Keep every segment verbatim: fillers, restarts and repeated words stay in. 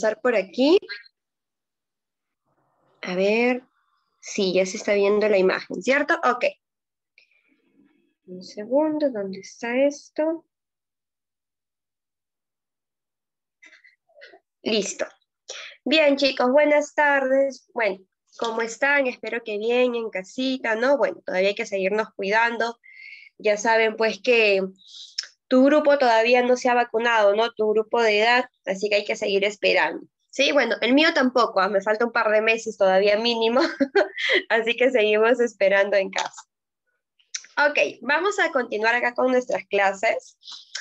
Pasar por aquí. A ver, sí, ya se está viendo la imagen, ¿cierto? Ok. Un segundo, ¿dónde está esto? Listo. Bien, chicos, buenas tardes. Bueno, ¿cómo están? Espero que bien, en casita, ¿no? Bueno, todavía hay que seguirnos cuidando. Ya saben, pues, que tu grupo todavía no se ha vacunado, ¿no? Tu grupo de edad, así que hay que seguir esperando. Sí, bueno, el mío tampoco, ¿ah? Me falta un par de meses todavía mínimo, así que seguimos esperando en casa. Ok, vamos a continuar acá con nuestras clases.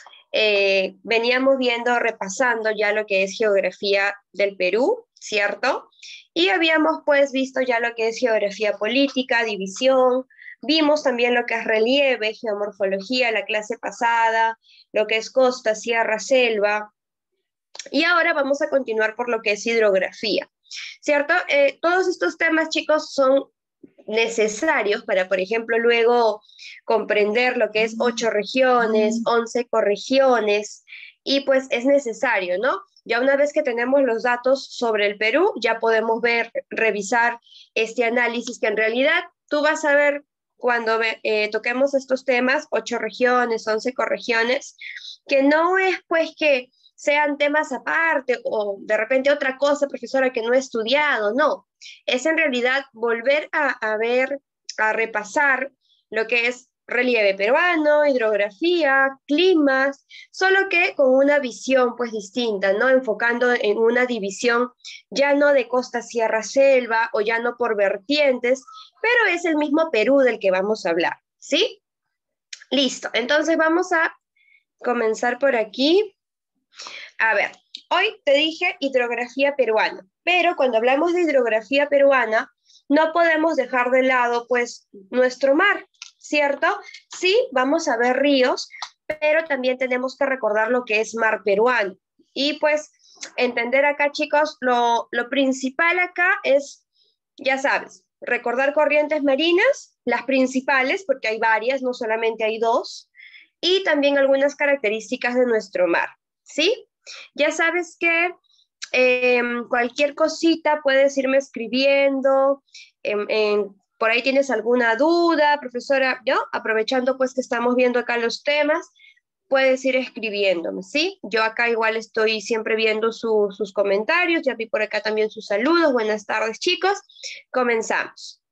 Eh, veníamos viendo, repasando ya lo que es geografía del Perú, ¿cierto? Y habíamos pues visto ya lo que es geografía política, división, vimos también lo que es relieve, geomorfología, la clase pasada, lo que es costa, sierra, selva, y ahora vamos a continuar por lo que es hidrografía, ¿cierto? Eh, todos estos temas, chicos, son necesarios para, por ejemplo, luego comprender lo que es ocho regiones, once ecorregiones, y pues es necesario, ¿no? Ya una vez que tenemos los datos sobre el Perú, ya podemos ver, revisar este análisis que en realidad tú vas a ver cuando eh, toquemos estos temas, ocho regiones, once ecorregiones, que no es pues que sean temas aparte o de repente otra cosa, profesora, que no he estudiado, no. Es en realidad volver a, a ver, a repasar lo que es relieve peruano, hidrografía, climas, solo que con una visión pues distinta, ¿no? Enfocando en una división ya no de costa, sierra, selva o ya no por vertientes, pero es el mismo Perú del que vamos a hablar, ¿sí? Listo, entonces vamos a comenzar por aquí. A ver, hoy te dije hidrografía peruana, pero cuando hablamos de hidrografía peruana, no podemos dejar de lado, pues, nuestro mar, ¿cierto? Sí, vamos a ver ríos, pero también tenemos que recordar lo que es mar peruano. Y pues, entender acá, chicos, lo, lo principal acá es, ya sabes, recordar corrientes marinas, las principales, porque hay varias, no solamente hay dos, y también algunas características de nuestro mar, ¿sí? Ya sabes que eh, cualquier cosita puedes irme escribiendo, en, en, por ahí tienes alguna duda, profesora, ¿no? Aprovechando pues que estamos viendo acá los temas, puedes ir escribiéndome, ¿sí? Yo acá igual estoy siempre viendo su, sus comentarios, ya vi por acá también sus saludos, buenas tardes chicos, comenzamos.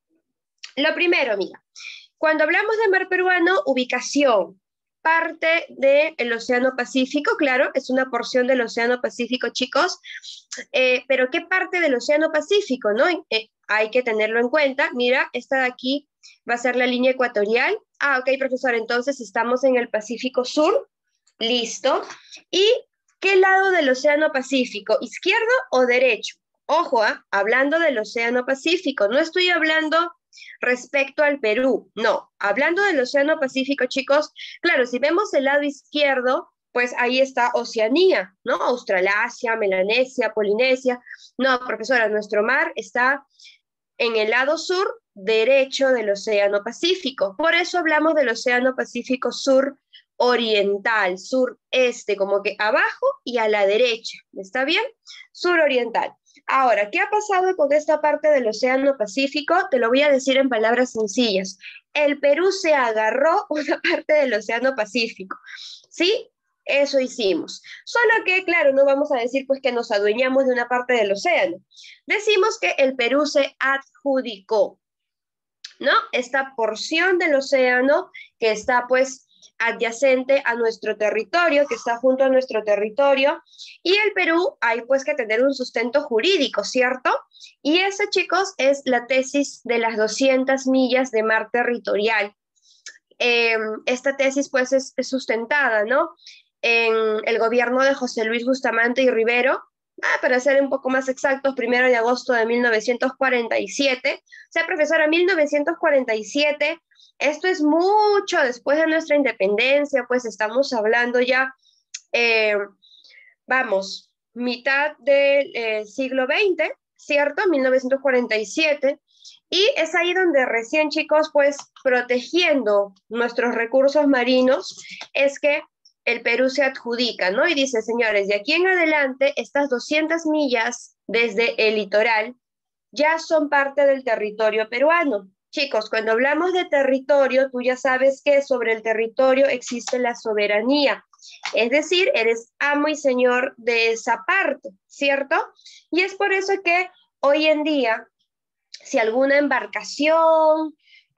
Lo primero, mira, cuando hablamos de mar peruano, ubicación, parte del Océano Pacífico, claro, es una porción del Océano Pacífico, chicos, eh, pero ¿qué parte del Océano Pacífico, no? Eh, hay que tenerlo en cuenta. Mira, esta de aquí va a ser la línea ecuatorial. Ah, ok, profesor, entonces estamos en el Pacífico Sur, listo. ¿Y qué lado del Océano Pacífico? ¿Izquierdo o derecho? Ojo, ¿eh? Hablando del Océano Pacífico, no estoy hablando respecto al Perú, no, hablando del Océano Pacífico, chicos, claro, si vemos el lado izquierdo, pues ahí está Oceanía, ¿no? Australasia, Melanesia, Polinesia. No, profesora, nuestro mar está en el lado sur derecho del Océano Pacífico. Por eso hablamos del Océano Pacífico Sur oriental, sureste, como que abajo y a la derecha, ¿está bien? Suroriental. Ahora, ¿qué ha pasado con esta parte del Océano Pacífico? Te lo voy a decir en palabras sencillas. El Perú se agarró una parte del Océano Pacífico, ¿sí? Eso hicimos. Solo que, claro, no vamos a decir pues que nos adueñamos de una parte del océano. Decimos que el Perú se adjudicó, ¿no? Esta porción del océano que está pues adyacente a nuestro territorio, que está junto a nuestro territorio, y el Perú hay pues que tener un sustento jurídico, ¿cierto? Y esa, chicos, es la tesis de las doscientas millas de mar territorial. Eh, esta tesis pues es, es sustentada, ¿no? En el gobierno de José Luis Bustamante y Rivero, ah, para ser un poco más exactos, primero de agosto de mil novecientos cuarenta y siete. O sea, profesora, mil novecientos cuarenta y siete, esto es mucho después de nuestra independencia, pues estamos hablando ya, eh, vamos, mitad del eh, siglo veinte, ¿cierto? mil novecientos cuarenta y siete. Y es ahí donde recién, chicos, pues protegiendo nuestros recursos marinos, es que el Perú se adjudica, ¿no? Y dice, señores, de aquí en adelante, estas doscientas millas desde el litoral ya son parte del territorio peruano. Chicos, cuando hablamos de territorio, tú ya sabes que sobre el territorio existe la soberanía. Es decir, eres amo y señor de esa parte, ¿cierto? Y es por eso que hoy en día, si alguna embarcación,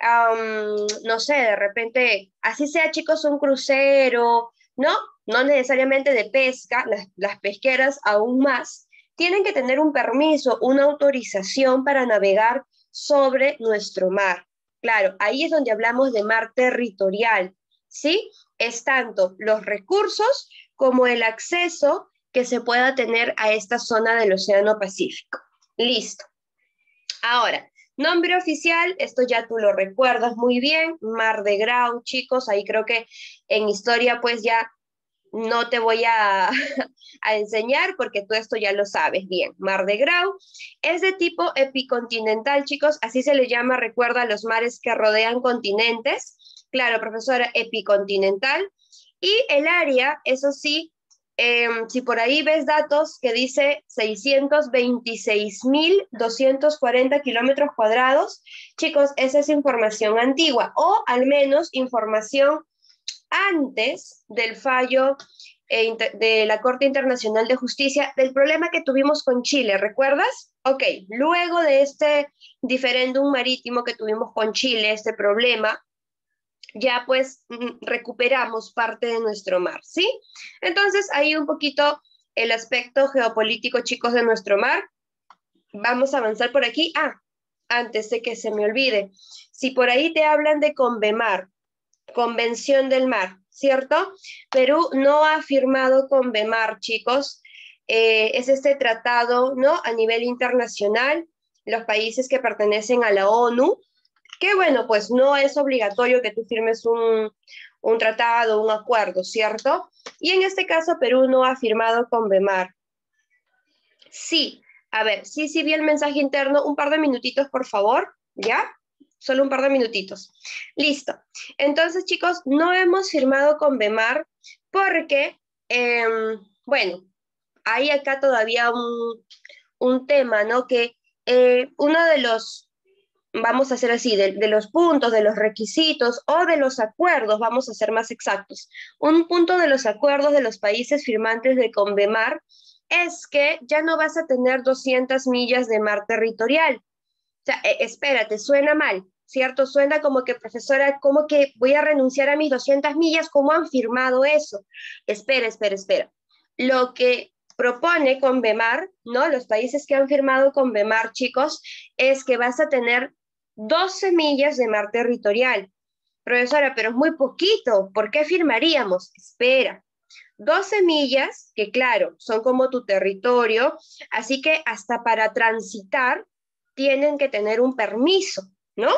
um, no sé, de repente, así sea, chicos, un crucero, ¿no? No necesariamente de pesca, las, las pesqueras aún más, tienen que tener un permiso, una autorización para navegar sobre nuestro mar. Claro, ahí es donde hablamos de mar territorial, ¿sí? Es tanto los recursos como el acceso que se pueda tener a esta zona del Océano Pacífico. Listo. Ahora, nombre oficial, esto ya tú lo recuerdas muy bien, Mar de Grau, chicos, ahí creo que en historia pues ya no te voy a, a enseñar porque tú esto ya lo sabes bien. Mar de Grau es de tipo epicontinental, chicos, así se le llama, recuerda, los mares que rodean continentes. Claro, profesora, epicontinental. Y el área, eso sí, eh, si por ahí ves datos que dice seiscientos veintiséis mil doscientos cuarenta kilómetros cuadrados, chicos, esa es información antigua o al menos información antes del fallo eh, de la Corte Internacional de Justicia del problema que tuvimos con Chile, ¿recuerdas? Ok, luego de este diferéndum marítimo que tuvimos con Chile, este problema, ya pues recuperamos parte de nuestro mar, ¿sí? Entonces, ahí un poquito el aspecto geopolítico, chicos, de nuestro mar. Vamos a avanzar por aquí. Ah, antes de que se me olvide, si por ahí te hablan de Convemar, Convención del Mar, ¿cierto? Perú no ha firmado Convemar, chicos. Eh, es este tratado, ¿no? A nivel internacional, los países que pertenecen a la ONU, que bueno, pues no es obligatorio que tú firmes un, un tratado, un acuerdo, ¿cierto? Y en este caso Perú no ha firmado Convemar. Sí, a ver, sí, sí vi el mensaje interno, un par de minutitos, por favor, ¿ya? Solo un par de minutitos. Listo. Entonces, chicos, no hemos firmado Convemar porque, eh, bueno, hay acá todavía un, un tema, ¿no? Que eh, uno de los vamos a hacer así, de, de, los puntos, de los requisitos o de los acuerdos, vamos a ser más exactos. Un punto de los acuerdos de los países firmantes de Convemar es que ya no vas a tener doscientas millas de mar territorial. O sea, eh, espérate, suena mal, ¿cierto? Suena como que, profesora, ¿cómo que voy a renunciar a mis doscientas millas? ¿Cómo han firmado eso? Espera, espera, espera. Lo que propone Convemar, ¿no? Los países que han firmado Convemar, chicos, es que vas a tener doce millas de mar territorial. Profesora, pero es muy poquito, ¿por qué firmaríamos? Espera, doce millas, que claro, son como tu territorio, así que hasta para transitar tienen que tener un permiso, ¿no?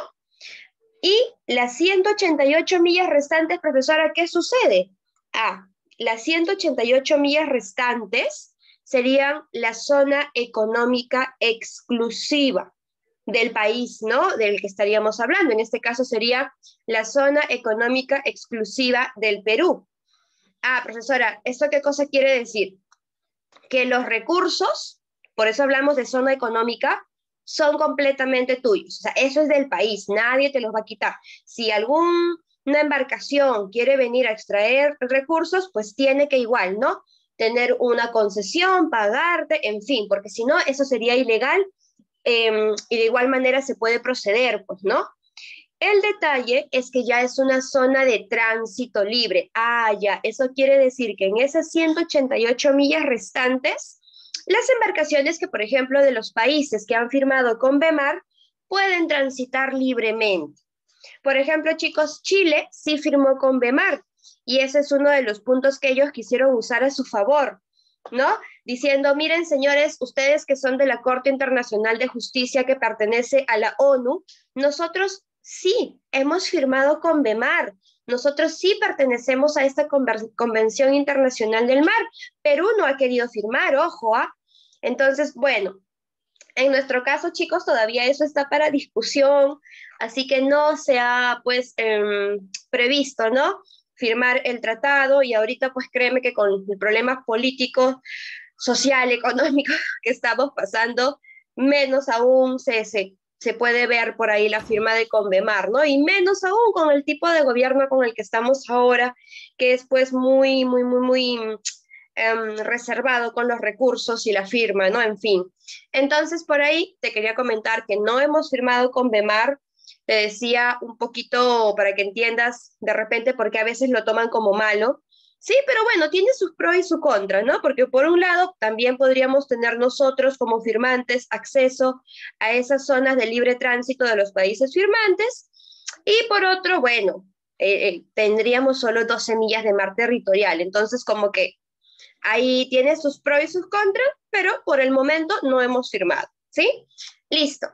Y las ciento ochenta y ocho millas restantes, profesora, ¿qué sucede? Ah, las ciento ochenta y ocho millas restantes serían la zona económica exclusiva del país, ¿no? Del que estaríamos hablando. En este caso sería la zona económica exclusiva del Perú. Ah, profesora, ¿esto qué cosa quiere decir? Que los recursos, por eso hablamos de zona económica, son completamente tuyos. O sea, eso es del país, nadie te los va a quitar. Si alguna embarcación quiere venir a extraer recursos, pues tiene que igual, ¿no? Tener una concesión, pagarte, en fin, porque si no, eso sería ilegal. Eh, y de igual manera se puede proceder, pues, ¿no? El detalle es que ya es una zona de tránsito libre. Ah, ya, eso quiere decir que en esas ciento ochenta y ocho millas restantes, las embarcaciones que, por ejemplo, de los países que han firmado Convemar, pueden transitar libremente. Por ejemplo, chicos, Chile sí firmó Convemar y ese es uno de los puntos que ellos quisieron usar a su favor, ¿no? Diciendo, miren, señores, ustedes que son de la Corte Internacional de Justicia que pertenece a la ONU, nosotros sí hemos firmado Convemar, nosotros sí pertenecemos a esta Convención Internacional del Mar. Perú no ha querido firmar, ojo, ¿ah? Entonces, bueno, en nuestro caso, chicos, todavía eso está para discusión, así que no se ha, pues, eh, previsto, ¿no? firmar el tratado, y ahorita pues créeme que con el problema político, social, económico que estamos pasando, menos aún se, se, se puede ver por ahí la firma de Convemar, ¿no? Y menos aún con el tipo de gobierno con el que estamos ahora, que es pues muy, muy, muy, muy um, reservado con los recursos y la firma, ¿no? En fin. Entonces, por ahí te quería comentar que no hemos firmado Convemar. Te decía un poquito para que entiendas de repente porque a veces lo toman como malo. Sí, pero bueno, tiene sus pros y sus contras, ¿no? Porque por un lado también podríamos tener nosotros como firmantes acceso a esas zonas de libre tránsito de los países firmantes, y por otro, bueno, eh, eh, tendríamos solo doce millas de mar territorial. Entonces, como que ahí tiene sus pros y sus contras, pero por el momento no hemos firmado, ¿sí? Listo.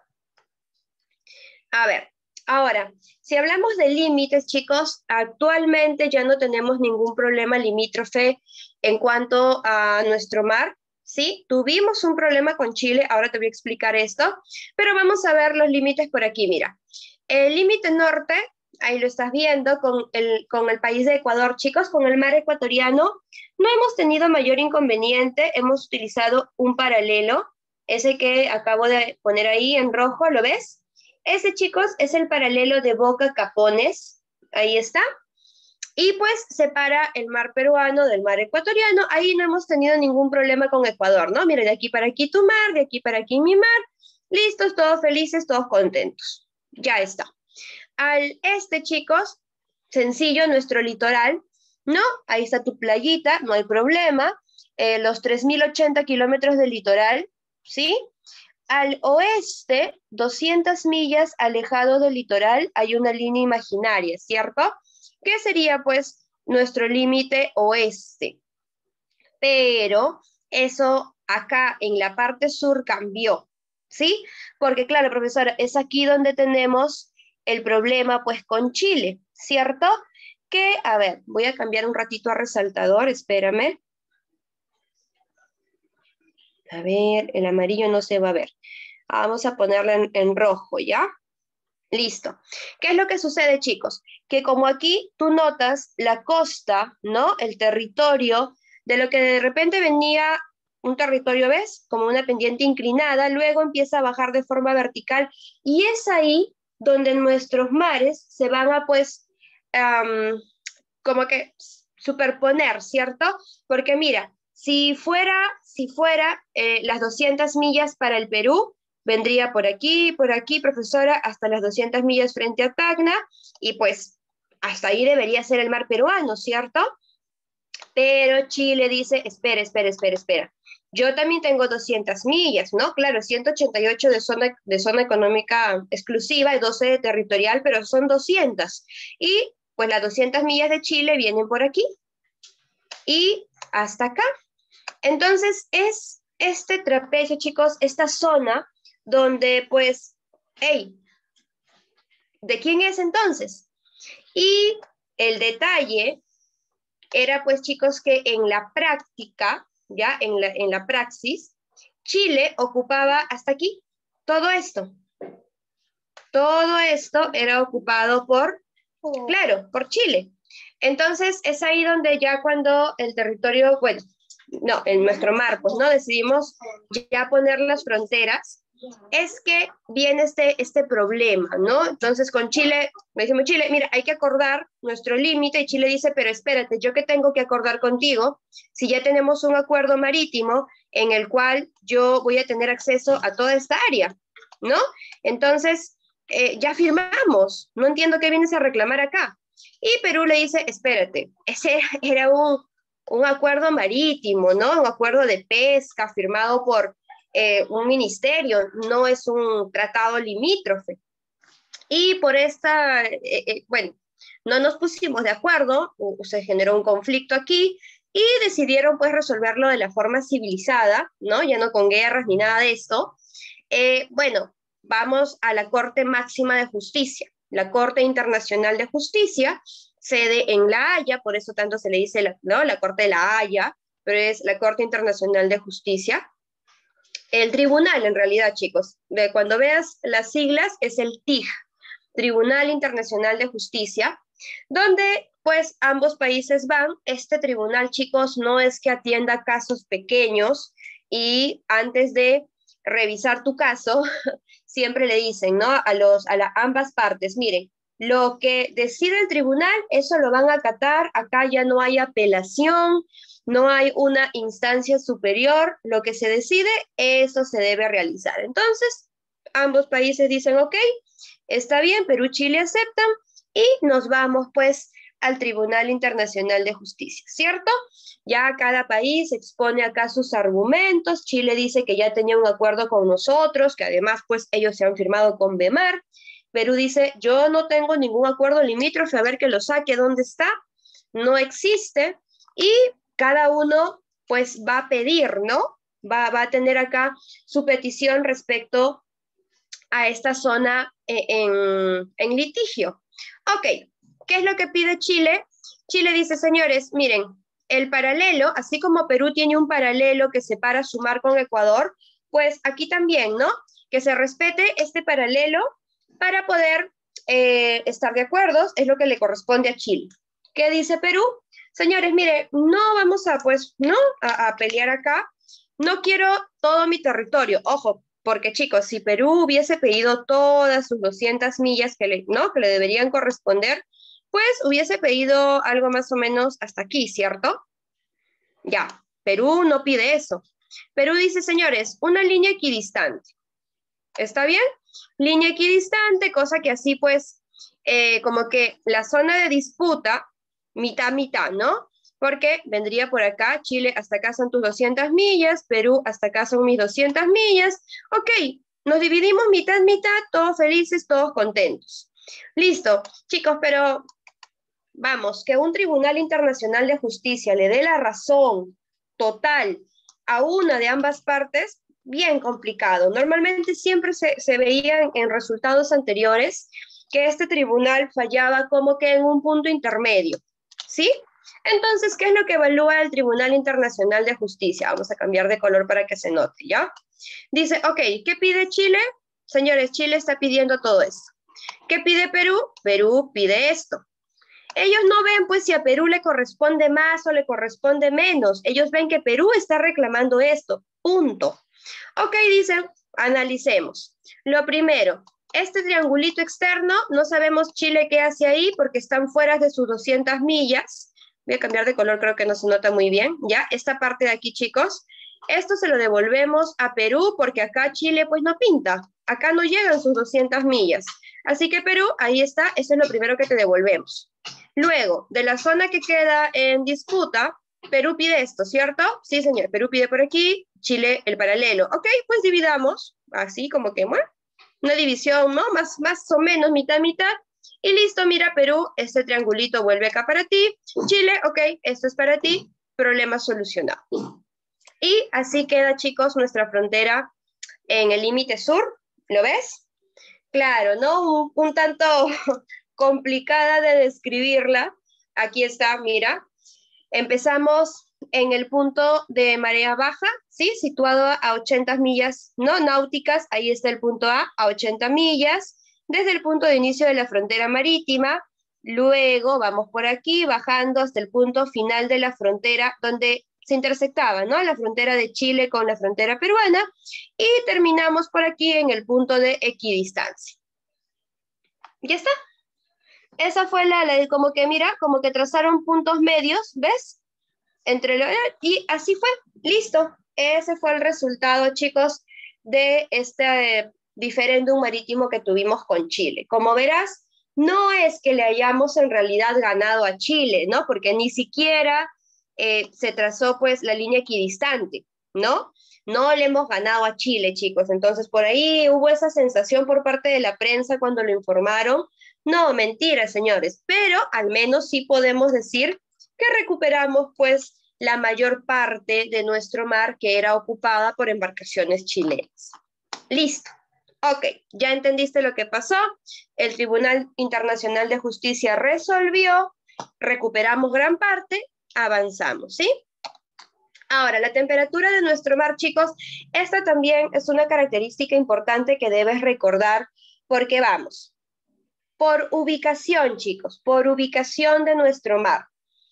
A ver, ahora, si hablamos de límites, chicos, actualmente ya no tenemos ningún problema limítrofe en cuanto a nuestro mar, ¿sí? Tuvimos un problema con Chile, ahora te voy a explicar esto, pero vamos a ver los límites por aquí, mira. El límite norte, ahí lo estás viendo, con el, con el país de Ecuador, chicos, con el mar ecuatoriano, no hemos tenido mayor inconveniente, hemos utilizado un paralelo, ese que acabo de poner ahí en rojo, ¿lo ves? Ese, chicos, es el paralelo de Boca Capones, ahí está, y pues separa el mar peruano del mar ecuatoriano. Ahí no hemos tenido ningún problema con Ecuador, ¿no? Mira, de aquí para aquí tu mar, de aquí para aquí mi mar, listos, todos felices, todos contentos, ya está. Al este, chicos, sencillo, nuestro litoral, ¿no? Ahí está tu playita, no hay problema, eh, los tres mil ochenta kilómetros de litoral, ¿sí? Al oeste, doscientas millas alejado del litoral, hay una línea imaginaria, ¿cierto? ¿Qué sería, pues, nuestro límite oeste? Pero eso acá en la parte sur cambió, ¿sí? Porque, claro, profesora, es aquí donde tenemos el problema, pues, con Chile, ¿cierto? Que, a ver, voy a cambiar un ratito a resaltador, espérame. A ver, el amarillo no se va a ver. Vamos a ponerla en, en rojo, ¿ya? Listo. ¿Qué es lo que sucede, chicos? Que como aquí tú notas la costa, ¿no? El territorio, de lo que de repente venía un territorio, ¿ves? Como una pendiente inclinada, luego empieza a bajar de forma vertical, y es ahí donde nuestros mares se van a, pues, um, como que superponer, ¿cierto? Porque mira, si fuera, si fuera eh, las doscientas millas para el Perú, vendría por aquí, por aquí, profesora, hasta las doscientas millas frente a Tacna, y pues hasta ahí debería ser el mar peruano, ¿cierto? Pero Chile dice, espera, espera, espera, espera. Yo también tengo doscientas millas, ¿no? Claro, ciento ochenta y ocho de zona, de zona económica exclusiva y doce de territorial, pero son doscientas. Y pues las doscientas millas de Chile vienen por aquí y hasta acá. Entonces es este trapecio, chicos, esta zona donde pues, hey, ¿de quién es entonces? Y el detalle era pues, chicos, que en la práctica, ya, en la, en la praxis, Chile ocupaba hasta aquí, todo esto. Todo esto era ocupado por, claro, por Chile. Entonces es ahí donde ya cuando el territorio, bueno, no, en nuestro mar, pues, ¿no? Decidimos ya poner las fronteras, es que viene este, este problema, ¿no? Entonces con Chile, me decimos Chile, mira, hay que acordar nuestro límite, y Chile dice, pero espérate, ¿yo qué tengo que acordar contigo si ya tenemos un acuerdo marítimo en el cual yo voy a tener acceso a toda esta área, ¿no? Entonces, eh, ya firmamos, no entiendo qué vienes a reclamar acá. Y Perú le dice, espérate, ese era un, un acuerdo marítimo, ¿no? Un acuerdo de pesca firmado por eh, un ministerio, no es un tratado limítrofe. Y por esta, eh, eh, bueno, no nos pusimos de acuerdo, o, se generó un conflicto aquí, y decidieron pues resolverlo de la forma civilizada, ¿no? Ya no con guerras ni nada de esto. Eh, bueno, vamos a la Corte Máxima de Justicia, la Corte Internacional de Justicia, sede en La Haya, por eso tanto se le dice la, ¿no? la Corte de La Haya, pero es la Corte Internacional de Justicia. El tribunal, en realidad, chicos, de cuando veas las siglas, es el T I J, Tribunal Internacional de Justicia, donde pues ambos países van. Este tribunal, chicos, no es que atienda casos pequeños y antes de revisar tu caso, siempre le dicen, ¿no? A, los, a la, ambas partes, miren, lo que decide el tribunal, eso lo van a acatar, acá ya no hay apelación, no hay una instancia superior, lo que se decide, eso se debe realizar. Entonces, ambos países dicen, ok, está bien, Perú y Chile aceptan, y nos vamos pues al Tribunal Internacional de Justicia, ¿cierto? Ya cada país expone acá sus argumentos. Chile dice que ya tenía un acuerdo con nosotros, que además pues ellos se han firmado con BEMAR. Perú dice, yo no tengo ningún acuerdo limítrofe, a ver que lo saque, ¿dónde está? No existe. Y cada uno pues va a pedir, ¿no? Va, va a tener acá su petición respecto a esta zona en, en litigio. Ok, ¿qué es lo que pide Chile? Chile dice, señores, miren, el paralelo, así como Perú tiene un paralelo que separa su mar con Ecuador, pues aquí también, ¿no? Que se respete este paralelo para poder eh, estar de acuerdo, es lo que le corresponde a Chile. ¿Qué dice Perú? Señores, mire, no vamos a, pues, ¿no? A, a pelear acá. No quiero todo mi territorio. Ojo, porque chicos, si Perú hubiese pedido todas sus doscientas millas que le, ¿no? que le deberían corresponder, pues hubiese pedido algo más o menos hasta aquí, ¿cierto? Ya, Perú no pide eso. Perú dice, señores, una línea equidistante. ¿Está bien? Línea equidistante, cosa que así pues, eh, como que la zona de disputa, mitad, mitad, ¿no? Porque vendría por acá, Chile hasta acá son tus doscientas millas, Perú hasta acá son mis doscientas millas. Ok, nos dividimos mitad, mitad, todos felices, todos contentos. Listo, chicos, pero vamos, que un Tribunal Internacional de Justicia le dé la razón total a una de ambas partes, bien complicado. Normalmente siempre se, se veían en resultados anteriores que este tribunal fallaba como que en un punto intermedio, ¿sí? Entonces, ¿qué es lo que evalúa el Tribunal Internacional de Justicia? Vamos a cambiar de color para que se note, ¿ya? Dice, ok, ¿qué pide Chile? Señores, Chile está pidiendo todo esto. ¿Qué pide Perú? Perú pide esto. Ellos no ven pues si a Perú le corresponde más o le corresponde menos. Ellos ven que Perú está reclamando esto. Punto. Ok, dicen, analicemos. Lo primero, este triangulito externo, no sabemos Chile qué hace ahí porque están fuera de sus doscientas millas. Voy a cambiar de color, creo que no se nota muy bien. Ya, esta parte de aquí, chicos. Esto se lo devolvemos a Perú porque acá Chile pues no pinta. Acá no llegan sus doscientas millas. Así que Perú, ahí está, eso es lo primero que te devolvemos. Luego, de la zona que queda en disputa, Perú pide esto, ¿cierto? Sí, señor, Perú pide por aquí, Chile el paralelo. Ok, pues dividamos, así como que, bueno, una división, ¿no? Más, más o menos, mitad, mitad. Y listo, mira, Perú, este triangulito vuelve acá para ti. Chile, ok, esto es para ti, problema solucionado. Y así queda, chicos, nuestra frontera en el límite sur, ¿lo ves? Claro, ¿no? Un, un tanto complicada de describirla. Aquí está, mira. Empezamos en el punto de marea baja, ¿sí? Situado a ochenta millas, ¿no? Náuticas, ahí está el punto A, a ochenta millas, desde el punto de inicio de la frontera marítima. Luego vamos por aquí, bajando hasta el punto final de la frontera, donde se intersectaba, ¿no? La frontera de Chile con la frontera peruana, y terminamos por aquí en el punto de equidistancia. ¿Ya está? Esa fue la, la de como que, mira, como que trazaron puntos medios, ¿ves? Entre lo, y así fue, listo. Ese fue el resultado, chicos, de este eh, diferéndum marítimo que tuvimos con Chile. Como verás, no es que le hayamos en realidad ganado a Chile, ¿no? Porque ni siquiera eh, se trazó, pues, la línea equidistante, ¿no? No le hemos ganado a Chile, chicos. Entonces, por ahí hubo esa sensación por parte de la prensa cuando lo informaron. No, mentira, señores, pero al menos sí podemos decir que recuperamos, pues, la mayor parte de nuestro mar que era ocupada por embarcaciones chilenas. Listo. Ok, ya entendiste lo que pasó. El Tribunal Internacional de Justicia resolvió, recuperamos gran parte, avanzamos, ¿sí? Ahora, la temperatura de nuestro mar, chicos, esta también es una característica importante que debes recordar porque vamos. Por ubicación, chicos, por ubicación de nuestro mar,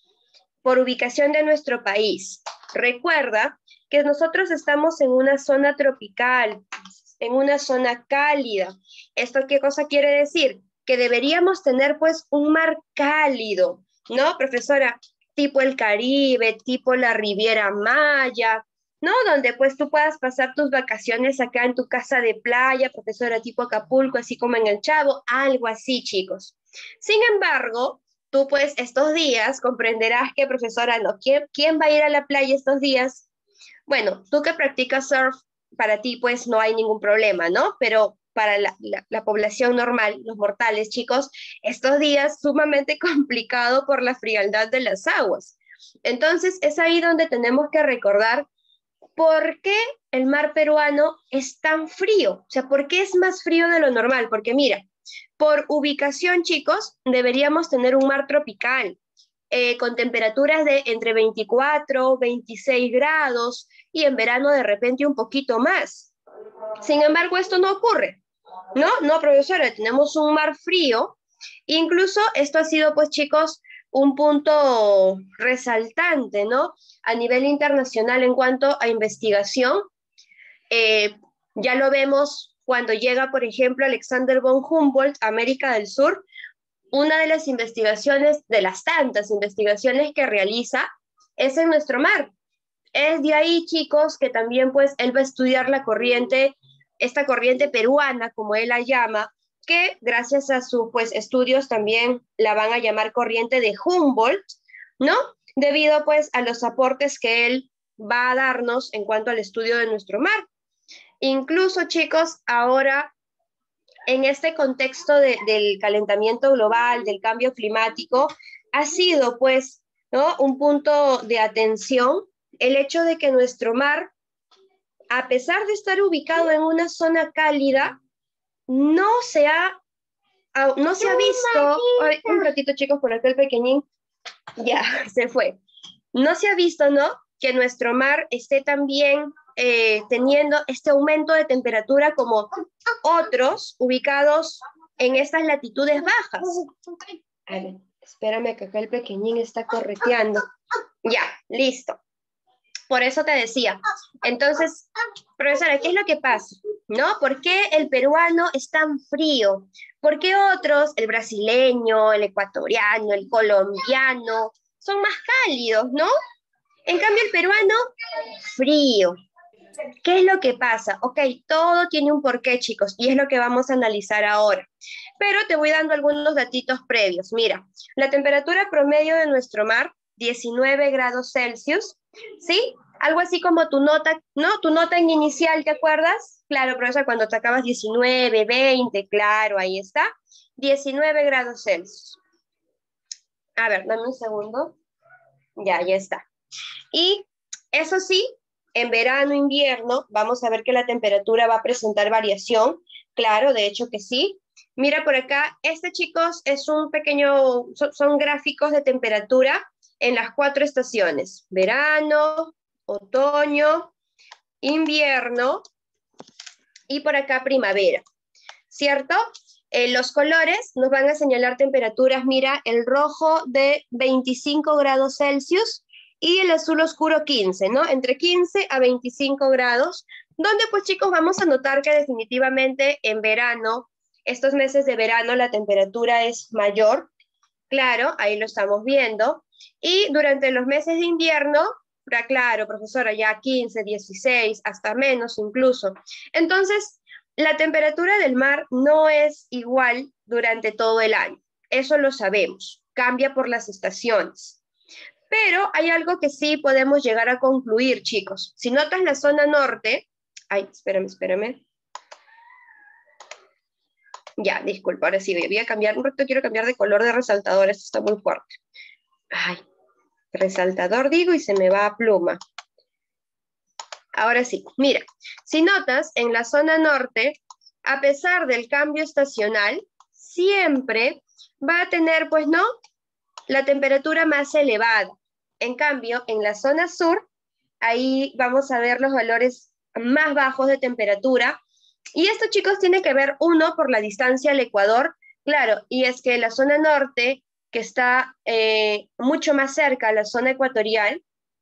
por ubicación de nuestro país. Recuerda que nosotros estamos en una zona tropical, en una zona cálida. ¿Esto qué cosa quiere decir? Que deberíamos tener pues un mar cálido, ¿no, profesora? Tipo el Caribe, tipo la Riviera Maya, ¿no? Donde pues tú puedas pasar tus vacaciones acá en tu casa de playa, profesora, tipo Acapulco, así como en el Chavo, algo así, chicos. Sin embargo, tú pues estos días comprenderás que, profesora, no, ¿quién, quién va a ir a la playa estos días? Bueno, tú que practicas surf, para ti pues no hay ningún problema, ¿no? Pero para la, la, la población normal, los mortales, chicos, estos días sumamente complicado por la frialdad de las aguas. Entonces es ahí donde tenemos que recordar por qué el mar peruano es tan frío. O sea, ¿por qué es más frío de lo normal? Porque mira, por ubicación, chicos, deberíamos tener un mar tropical, eh, con temperaturas de entre veinticuatro, veintiséis grados y en verano de repente un poquito más. Sin embargo, esto no ocurre. No, no, profesora, tenemos un mar frío. Incluso esto ha sido, pues, chicos, un punto resaltante, ¿no? A nivel internacional en cuanto a investigación. Eh, ya lo vemos cuando llega, por ejemplo, Alexander von Humboldt a América del Sur. Una de las investigaciones, de las tantas investigaciones que realiza, es en nuestro mar. Es de ahí, chicos, que también pues él va a estudiar la corriente, esta corriente peruana, como él la llama, que gracias a sus pues estudios también la van a llamar corriente de Humboldt, ¿no? Debido pues a los aportes que él va a darnos en cuanto al estudio de nuestro mar. Incluso, chicos, ahora en este contexto de, del calentamiento global, del cambio climático, ha sido pues, ¿no?, un punto de atención el hecho de que nuestro mar, a pesar de estar ubicado en una zona cálida, no se ha, no se ha visto, ay, un ratito, chicos, por acá el pequeñín, ya, se fue, no se ha visto, ¿no?, que nuestro mar esté también eh, teniendo este aumento de temperatura como otros ubicados en estas latitudes bajas. A ver, espérame que acá el pequeñín está correteando. Ya, listo. Por eso te decía. Entonces, profesora, ¿qué es lo que pasa? ¿No? ¿Por qué el peruano es tan frío? ¿Por qué otros, el brasileño, el ecuatoriano, el colombiano, son más cálidos, ¿no? En cambio, el peruano, frío. ¿Qué es lo que pasa? Ok, todo tiene un porqué, chicos, y es lo que vamos a analizar ahora. Pero te voy dando algunos datitos previos. Mira, la temperatura promedio de nuestro mar, diecinueve grados Celsius, ¿sí? Algo así como tu nota, ¿no? Tu nota en inicial, ¿te acuerdas? Claro, profesor, cuando te acabas diecinueve, veinte, claro, ahí está. diecinueve grados Celsius. A ver, dame un segundo. Ya, ya está. Y eso sí, en verano, invierno, vamos a ver que la temperatura va a presentar variación. Claro, de hecho que sí. Mira por acá, este, chicos, es un pequeño, son, son gráficos de temperatura en las cuatro estaciones. Verano, otoño, invierno y por acá primavera, ¿cierto? Eh, los colores nos van a señalar temperaturas, mira, el rojo de veinticinco grados Celsius y el azul oscuro quince, ¿no? Entre quince a veinticinco grados, donde pues, chicos, vamos a notar que definitivamente en verano, estos meses de verano, la temperatura es mayor, claro, ahí lo estamos viendo, y durante los meses de invierno, claro, profesora, ya quince, dieciséis, hasta menos incluso. Entonces, la temperatura del mar no es igual durante todo el año, eso lo sabemos, cambia por las estaciones. Pero hay algo que sí podemos llegar a concluir, chicos. Si notas la zona norte, ay, espérame, espérame. Ya, disculpa, ahora sí, voy a cambiar, un rato quiero cambiar de color de resaltador, esto está muy fuerte. Ay, resaltador digo y se me va a pluma. Ahora sí, mira, si notas, en la zona norte, a pesar del cambio estacional, siempre va a tener, pues, ¿no?, la temperatura más elevada. En cambio, en la zona sur, ahí vamos a ver los valores más bajos de temperatura. Y esto, chicos, tiene que ver, uno, por la distancia al Ecuador, Claro, y es que la zona norte, que está eh, mucho más cerca a la zona ecuatorial,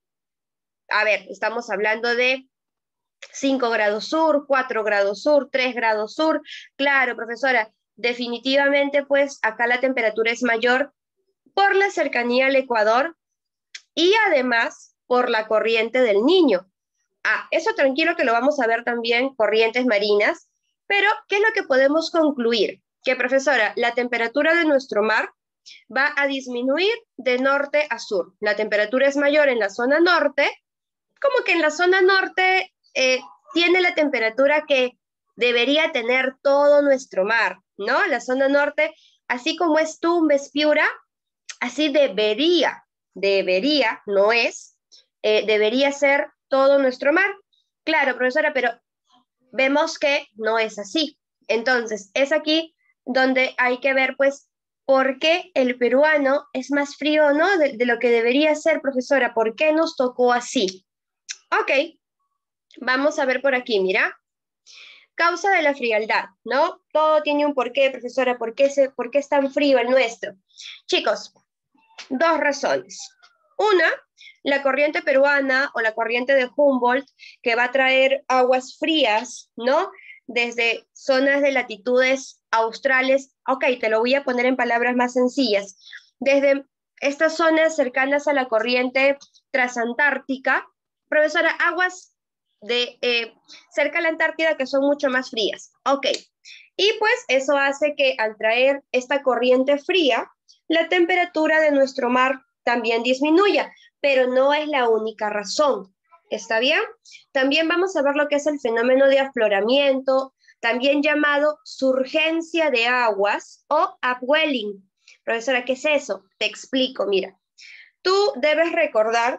a ver, estamos hablando de cinco grados sur, cuatro grados sur, tres grados sur. Claro, profesora, definitivamente pues acá la temperatura es mayor por la cercanía al Ecuador y además por la corriente del Niño. Ah, eso tranquilo que lo vamos a ver también, corrientes marinas, pero ¿qué es lo que podemos concluir? Que, profesora, la temperatura de nuestro mar va a disminuir de norte a sur. La temperatura es mayor en la zona norte, como que en la zona norte eh, tiene la temperatura que debería tener todo nuestro mar, ¿no? La zona norte, así como es Tumbes, Piura, así debería, debería, no es, eh, debería ser todo nuestro mar. Claro, profesora, pero vemos que no es así. Entonces, es aquí donde hay que ver, pues, por qué el peruano es más frío, ¿no? De, de lo que debería ser, profesora. ¿Por qué nos tocó así? Ok, vamos a ver por aquí, mira. Causa de la frialdad, ¿no? Todo tiene un porqué, profesora. ¿Por qué, se, por qué es tan frío el nuestro? Chicos, dos razones. Una, la corriente peruana o la corriente de Humboldt, que va a traer aguas frías, ¿no? Desde zonas de latitudes australes. Ok, te lo voy a poner en palabras más sencillas. Desde estas zonas cercanas a la corriente transantártica, profesora, aguas de eh, cerca a la Antártida que son mucho más frías. Ok, y pues eso hace que al traer esta corriente fría, la temperatura de nuestro mar también disminuya, pero no es la única razón. ¿Está bien? También vamos a ver lo que es el fenómeno de afloramiento, también llamado surgencia de aguas o upwelling. Profesora, ¿qué es eso? Te explico, mira. Tú debes recordar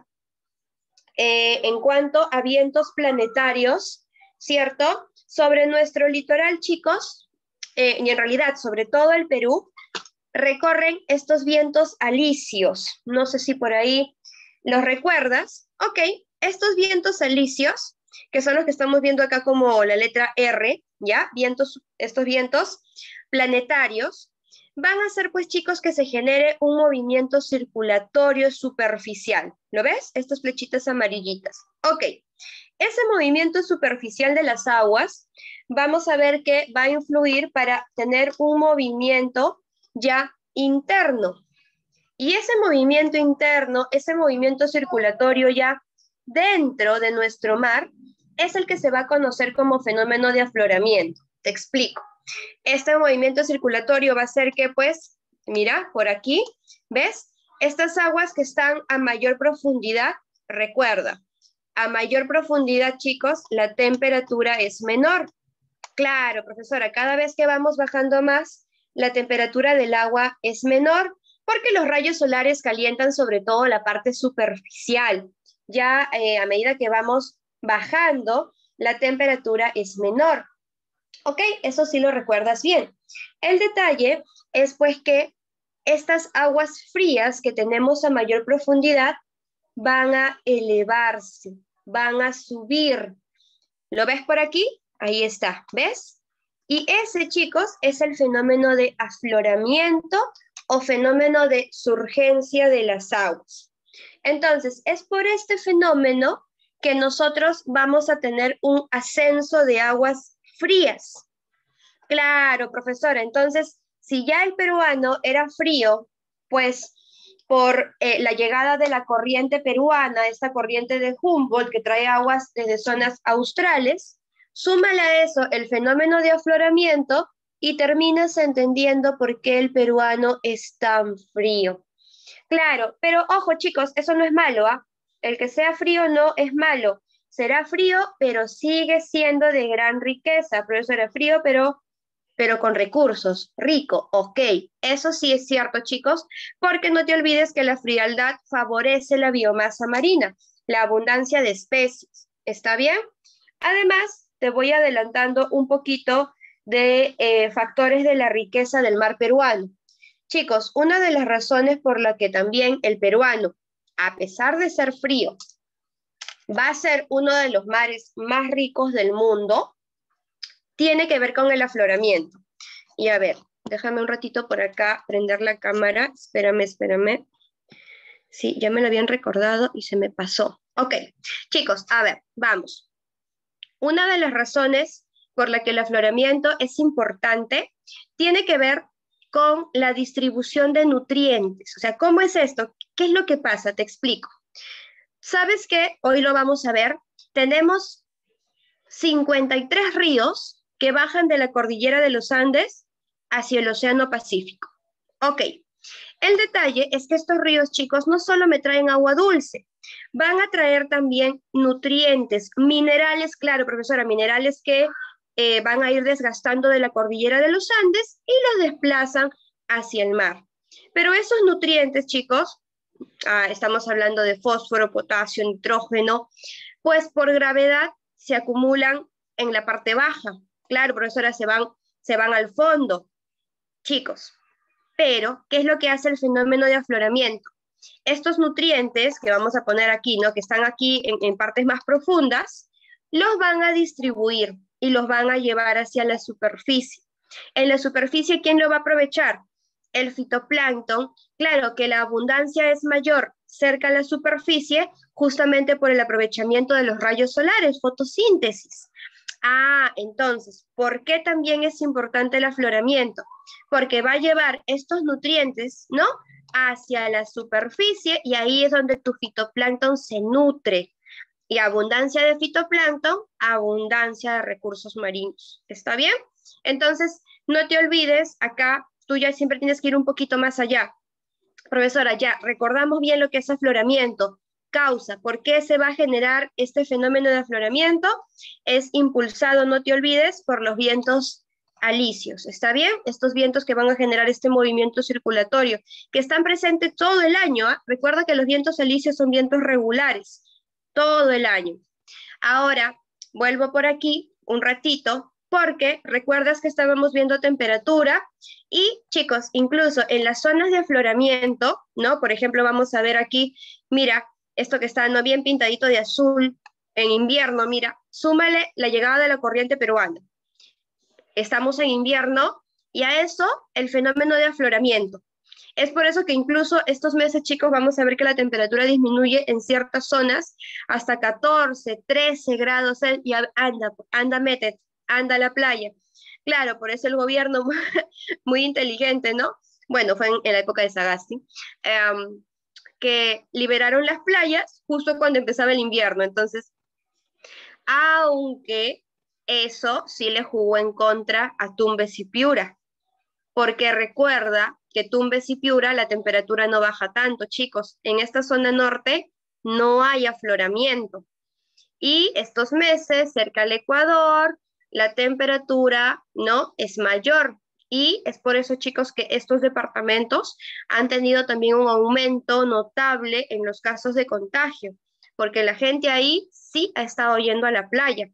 eh, en cuanto a vientos planetarios, ¿cierto? Sobre nuestro litoral, chicos, eh, y en realidad sobre todo el Perú, recorren estos vientos alisios. No sé si por ahí los recuerdas. Ok, estos vientos alisios, que son los que estamos viendo acá como la letra R, ¿ya? Vientos, estos vientos planetarios, van a hacer, pues, chicos, que se genere un movimiento circulatorio superficial. ¿Lo ves? Estas flechitas amarillitas. Ok, ese movimiento superficial de las aguas, vamos a ver que va a influir para tener un movimiento ya interno. Y ese movimiento interno, ese movimiento circulatorio ya dentro de nuestro mar, es el que se va a conocer como fenómeno de afloramiento. Te explico. Este movimiento circulatorio va a ser que, pues, mira, por aquí, ¿ves? Estas aguas que están a mayor profundidad, recuerda, a mayor profundidad, chicos, la temperatura es menor. Claro, profesora, cada vez que vamos bajando más, la temperatura del agua es menor porque los rayos solares calientan sobre todo la parte superficial. Ya eh, a medida que vamos bajando, la temperatura es menor. Ok, eso sí lo recuerdas bien. El detalle es pues que estas aguas frías que tenemos a mayor profundidad van a elevarse, van a subir. ¿Lo ves por aquí? Ahí está, ¿ves? Y ese, chicos, es el fenómeno de afloramiento o fenómeno de surgencia de las aguas. Entonces, es por este fenómeno que nosotros vamos a tener un ascenso de aguas frías. Claro, profesora, entonces, si ya el peruano era frío, pues por eh, la llegada de la corriente peruana, esta corriente de Humboldt que trae aguas desde zonas australes, súmale a eso el fenómeno de afloramiento y terminas entendiendo por qué el peruano es tan frío. Claro, pero ojo chicos, eso no es malo, ¿ah? El que sea frío no es malo. Será frío, pero sigue siendo de gran riqueza. Profesora, frío, pero pero con recursos, rico, ok. Eso sí es cierto, chicos, porque no te olvides que la frialdad favorece la biomasa marina, la abundancia de especies. ¿Está bien? Además, te voy adelantando un poquito de eh, factores de la riqueza del mar peruano. Chicos, una de las razones por la que también el peruano, a pesar de ser frío, va a ser uno de los mares más ricos del mundo, tiene que ver con el afloramiento. Y a ver, Déjame un ratito por acá prender la cámara. Espérame, espérame. Sí, ya me lo habían recordado y se me pasó. Ok, chicos, a ver, vamos. Una de las razones por la que el afloramiento es importante tiene que ver con la distribución de nutrientes. O sea, ¿cómo es esto? ¿Qué es lo que pasa? Te explico. ¿Sabes qué? Hoy lo vamos a ver. Tenemos cincuenta y tres ríos que bajan de la cordillera de los Andes hacia el Océano Pacífico. Ok, el detalle es que estos ríos, chicos, no solo me traen agua dulce, van a traer también nutrientes, minerales, claro, profesora, minerales que eh, van a ir desgastando de la cordillera de los Andes y los desplazan hacia el mar. Pero esos nutrientes, chicos, ah, estamos hablando de fósforo, potasio, nitrógeno, pues por gravedad se acumulan en la parte baja. Claro, profesora, se van, se van al fondo. Chicos, pero, ¿qué es lo que hace el fenómeno de afloramiento? Estos nutrientes que vamos a poner aquí, ¿no? Que están aquí en, en partes más profundas, los van a distribuir y los van a llevar hacia la superficie. En la superficie, ¿quién lo va a aprovechar? El fitoplancton. Claro que la abundancia es mayor cerca a la superficie justamente por el aprovechamiento de los rayos solares, fotosíntesis. Ah, entonces, ¿por qué también es importante el afloramiento? Porque va a llevar estos nutrientes, ¿no? Hacia la superficie y ahí es donde tu fitoplancton se nutre. Y abundancia de fitoplancton, abundancia de recursos marinos. ¿Está bien? Entonces, no te olvides, acá tú ya siempre tienes que ir un poquito más allá. Profesora, ya recordamos bien lo que es afloramiento. Causa, ¿por qué se va a generar este fenómeno de afloramiento? Es impulsado, no te olvides, por los vientos alisios, ¿está bien? Estos vientos que van a generar este movimiento circulatorio, que están presentes todo el año, ¿eh? Recuerda que los vientos alisios son vientos regulares, todo el año. Ahora, vuelvo por aquí un ratito, porque recuerdas que estábamos viendo temperatura y chicos, incluso en las zonas de afloramiento, ¿no? Por ejemplo, vamos a ver aquí, mira, esto que está no bien pintadito de azul en invierno, mira, súmale la llegada de la corriente peruana. Estamos en invierno y a eso el fenómeno de afloramiento. Es por eso que incluso estos meses, chicos, vamos a ver que la temperatura disminuye en ciertas zonas hasta catorce, trece grados, y anda, anda, métete, anda a la playa. Claro, por eso el gobierno, muy inteligente, ¿no? Bueno, fue en, en la época de Sagasti, um, que liberaron las playas justo cuando empezaba el invierno. Entonces, aunque eso sí le jugó en contra a Tumbes y Piura, porque recuerda que Tumbes y Piura la temperatura no baja tanto, chicos. En esta zona norte no hay afloramiento. Y estos meses, cerca al Ecuador, la temperatura, ¿no? Es mayor. Y es por eso, chicos, que estos departamentos han tenido también un aumento notable en los casos de contagio, porque la gente ahí sí ha estado yendo a la playa.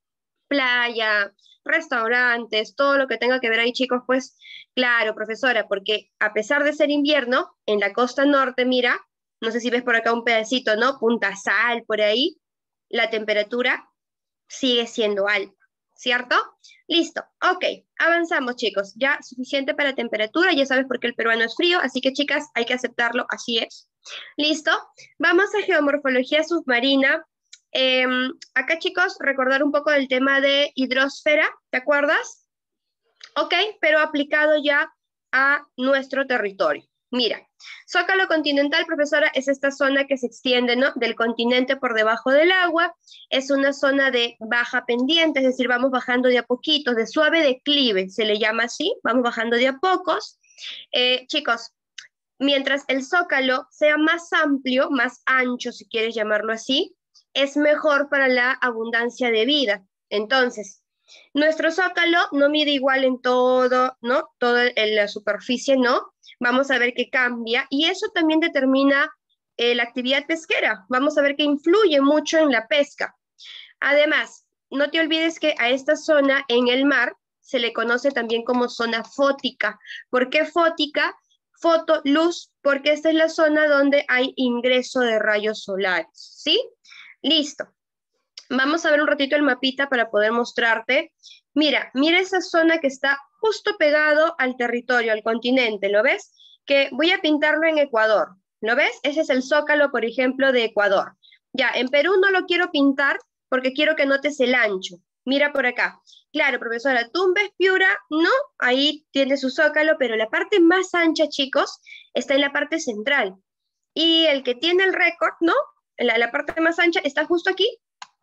Playa, restaurantes, todo lo que tenga que ver ahí, chicos, pues claro, profesora, porque a pesar de ser invierno, en la costa norte, mira, no sé si ves por acá un pedacito, ¿no? Punta Sal, por ahí, la temperatura sigue siendo alta, ¿cierto? Listo, ok, avanzamos, chicos, ya suficiente para la temperatura, ya sabes por qué el peruano es frío, así que, chicas, hay que aceptarlo, así es. Listo, vamos a geomorfología submarina. Eh, acá, chicos, recordar un poco del tema de hidrosfera, ¿te acuerdas? Ok, pero aplicado ya a nuestro territorio. Mira, Zócalo continental, profesora, es esta zona que se extiende, ¿no? Del continente por debajo del agua. Es una zona de baja pendiente, es decir, vamos bajando de a poquitos, de suave declive, se le llama así, vamos bajando de a pocos. Eh, chicos, mientras el Zócalo sea más amplio, más ancho, si quieres llamarlo así, es mejor para la abundancia de vida. Entonces, nuestro Zócalo no mide igual en todo, ¿no? Toda la superficie, ¿no? Vamos a ver que cambia y eso también determina eh, la actividad pesquera. Vamos a ver que influye mucho en la pesca. Además, no te olvides que a esta zona en el mar se le conoce también como zona fótica. ¿Por qué fótica? Foto, luz, porque esta es la zona donde hay ingreso de rayos solares, ¿sí? Listo. Vamos a ver un ratito el mapita para poder mostrarte. Mira, mira esa zona que está justo pegado al territorio, al continente, ¿lo ves? Que voy a pintarlo en Ecuador, ¿lo ves? Ese es el zócalo, por ejemplo, de Ecuador. Ya, en Perú no lo quiero pintar porque quiero que notes el ancho. Mira por acá. Claro, profesora, Tumbes, Piura, no, ahí tiene su zócalo, pero la parte más ancha, chicos, está en la parte central. Y el que tiene el récord, ¿no? La, la parte más ancha está justo aquí,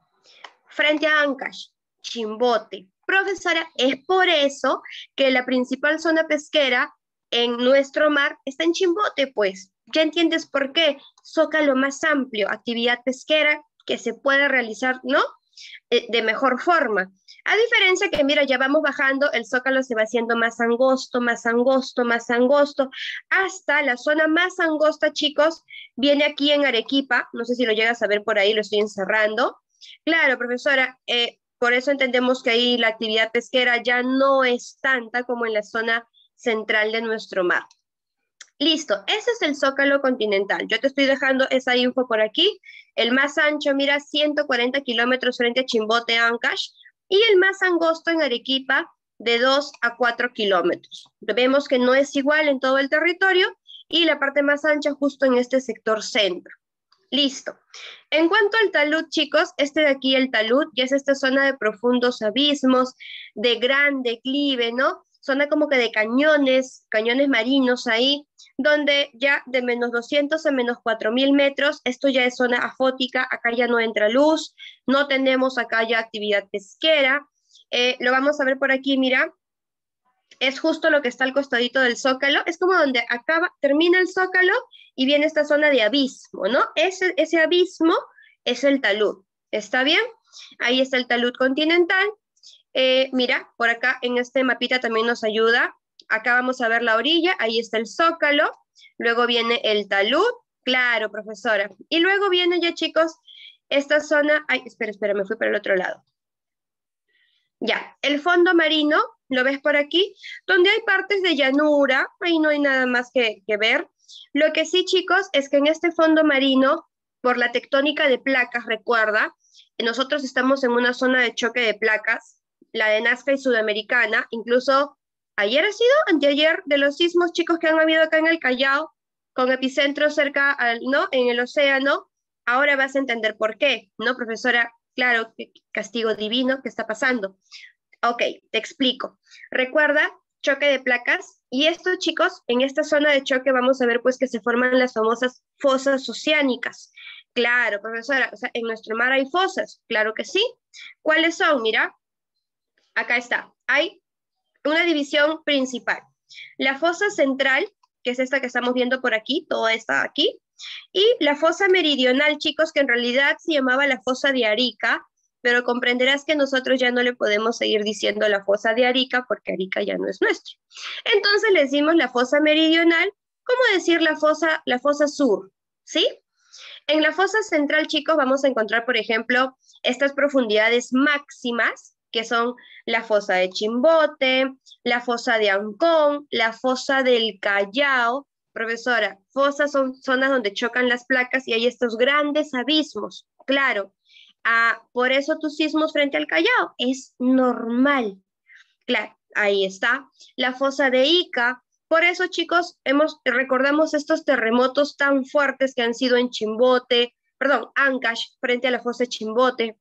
frente a Ancash, Chimbote. Profesora, es por eso que la principal zona pesquera en nuestro mar está en Chimbote, pues. Ya entiendes por qué. Zócalo más amplio, actividad pesquera que se puede realizar, ¿no? Eh, de mejor forma. A diferencia que, mira, ya vamos bajando, el zócalo se va haciendo más angosto, más angosto, más angosto, hasta la zona más angosta, chicos, viene aquí en Arequipa, no sé si lo llegas a ver por ahí, lo estoy encerrando. Claro, profesora, eh, por eso entendemos que ahí la actividad pesquera ya no es tanta como en la zona central de nuestro mar. Listo, ese es el zócalo continental. Yo te estoy dejando esa info por aquí. El más ancho, mira, ciento cuarenta kilómetros frente a Chimbote, Ancash, y el más angosto en Arequipa, de dos a cuatro kilómetros. Vemos que no es igual en todo el territorio, y la parte más ancha justo en este sector centro. Listo. En cuanto al talud, chicos, este de aquí, el talud, ya es esta zona de profundos abismos, de gran declive, ¿no? Zona como que de cañones, cañones marinos ahí, donde ya de menos doscientos a menos cuatro mil metros, esto ya es zona afótica, acá ya no entra luz, no tenemos acá ya actividad pesquera. Eh, lo vamos a ver por aquí, mira, es justo lo que está al costadito del zócalo, es como donde acaba, termina el zócalo y viene esta zona de abismo, ¿no? Ese, ese abismo es el talud, ¿está bien? Ahí está el talud continental. Eh, mira, por acá en este mapita también nos ayuda. Acá vamos a ver la orilla, ahí está el zócalo, luego viene el talud, claro, profesora. Y luego viene ya, chicos, esta zona, ay, espera, espera, me fui para el otro lado. Ya, el fondo marino, ¿lo ves por aquí? Donde hay partes de llanura, ahí no hay nada más que, que ver. Lo que sí, chicos, es que en este fondo marino, por la tectónica de placas, recuerda, nosotros estamos en una zona de choque de placas, la de Nazca y Sudamericana, incluso ayer ha sido, anteayer, de los sismos chicos que han habido acá en el Callao, con epicentro cerca, al, ¿no? En el océano, ahora vas a entender por qué, ¿no, profesora? Claro, castigo divino, ¿qué está pasando? Ok, te explico. Recuerda, choque de placas, y esto, chicos, en esta zona de choque vamos a ver pues que se forman las famosas fosas oceánicas. Claro, profesora, o sea, en nuestro mar hay fosas, claro que sí. ¿Cuáles son? Mira, acá está. Hay una división principal. La fosa central, que es esta que estamos viendo por aquí, toda esta aquí, y la fosa meridional, chicos, que en realidad se llamaba la fosa de Arica, pero comprenderás que nosotros ya no le podemos seguir diciendo la fosa de Arica porque Arica ya no es nuestro. Entonces le decimos la fosa meridional, ¿cómo decir la fosa, la fosa sur? ¿Sí? En la fosa central, chicos, vamos a encontrar, por ejemplo, estas profundidades máximas, que son la fosa de Chimbote, la fosa de Ancón, la fosa del Callao. Profesora, fosas son zonas donde chocan las placas y hay estos grandes abismos. Claro, ah, por eso tus sismos frente al Callao es normal. Claro, ahí está. La fosa de Ica. Por eso, chicos, hemos, recordamos estos terremotos tan fuertes que han sido en Chimbote, perdón, Ancash, frente a la fosa de Chimbote,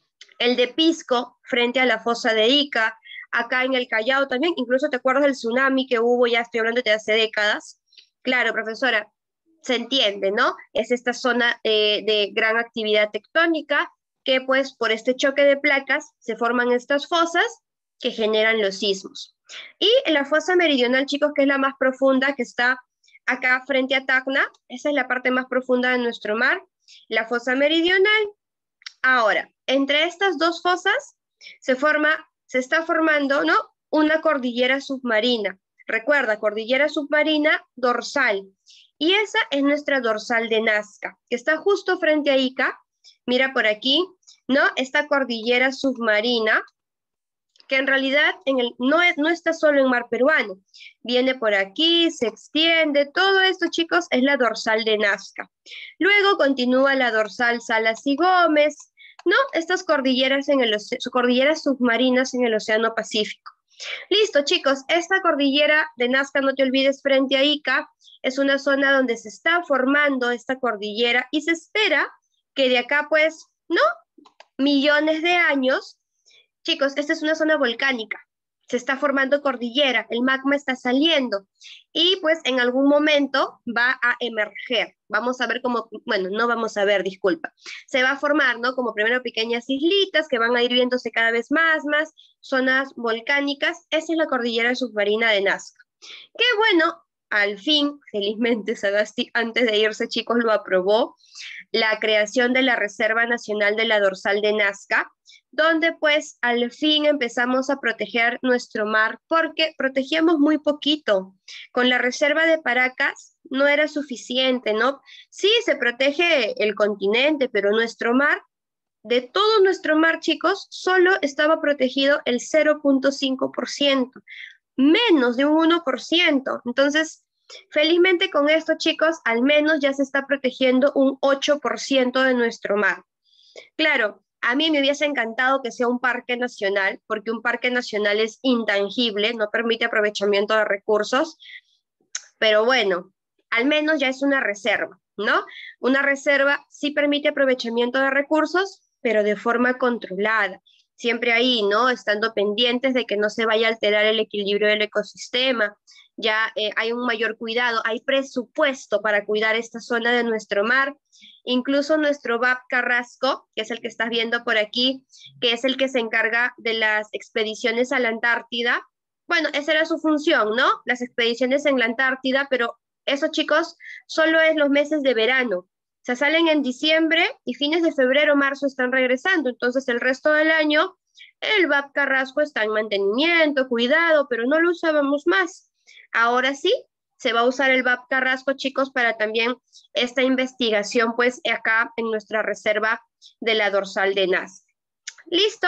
el de Pisco, frente a la fosa de Ica, acá en el Callao también, incluso te acuerdas del tsunami que hubo, ya estoy hablando de hace décadas. Claro, profesora, se entiende, ¿no? Es esta zona eh, de gran actividad tectónica que pues por este choque de placas se forman estas fosas que generan los sismos. Y en la fosa meridional, chicos, que es la más profunda, que está acá frente a Tacna, esa es la parte más profunda de nuestro mar, la fosa meridional. Ahora, entre estas dos fosas se forma, se está formando, ¿no? Una cordillera submarina. Recuerda, cordillera submarina dorsal. Y esa es nuestra dorsal de Nazca, que está justo frente a Ica. Mira por aquí, ¿no? Esta cordillera submarina, que en realidad en el, no, es, no está solo en mar peruano, viene por aquí, se extiende, todo esto, chicos, es la dorsal de Nazca. Luego continúa la dorsal Salas y Gómez, ¿no? Estas cordilleras, en el, cordilleras submarinas en el Océano Pacífico. Listo, chicos, esta cordillera de Nazca, no te olvides, frente a Ica, es una zona donde se está formando esta cordillera y se espera que de acá, pues, ¿no? Millones de años, chicos, esta es una zona volcánica, se está formando cordillera, el magma está saliendo y pues en algún momento va a emerger. Vamos a ver cómo, bueno, no vamos a ver, disculpa. Se va a formar, ¿no? Como primero pequeñas islitas que van a ir viéndose cada vez más, más, zonas volcánicas. Esa es la cordillera submarina de Nazca. Qué bueno, al fin, felizmente Sagasti, antes de irse, chicos, lo aprobó, la creación de la Reserva Nacional de la Dorsal de Nazca, donde pues al fin empezamos a proteger nuestro mar, porque protegíamos muy poquito. Con la Reserva de Paracas no era suficiente, ¿no? Sí, se protege el continente, pero nuestro mar, de todo nuestro mar, chicos, solo estaba protegido el cero punto cinco por ciento, menos de un uno por ciento. Entonces, felizmente con esto, chicos, al menos ya se está protegiendo un ocho por ciento de nuestro mar. Claro, a mí me hubiese encantado que sea un parque nacional, porque un parque nacional es intangible, no permite aprovechamiento de recursos, pero bueno, al menos ya es una reserva, ¿no? Una reserva sí permite aprovechamiento de recursos, pero de forma controlada. Siempre ahí, ¿no? Estando pendientes de que no se vaya a alterar el equilibrio del ecosistema. Ya eh, hay un mayor cuidado, hay presupuesto para cuidar esta zona de nuestro mar. Incluso nuestro V A P Carrasco, que es el que estás viendo por aquí, que es el que se encarga de las expediciones a la Antártida. Bueno, esa era su función, ¿no? Las expediciones en la Antártida, pero eso, chicos, solo es los meses de verano. O sea, salen en diciembre y fines de febrero, marzo están regresando. Entonces, el resto del año, el V A P Carrasco está en mantenimiento, cuidado, pero no lo usábamos más. Ahora sí, se va a usar el V A P Carrasco, chicos, para también esta investigación, pues, acá en nuestra reserva de la dorsal de Nazca. ¿Listo?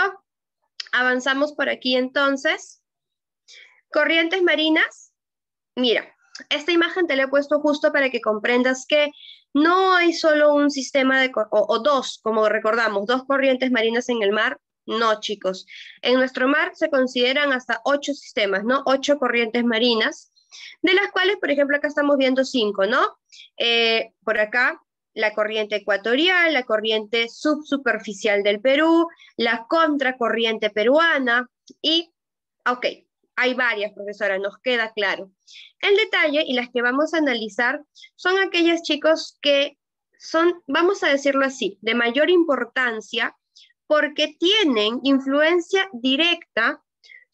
Avanzamos por aquí, entonces. Corrientes marinas. Mira, esta imagen te la he puesto justo para que comprendas que no hay solo un sistema de, o, o dos, como recordamos, dos corrientes marinas en el mar. No, chicos. En nuestro mar se consideran hasta ocho sistemas, ¿no? Ocho corrientes marinas, de las cuales, por ejemplo, acá estamos viendo cinco, ¿no? Eh, por acá, la corriente ecuatorial, la corriente subsuperficial del Perú, la contracorriente peruana y, ok, hay varias, profesora, nos queda claro. El detalle y las que vamos a analizar son aquellas, chicos, que son, vamos a decirlo así, de mayor importancia porque tienen influencia directa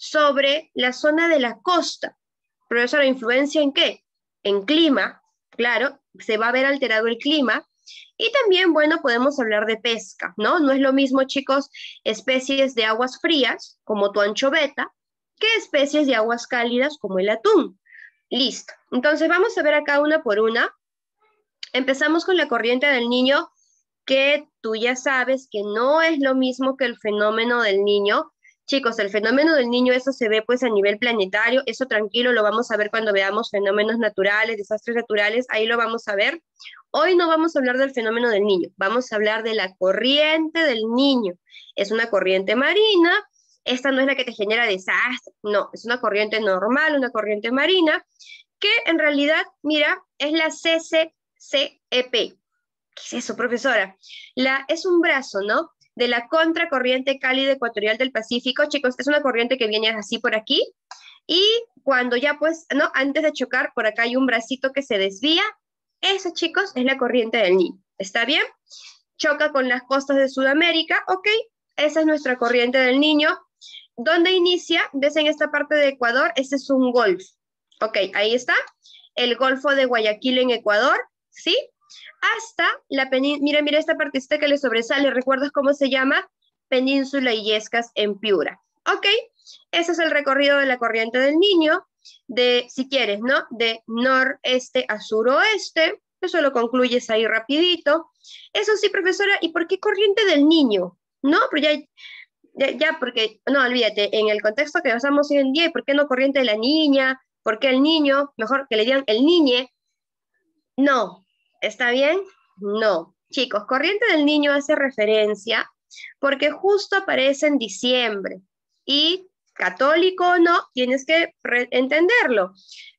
sobre la zona de la costa. Profesora, ¿influencia en qué? En clima, claro, se va a ver alterado el clima. Y también, bueno, podemos hablar de pesca, ¿no? No es lo mismo, chicos, especies de aguas frías, como tu anchoveta, que especies de aguas cálidas, como el atún. Listo. Entonces, vamos a ver acá una por una. Empezamos con la corriente del Niño, que tú ya sabes que no es lo mismo que el fenómeno del Niño. Chicos, el fenómeno del Niño, eso se ve pues a nivel planetario, eso tranquilo lo vamos a ver cuando veamos fenómenos naturales, desastres naturales, ahí lo vamos a ver. Hoy no vamos a hablar del fenómeno del Niño, vamos a hablar de la corriente del Niño. Es una corriente marina, esta no es la que te genera desastre, no, es una corriente normal, una corriente marina, que en realidad, mira, es la C C C E P. ¿Qué es eso, profesora? La, es un brazo, ¿no? De la contracorriente cálida ecuatorial del Pacífico. Chicos, es una corriente que viene así por aquí. Y cuando ya pues, ¿no? Antes de chocar, por acá hay un bracito que se desvía. Esa, chicos, es la corriente del Niño. ¿Está bien? Choca con las costas de Sudamérica. Ok, esa es nuestra corriente del Niño. ¿Dónde inicia? ¿Ves en esta parte de Ecuador? Ese es un golfo. Ok, ahí está. El Golfo de Guayaquil en Ecuador. ¿Sí? Hasta la península, mira, mira esta partecita que le sobresale, ¿recuerdas cómo se llama? Península Illescas en Piura. Ok, ese es el recorrido de la corriente del Niño, de, si quieres, ¿no? De noreste a suroeste, eso lo concluyes ahí rapidito. Eso sí, profesora, ¿y por qué corriente del Niño? No, pero ya, ya, ya porque, no, olvídate, en el contexto que basamos hoy en día, ¿y por qué no corriente de la niña? ¿Por qué el niño? Mejor que le digan el niñe. No. ¿Está bien? No. Chicos, corriente del Niño hace referencia Porque justo aparece en diciembre. Y católico o no, tienes que entenderlo.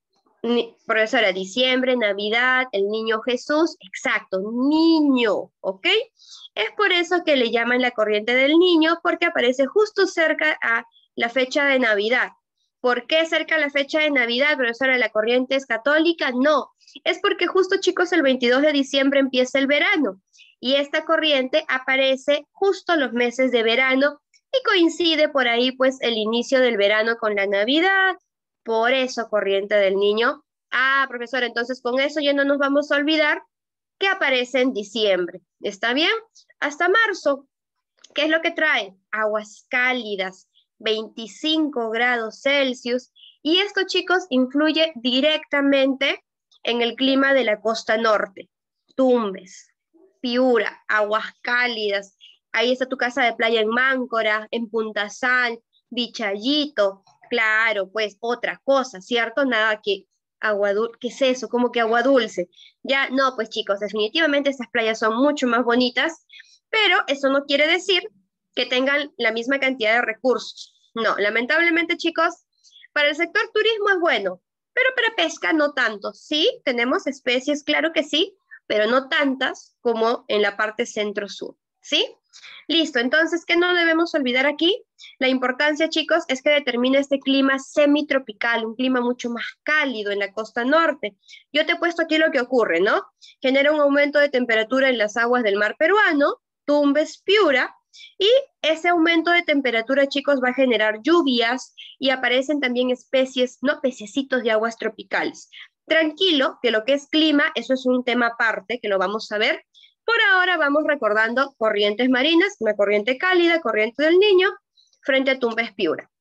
Ni, profesora, diciembre, Navidad, el niño Jesús, exacto, niño, ¿ok? Es por eso que le llaman la corriente del niño, porque aparece justo cerca a la fecha de Navidad. ¿Por qué cerca a la fecha de Navidad, profesora, la corriente es católica? No, es porque justo, chicos, el veintidós de diciembre empieza el verano, y esta corriente aparece justo los meses de verano, y coincide por ahí, pues, el inicio del verano con la Navidad. Por eso, corriente del niño. Ah, profesor, entonces con eso ya no nos vamos a olvidar que aparece en diciembre. ¿Está bien? Hasta marzo. ¿Qué es lo que trae? Aguas cálidas, veinticinco grados Celsius. Y esto, chicos, influye directamente en el clima de la costa norte. Tumbes, Piura, aguas cálidas. Ahí está tu casa de playa en Máncora, en Punta Sal, Vichayito. Claro, pues otra cosa, ¿cierto? Nada que agua dulce, ¿qué es eso? Como que agua dulce. Ya, no, pues chicos, definitivamente estas playas son mucho más bonitas, pero eso no quiere decir que tengan la misma cantidad de recursos. No, lamentablemente, chicos, para el sector turismo es bueno, pero para pesca no tanto. Sí, tenemos especies, claro que sí, pero no tantas como en la parte centro-sur, ¿sí? Listo, entonces, ¿qué no debemos olvidar aquí? La importancia, chicos, es que determina este clima semitropical, un clima mucho más cálido en la costa norte. Yo te he puesto aquí lo que ocurre, ¿no? Genera un aumento de temperatura en las aguas del mar peruano, Tumbes, Piura, y ese aumento de temperatura, chicos, va a generar lluvias y aparecen también especies, ¿no? Pececitos de aguas tropicales. Tranquilo, que lo que es clima, eso es un tema aparte, que lo vamos a ver. Por ahora vamos recordando corrientes marinas, una corriente cálida, corriente del niño, frente a Tumbes, Piura.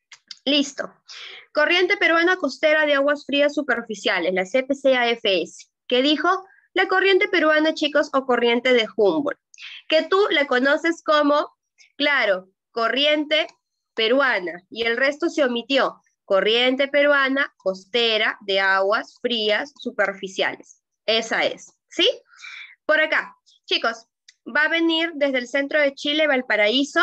Listo. Corriente peruana costera de aguas frías superficiales, la C P C A F S. ¿Qué dijo? La corriente peruana, chicos, o corriente de Humboldt, que tú la conoces como, claro, corriente peruana, y el resto se omitió. Corriente peruana costera de aguas frías superficiales. Esa es, ¿sí? Por acá, chicos, va a venir desde el centro de Chile, Valparaíso,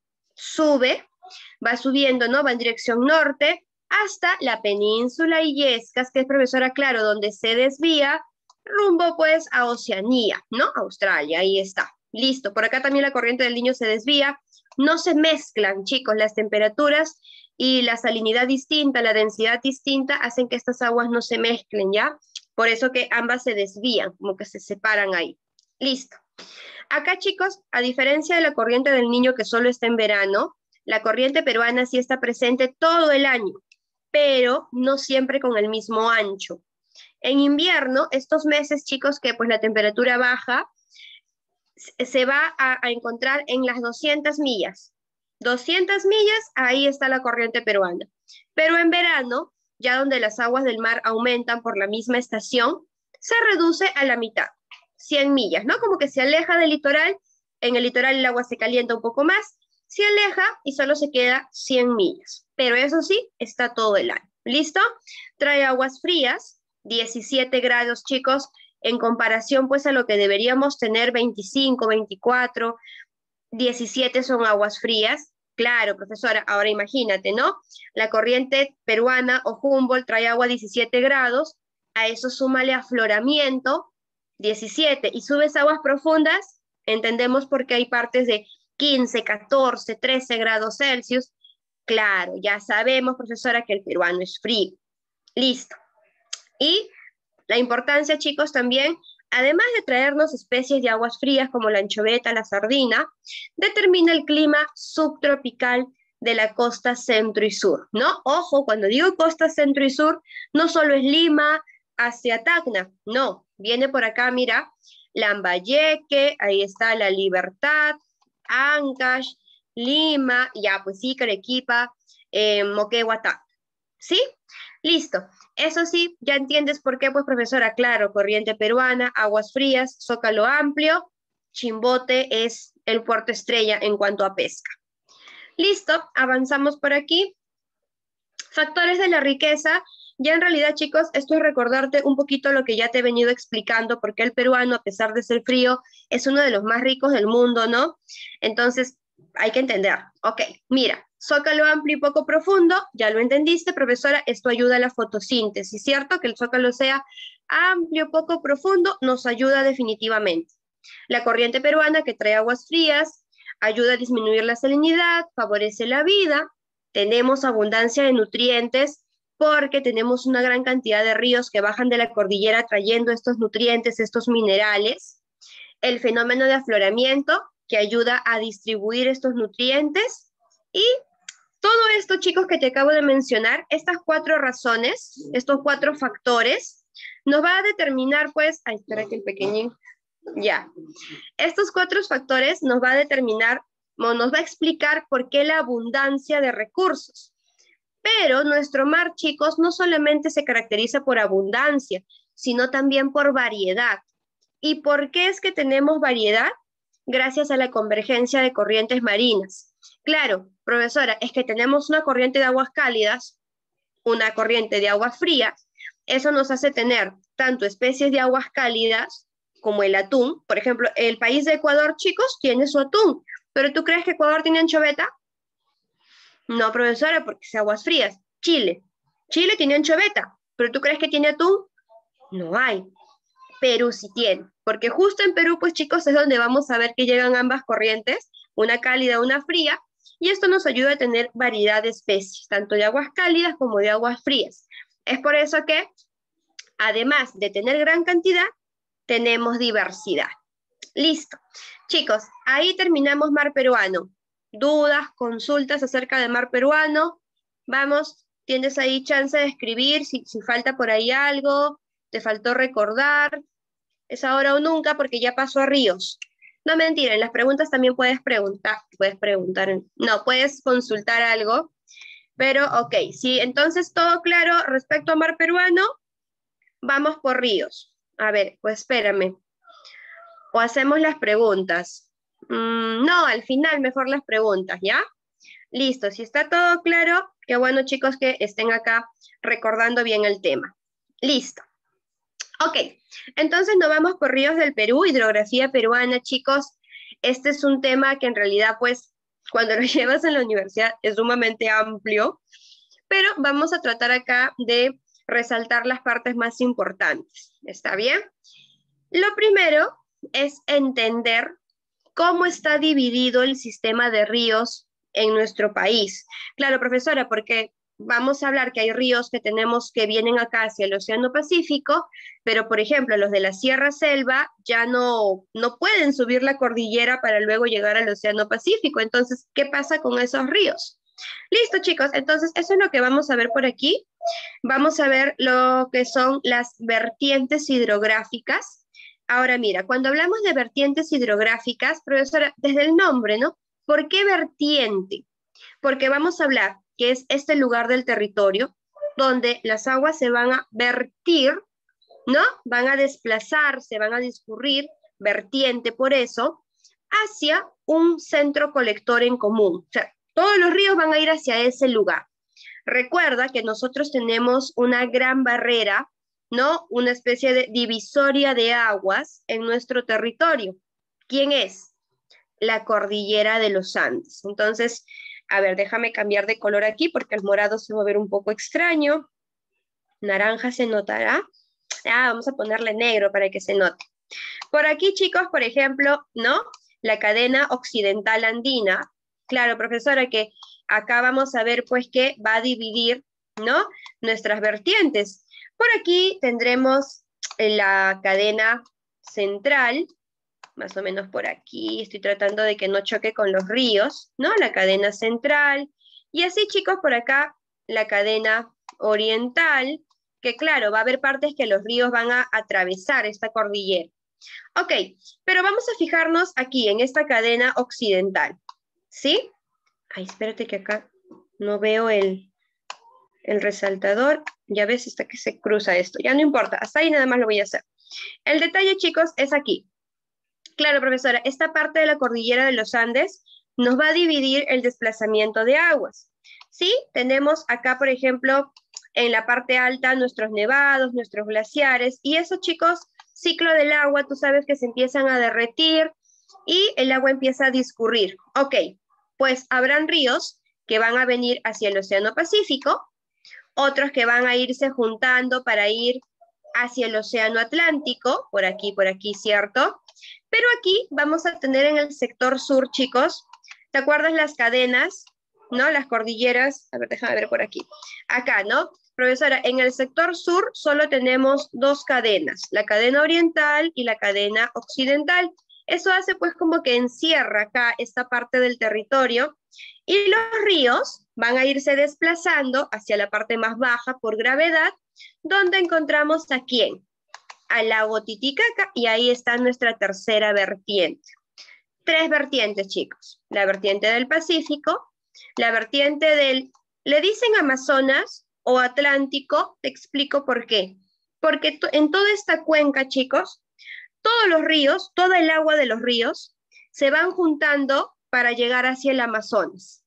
sube, va subiendo, ¿no? Va en dirección norte, hasta la península Illescas, que es, profesora, claro, donde se desvía rumbo, pues, a Oceanía, ¿no? Australia, ahí está. Listo, por acá también la corriente del Niño se desvía. No se mezclan, chicos, las temperaturas y la salinidad distinta, la densidad distinta, hacen que estas aguas no se mezclen, ¿ya? Por eso que ambas se desvían, como que se separan ahí. Listo. Acá, chicos, a diferencia de la corriente del Niño que solo está en verano, la corriente peruana sí está presente todo el año, pero no siempre con el mismo ancho. En invierno, estos meses, chicos, que pues la temperatura baja, se va a, a encontrar en las doscientas millas. doscientas millas, ahí está la corriente peruana. Pero en verano, ya donde las aguas del mar aumentan por la misma estación, se reduce a la mitad, cien millas, ¿no? Como que se aleja del litoral, en el litoral el agua se calienta un poco más, se aleja y solo se queda cien millas. Pero eso sí, está todo el año. ¿Listo? Trae aguas frías, diecisiete grados, chicos, en comparación pues a lo que deberíamos tener, veinticinco, veinticuatro, diecisiete son aguas frías. Claro, profesora, ahora imagínate, ¿no? La corriente peruana o Humboldt trae agua a diecisiete grados, a eso súmale afloramiento, diecisiete, y subes aguas profundas, entendemos por qué hay partes de quince, catorce, trece grados Celsius. Claro, ya sabemos, profesora, que el peruano es frío. Listo. Y la importancia, chicos, también, además de traernos especies de aguas frías como la anchoveta, la sardina, determina el clima subtropical de la costa centro y sur, ¿no? Ojo, cuando digo costa centro y sur, no solo es Lima hacia Tacna, no, viene por acá, mira, Lambayeque, ahí está La Libertad, Ancash, Lima, ya, pues sí, Arequipa, eh, Moquegua, Tacna, ¿sí? Listo. Eso sí, ya entiendes por qué, pues, profesora, claro, corriente peruana, aguas frías, zócalo amplio, Chimbote es el puerto estrella en cuanto a pesca. Listo, avanzamos por aquí. Factores de la riqueza Ya en realidad, chicos, esto es recordarte un poquito lo que ya te he venido explicando, porque el peruano, a pesar de ser frío, es uno de los más ricos del mundo, ¿no? Entonces, hay que entender. Ok, mira, zócalo amplio y poco profundo, ya lo entendiste, profesora, esto ayuda a la fotosíntesis, ¿cierto? Que el zócalo sea amplio, poco profundo, nos ayuda definitivamente. La corriente peruana que trae aguas frías, ayuda a disminuir la salinidad, favorece la vida, tenemos abundancia de nutrientes porque tenemos una gran cantidad de ríos que bajan de la cordillera trayendo estos nutrientes, estos minerales. El fenómeno de afloramiento que ayuda a distribuir estos nutrientes y todo esto, chicos, que te acabo de mencionar, estas cuatro razones, estos cuatro factores, nos va a determinar, pues, ay, espera que el pequeñín, ya, estos cuatro factores nos va a determinar, o nos va a explicar por qué la abundancia de recursos. Pero nuestro mar, chicos, no solamente se caracteriza por abundancia, sino también por variedad. ¿Y por qué es que tenemos variedad? Gracias a la convergencia de corrientes marinas. Claro, profesora, es que tenemos una corriente de aguas cálidas, una corriente de aguas frías. Eso nos hace tener tanto especies de aguas cálidas como el atún. Por ejemplo, el país de Ecuador, chicos, tiene su atún. ¿Pero tú crees que Ecuador tiene anchoveta? No, profesora, porque es aguas frías. Chile. Chile tiene anchoveta. ¿Pero tú crees que tiene atún? No hay. Perú sí tiene. Porque justo en Perú, pues chicos, es donde vamos a ver que llegan ambas corrientes, una cálida, una fría, y esto nos ayuda a tener variedad de especies, tanto de aguas cálidas como de aguas frías. Es por eso que, además de tener gran cantidad, tenemos diversidad. Listo. Chicos, ahí terminamos mar peruano. ¿Dudas, consultas acerca del mar peruano? Vamos, tienes ahí chance de escribir si, si falta por ahí algo, te faltó recordar. Es ahora o nunca porque ya pasó a ríos. No, mentira, en las preguntas también puedes preguntar, puedes preguntar, no, puedes consultar algo, pero ok, sí, entonces todo claro respecto a mar peruano, vamos por ríos. A ver, pues espérame. O hacemos las preguntas. Mm, no, al final mejor las preguntas, ¿ya? Listo, si está todo claro, qué bueno chicos que estén acá recordando bien el tema. Listo. Ok, entonces nos vamos por ríos del Perú, hidrografía peruana, chicos. Este es un tema que en realidad, pues, cuando lo llevas en la universidad es sumamente amplio, pero vamos a tratar acá de resaltar las partes más importantes. ¿Está bien? Lo primero es entender cómo está dividido el sistema de ríos en nuestro país. Claro, profesora, porque vamos a hablar que hay ríos que tenemos que vienen acá hacia el Océano Pacífico, pero por ejemplo los de la Sierra Selva ya no, no pueden subir la cordillera para luego llegar al Océano Pacífico. Entonces, ¿qué pasa con esos ríos? Listo, chicos, entonces eso es lo que vamos a ver por aquí. Vamos a ver lo que son las vertientes hidrográficas. Ahora mira, cuando hablamos de vertientes hidrográficas, profesora, desde el nombre, ¿no? ¿Por qué vertiente? Porque vamos a hablar que es este lugar del territorio donde las aguas se van a vertir, ¿no? Van a desplazarse, van a discurrir, vertiente por eso, hacia un centro colector en común. O sea, todos los ríos van a ir hacia ese lugar. Recuerda que nosotros tenemos una gran barrera, ¿no? Una especie de divisoria de aguas en nuestro territorio. ¿Quién es? La cordillera de los Andes. Entonces, a ver, déjame cambiar de color aquí porque el morado se va a ver un poco extraño. Naranja se notará. Ah, vamos a ponerle negro para que se note. Por aquí, chicos, por ejemplo, ¿no? La cadena occidental andina. Claro, profesora, que acá vamos a ver, pues, que va a dividir, ¿no? Nuestras vertientes. Por aquí tendremos la cadena central, más o menos por aquí. Estoy tratando de que no choque con los ríos, ¿no? La cadena central. Y así, chicos, por acá, la cadena oriental, que claro, va a haber partes que los ríos van a atravesar esta cordillera. Ok, pero vamos a fijarnos aquí, en esta cadena occidental, ¿sí? Ay, espérate que acá no veo el, el resaltador. Ya ves, hasta que se cruza esto. Ya no importa, hasta ahí nada más lo voy a hacer. El detalle, chicos, es aquí. Claro, profesora, esta parte de la cordillera de los Andes nos va a dividir el desplazamiento de aguas. ¿Sí? Tenemos acá, por ejemplo, en la parte alta nuestros nevados, nuestros glaciares, y eso, chicos, ciclo del agua, tú sabes que se empiezan a derretir y el agua empieza a discurrir. Ok, pues habrán ríos que van a venir hacia el Océano Pacífico, otros que van a irse juntando para ir hacia el Océano Atlántico, por aquí, por aquí, ¿cierto? Pero aquí vamos a tener en el sector sur, chicos, ¿te acuerdas las cadenas, no? Las cordilleras, a ver, déjame ver por aquí. Acá, ¿no? Profesora, en el sector sur solo tenemos dos cadenas, la cadena oriental y la cadena occidental. Eso hace pues como que encierra acá esta parte del territorio y los ríos van a irse desplazando hacia la parte más baja por gravedad, donde encontramos a quién, al lago Titicaca, y ahí está nuestra tercera vertiente. Tres vertientes, chicos. La vertiente del Pacífico, la vertiente del, le dicen Amazonas o Atlántico, te explico por qué. Porque en toda esta cuenca, chicos, todos los ríos, toda el agua de los ríos, se van juntando para llegar hacia el Amazonas.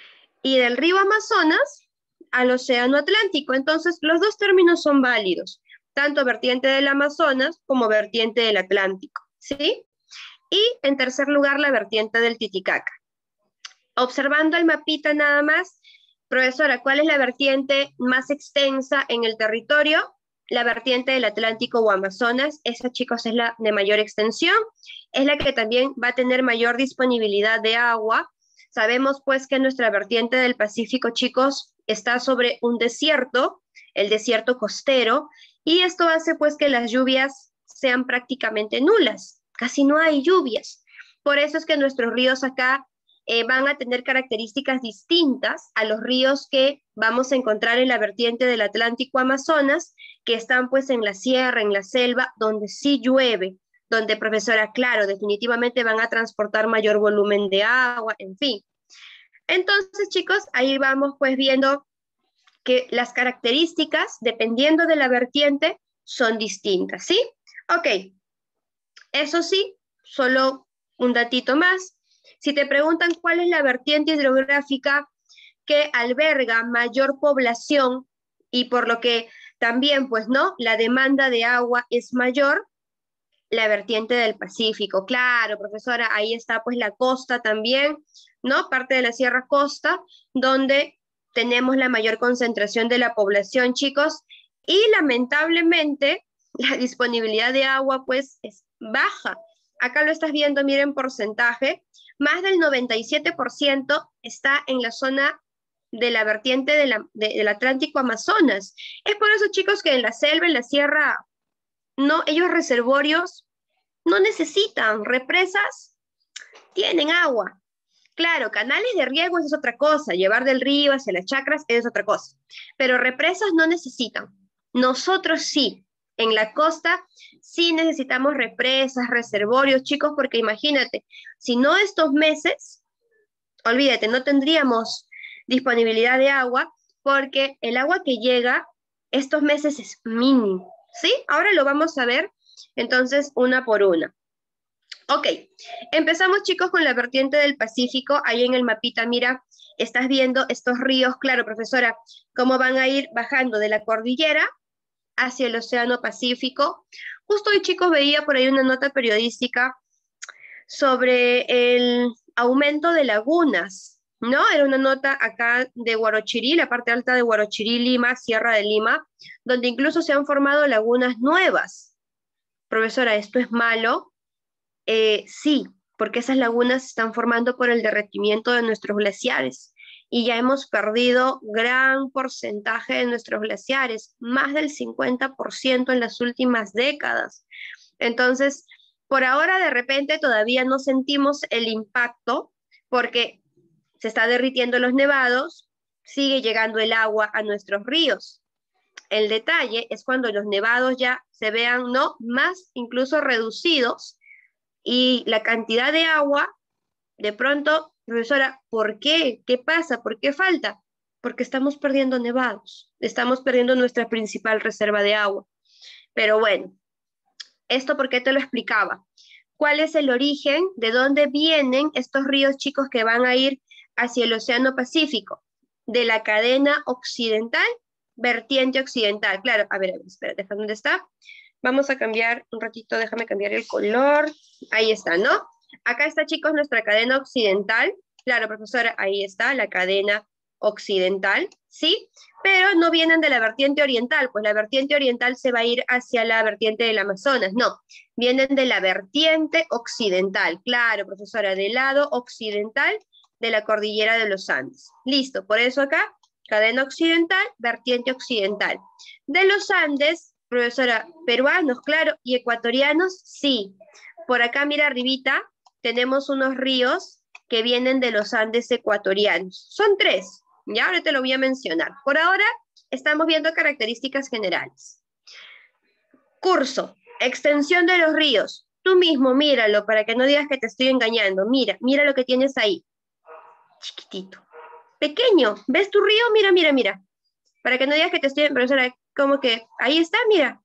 Y del río Amazonas al Océano Atlántico. Entonces, los dos términos son válidos, tanto vertiente del Amazonas como vertiente del Atlántico, ¿sí? Y en tercer lugar, la vertiente del Titicaca. Observando el mapita nada más, profesora, ¿cuál es la vertiente más extensa en el territorio? La vertiente del Atlántico o Amazonas. Esa, chicos, es la de mayor extensión, es la que también va a tener mayor disponibilidad de agua. Sabemos pues que nuestra vertiente del Pacífico, chicos, está sobre un desierto, el desierto costero, y esto hace pues que las lluvias sean prácticamente nulas, casi no hay lluvias. Por eso es que nuestros ríos acá eh, van a tener características distintas a los ríos que vamos a encontrar en la vertiente del Atlántico Amazonas, que están pues en la sierra, en la selva, donde sí llueve, donde, profesora, claro, definitivamente van a transportar mayor volumen de agua, en fin. Entonces, chicos, ahí vamos pues viendo que las características, dependiendo de la vertiente, son distintas, ¿sí? Ok, eso sí, solo un datito más. Si te preguntan cuál es la vertiente hidrográfica que alberga mayor población y por lo que también, pues, ¿no? La demanda de agua es mayor, la vertiente del Pacífico. Claro, profesora, ahí está pues la costa también, ¿no? Parte de la Sierra Costa, donde tenemos la mayor concentración de la población, chicos, y lamentablemente la disponibilidad de agua pues es baja. Acá lo estás viendo, miren, porcentaje, más del noventa y siete por ciento está en la zona de la vertiente de la, de, del Atlántico Amazonas. Es por eso, chicos, que en la selva, en la sierra, no, ellos reservorios no necesitan, represas tienen agua. Claro, canales de riego es otra cosa, llevar del río hacia las chacras es otra cosa, pero represas no necesitan. Nosotros sí, en la costa sí necesitamos represas, reservorios, chicos, porque imagínate, si no estos meses, olvídate, no tendríamos disponibilidad de agua, porque el agua que llega estos meses es mínimo, ¿sí? Ahora lo vamos a ver, entonces, una por una. Ok, empezamos, chicos, con la vertiente del Pacífico. Ahí en el mapita, mira, estás viendo estos ríos, claro, profesora, cómo van a ir bajando de la cordillera hacia el Océano Pacífico. Justo hoy, chicos, veía por ahí una nota periodística sobre el aumento de lagunas, ¿no? Era una nota acá de Huarochirí, la parte alta de Huarochirí, Lima, Sierra de Lima, donde incluso se han formado lagunas nuevas. Profesora, ¿esto es malo? Eh, sí, porque esas lagunas se están formando por el derretimiento de nuestros glaciares y ya hemos perdido gran porcentaje de nuestros glaciares, más del cincuenta por ciento en las últimas décadas. Entonces, por ahora de repente todavía no sentimos el impacto porque se está derritiendo los nevados, sigue llegando el agua a nuestros ríos. El detalle es cuando los nevados ya se vean, ¿no?, más incluso reducidos y la cantidad de agua, de pronto, profesora, ¿por qué? ¿Qué pasa? ¿Por qué falta? Porque estamos perdiendo nevados, estamos perdiendo nuestra principal reserva de agua. Pero bueno, ¿esto por qué te lo explicaba? ¿Cuál es el origen? ¿De dónde vienen estos ríos, chicos, que van a ir hacia el Océano Pacífico? De la cadena occidental vertiente occidental. Claro, a ver, a ver, espérate, ¿dónde está? Vamos a cambiar un ratito, déjame cambiar el color. Ahí está, ¿no? Acá está, chicos, nuestra cadena occidental. Claro, profesora, ahí está la cadena occidental, ¿sí? Pero no vienen de la vertiente oriental, pues la vertiente oriental se va a ir hacia la vertiente del Amazonas. No, vienen de la vertiente occidental. Claro, profesora, del lado occidental de la cordillera de los Andes. Listo, por eso acá, cadena occidental, vertiente occidental. De los Andes, profesora, peruanos, claro, y ecuatorianos, sí. Por acá, mira, arribita, tenemos unos ríos que vienen de los Andes ecuatorianos. Son tres, ya ahora te lo voy a mencionar. Por ahora, estamos viendo características generales. Curso, extensión de los ríos. Tú mismo, míralo, para que no digas que te estoy engañando. Mira, mira lo que tienes ahí. Chiquitito. Pequeño. ¿Ves tu río? Mira, mira, mira. Para que no digas que te estoy... Profesora, como que... Ahí está, mira.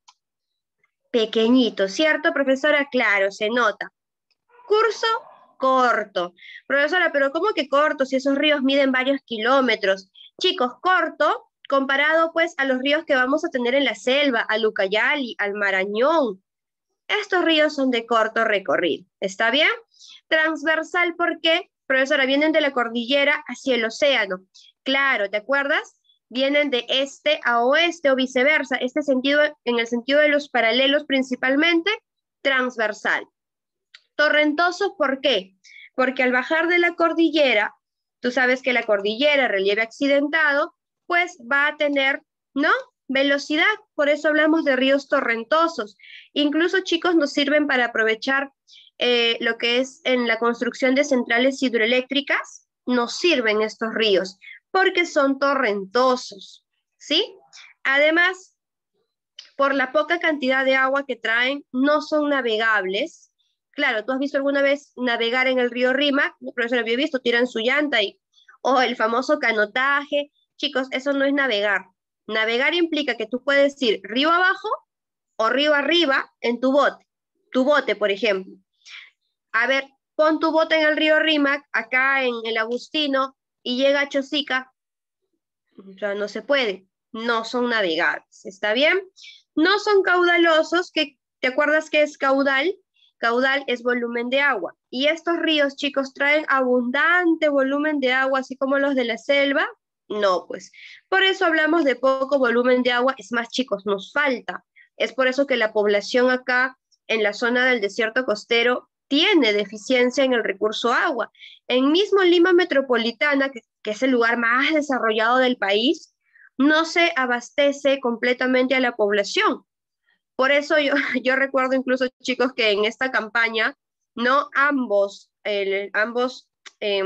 Pequeñito, ¿cierto, profesora? Claro, se nota. Curso corto. Profesora, pero ¿cómo que corto si esos ríos miden varios kilómetros? Chicos, corto comparado pues a los ríos que vamos a tener en la selva, al Ucayali, al Marañón. Estos ríos son de corto recorrido. ¿Está bien? Transversal, ¿por qué? Profesora, vienen de la cordillera hacia el océano. Claro, ¿te acuerdas? Vienen de este a oeste o viceversa. Este sentido, en el sentido de los paralelos principalmente, transversal. Torrentoso, ¿por qué? Porque al bajar de la cordillera, tú sabes que la cordillera, relieve accidentado, pues va a tener, ¿no? Velocidad, por eso hablamos de ríos torrentosos. Incluso, chicos, nos sirven para aprovechar eh, lo que es en la construcción de centrales hidroeléctricas, nos sirven estos ríos, porque son torrentosos, ¿sí? Además, por la poca cantidad de agua que traen, no son navegables. Claro, ¿tú has visto alguna vez navegar en el río Rímac? Profesor, había visto, tiran su llanta y, o el famoso canotaje. Chicos, eso no es navegar. Navegar implica que tú puedes ir río abajo o río arriba en tu bote. Tu bote, por ejemplo. A ver, pon tu bote en el río Rímac, acá en el Agustino, y llega a Chosica. O sea, no se puede. No son navegables. ¿Está bien? No son caudalosos, que ¿te acuerdas qué es caudal? Caudal es volumen de agua. Y estos ríos, chicos, traen abundante volumen de agua, así como los de la selva. No, pues. Por eso hablamos de poco volumen de agua. Es más, chicos, nos falta. Es por eso que la población acá, en la zona del desierto costero, tiene deficiencia en el recurso agua. En mismo Lima Metropolitana, que, que es el lugar más desarrollado del país, no se abastece completamente a la población. Por eso yo, yo recuerdo incluso, chicos, que en esta campaña, ¿no? Ambos, el, ambos, eh,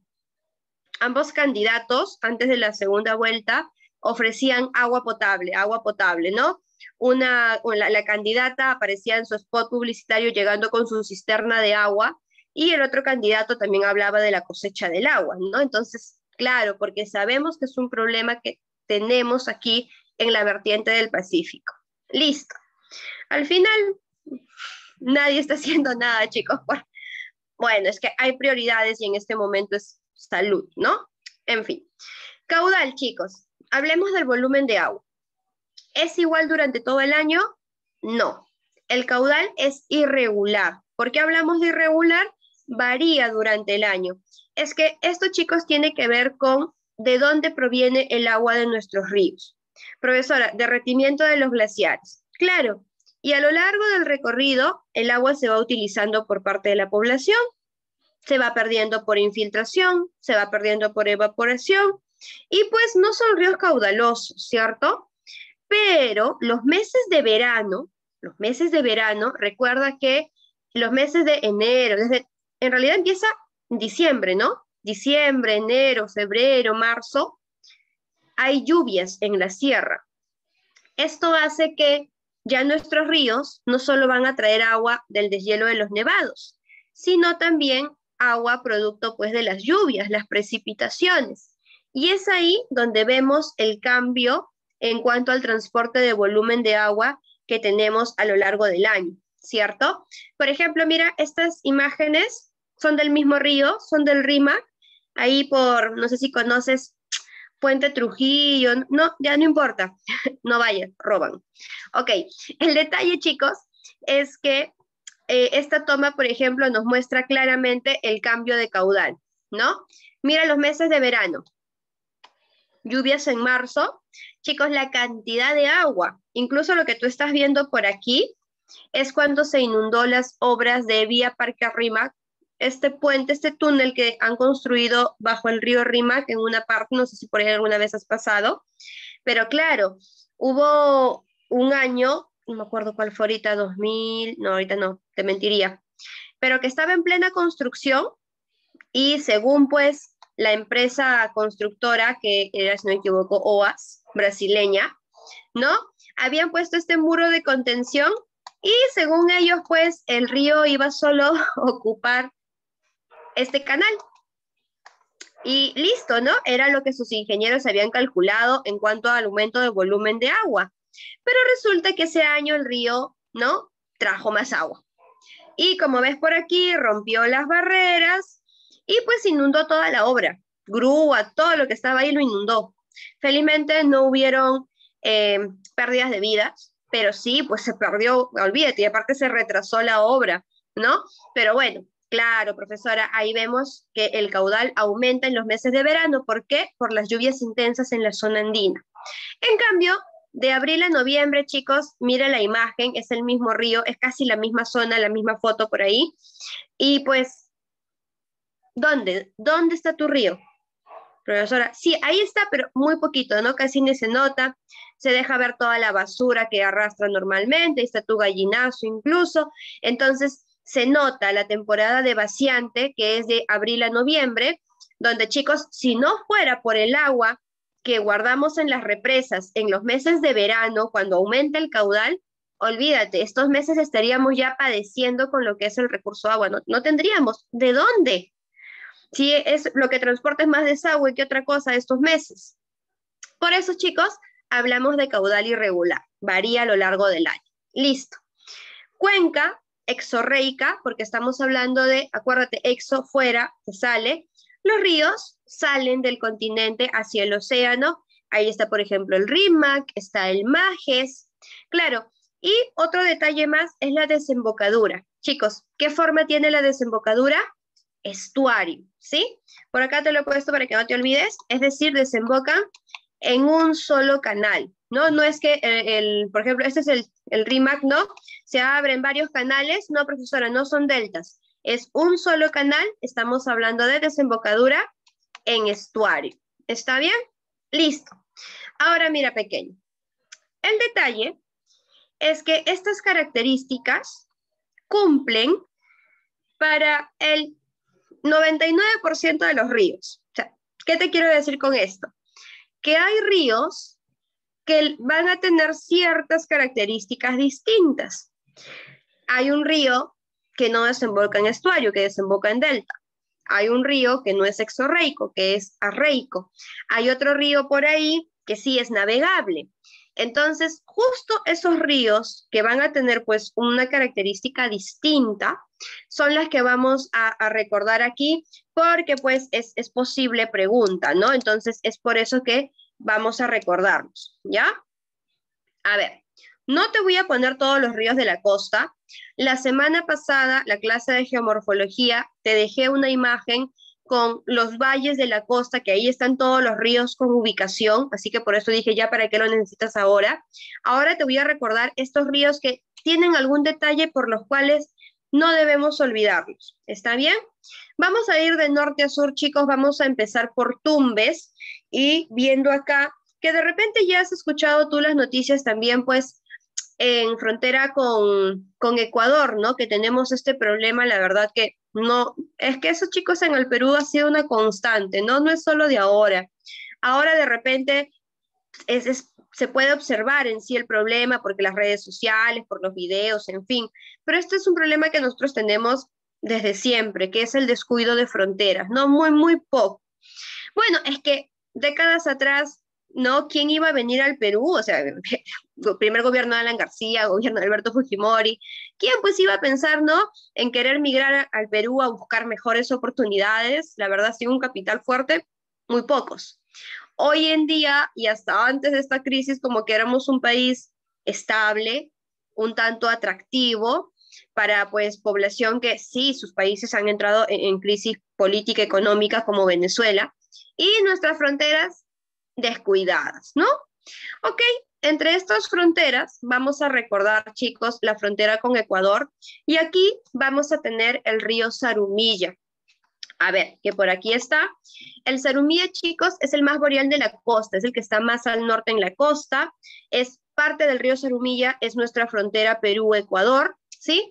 ambos candidatos, antes de la segunda vuelta, ofrecían agua potable, agua potable, ¿no? Una, la, la candidata aparecía en su spot publicitario llegando con su cisterna de agua, y el otro candidato también hablaba de la cosecha del agua, ¿no? Entonces, claro, porque sabemos que es un problema que tenemos aquí en la vertiente del Pacífico. Listo. Al final, nadie está haciendo nada, chicos. Bueno, es que hay prioridades y en este momento es salud, ¿no? En fin. Caudal, chicos. Hablemos del volumen de agua. ¿Es igual durante todo el año? No. El caudal es irregular. ¿Por qué hablamos de irregular? Varía durante el año. Es que esto, chicos, tiene que ver con de dónde proviene el agua de nuestros ríos. Profesora, derretimiento de los glaciares. Claro, y a lo largo del recorrido, el agua se va utilizando por parte de la población, se va perdiendo por infiltración, se va perdiendo por evaporación, y pues no son ríos caudalosos, ¿cierto? Pero los meses de verano, los meses de verano, recuerda que los meses de enero, desde, en realidad empieza en diciembre, ¿no? Diciembre, enero, febrero, marzo, hay lluvias en la sierra. Esto hace que ya nuestros ríos no solo van a traer agua del deshielo de los nevados, sino también agua producto pues de las lluvias, las precipitaciones. Y es ahí donde vemos el cambio en cuanto al transporte de volumen de agua que tenemos a lo largo del año, ¿cierto? Por ejemplo, mira, estas imágenes son del mismo río, son del Rímac, ahí por, no sé si conoces, Puente Trujillo, no, ya no importa, no vayas, roban. Ok, el detalle, chicos, es que eh, esta toma, por ejemplo, nos muestra claramente el cambio de caudal, ¿no? Mira los meses de verano, lluvias en marzo, chicos, la cantidad de agua, incluso lo que tú estás viendo por aquí, es cuando se inundó las obras de Vía Parque Rímac, este puente, este túnel que han construido bajo el río Rímac en una parte, no sé si por ahí alguna vez has pasado, pero claro, hubo un año, no me acuerdo cuál fue ahorita, dos mil, no, ahorita no, te mentiría, pero que estaba en plena construcción y según pues la empresa constructora, que era, si no me equivoco, O A S, brasileña, ¿no? Habían puesto este muro de contención y según ellos, pues, el río iba solo a ocupar este canal. Y listo, ¿no? Era lo que sus ingenieros habían calculado en cuanto al aumento de volumen de agua. Pero resulta que ese año el río, ¿no? Trajo más agua. Y como ves por aquí, rompió las barreras y pues inundó toda la obra. Grúa, todo lo que estaba ahí lo inundó. Felizmente no hubieron eh, pérdidas de vidas, pero sí, pues se perdió, olvídate, y aparte se retrasó la obra, ¿no? Pero bueno, claro, profesora, ahí vemos que el caudal aumenta en los meses de verano. ¿Por qué? Por las lluvias intensas en la zona andina. En cambio, de abril a noviembre, chicos, mira la imagen, es el mismo río, es casi la misma zona, la misma foto por ahí. Y pues, ¿dónde? ¿Dónde está tu río, profesora? Sí, ahí está, pero muy poquito, ¿no? Casi ni se nota, se deja ver toda la basura que arrastra normalmente, ahí está tu gallinazo incluso, entonces se nota la temporada de vaciante, que es de abril a noviembre, donde chicos, si no fuera por el agua que guardamos en las represas en los meses de verano, cuando aumenta el caudal, olvídate, estos meses estaríamos ya padeciendo con lo que es el recurso agua, no, no tendríamos, ¿de dónde? Si es lo que transporta es más desagüe que otra cosa estos meses. Por eso, chicos, hablamos de caudal irregular, varía a lo largo del año. Listo. Cuenca exorreica, porque estamos hablando de, acuérdate, exo, fuera, que sale. Los ríos salen del continente hacia el océano. Ahí está, por ejemplo, el Rímac, está el Majes. Claro, y otro detalle más es la desembocadura. Chicos, ¿qué forma tiene la desembocadura? Estuario, ¿sí? Por acá te lo he puesto para que no te olvides, es decir, desembocan en un solo canal, ¿no? No es que, el, el por ejemplo, este es el, el Rímac, ¿no? Se abren varios canales, no, profesora, no son deltas, es un solo canal, estamos hablando de desembocadura en estuario, ¿está bien? Listo. Ahora mira, pequeño, el detalle es que estas características cumplen para el noventa y nueve por ciento de los ríos. O sea, ¿qué te quiero decir con esto? Que hay ríos que van a tener ciertas características distintas. Hay un río que no desemboca en estuario, que desemboca en delta. Hay un río que no es exorreico, que es arreico. Hay otro río por ahí que sí es navegable. Entonces, justo esos ríos que van a tener pues una característica distinta son las que vamos a, a recordar aquí porque pues es, es posible pregunta, ¿no? Entonces, es por eso que vamos a recordarlos, ¿ya? A ver, no te voy a poner todos los ríos de la costa. La semana pasada, la clase de geomorfología, te dejé una imagen con los valles de la costa, que ahí están todos los ríos con ubicación, así que por eso dije ya para qué lo necesitas ahora. Ahora te voy a recordar estos ríos que tienen algún detalle por los cuales no debemos olvidarlos. ¿Está bien? Vamos a ir de norte a sur, chicos, vamos a empezar por Tumbes y viendo acá que de repente ya has escuchado tú las noticias también, pues, en frontera con, con Ecuador, ¿no? Que tenemos este problema, la verdad que no, es que esos chicos en el Perú ha sido una constante, ¿no? No es solo de ahora. Ahora de repente es, es, se puede observar en sí el problema porque las redes sociales, por los videos, en fin, pero este es un problema que nosotros tenemos desde siempre, que es el descuido de fronteras, ¿no? Muy, muy poco. Bueno, es que décadas atrás, ¿no? ¿Quién iba a venir al Perú? O sea, primer gobierno de Alan García, gobierno de Alberto Fujimori. ¿Quién pues iba a pensar, ¿no? En querer migrar al Perú a buscar mejores oportunidades? La verdad, sin un capital fuerte, muy pocos. Hoy en día y hasta antes de esta crisis, como que éramos un país estable, un tanto atractivo para pues población que sí, sus países han entrado en, en crisis política económica como Venezuela y nuestras fronteras descuidadas, ¿no? Ok, entre estas fronteras vamos a recordar, chicos, la frontera con Ecuador y aquí vamos a tener el río Zarumilla. A ver, que por aquí está. El Zarumilla, chicos, es el más boreal de la costa, es el que está más al norte en la costa, es parte del río Zarumilla, es nuestra frontera Perú-Ecuador, ¿sí?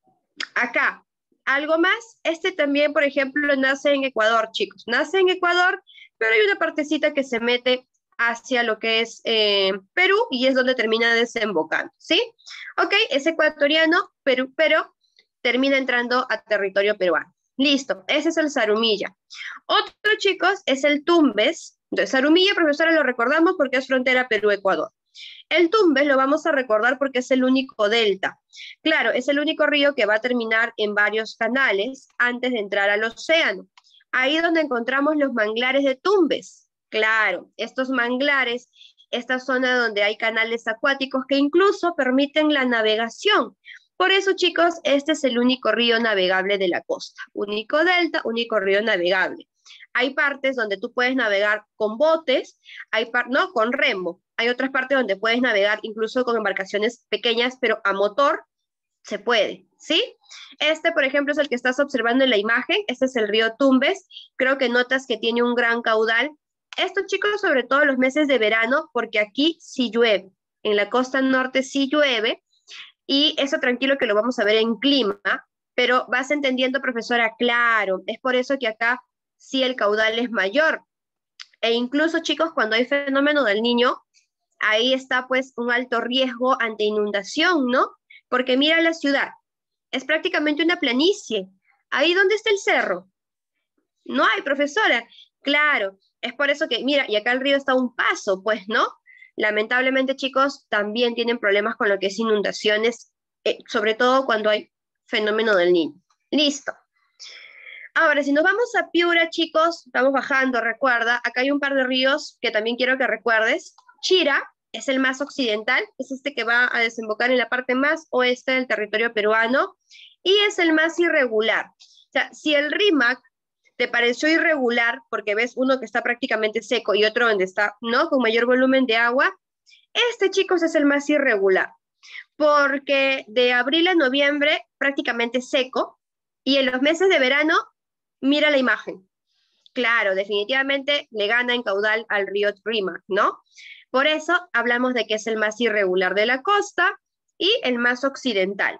Acá, algo más, este también, por ejemplo, nace en Ecuador, chicos, nace en Ecuador, pero hay una partecita que se mete hacia lo que es eh, Perú y es donde termina desembocando, ¿sí? Ok, es ecuatoriano, Perú, pero termina entrando a territorio peruano. Listo, ese es el Zarumilla. Otro, chicos, es el Tumbes. Entonces, Zarumilla, profesora, lo recordamos porque es frontera Perú-Ecuador. El Tumbes lo vamos a recordar porque es el único delta. Claro, es el único río que va a terminar en varios canales antes de entrar al océano. Ahí es donde encontramos los manglares de Tumbes. Claro, estos manglares, esta zona donde hay canales acuáticos que incluso permiten la navegación. Por eso, chicos, este es el único río navegable de la costa. Único delta, único río navegable. Hay partes donde tú puedes navegar con botes, hay par no, con remo. Hay otras partes donde puedes navegar incluso con embarcaciones pequeñas, pero a motor se puede, ¿sí? Este, por ejemplo, es el que estás observando en la imagen. Este es el río Tumbes. Creo que notas que tiene un gran caudal. Esto, chicos, sobre todo en los meses de verano, porque aquí sí llueve. En la costa norte sí llueve. Y eso tranquilo que lo vamos a ver en clima, pero vas entendiendo, profesora, claro, es por eso que acá sí el caudal es mayor. E incluso, chicos, cuando hay fenómeno del niño, ahí está pues un alto riesgo ante inundación, ¿no? Porque mira la ciudad, es prácticamente una planicie. Ahí donde está el cerro, no hay, profesora. Claro, es por eso que, mira, y acá el río está a un paso, pues, ¿no? Lamentablemente, chicos, también tienen problemas con lo que es inundaciones, eh, sobre todo cuando hay fenómeno del niño. Listo. Ahora, si nos vamos a Piura, chicos, vamos bajando, recuerda, acá hay un par de ríos que también quiero que recuerdes. Chira es el más occidental, es este que va a desembocar en la parte más oeste del territorio peruano y es el más irregular. O sea, si el Rímac te pareció irregular porque ves uno que está prácticamente seco y otro donde está, ¿no? Con mayor volumen de agua, este, chicos, es el más irregular porque de abril a noviembre prácticamente seco y en los meses de verano, mira la imagen. Claro, definitivamente le gana en caudal al río Rímac, ¿no? Por eso hablamos de que es el más irregular de la costa y el más occidental.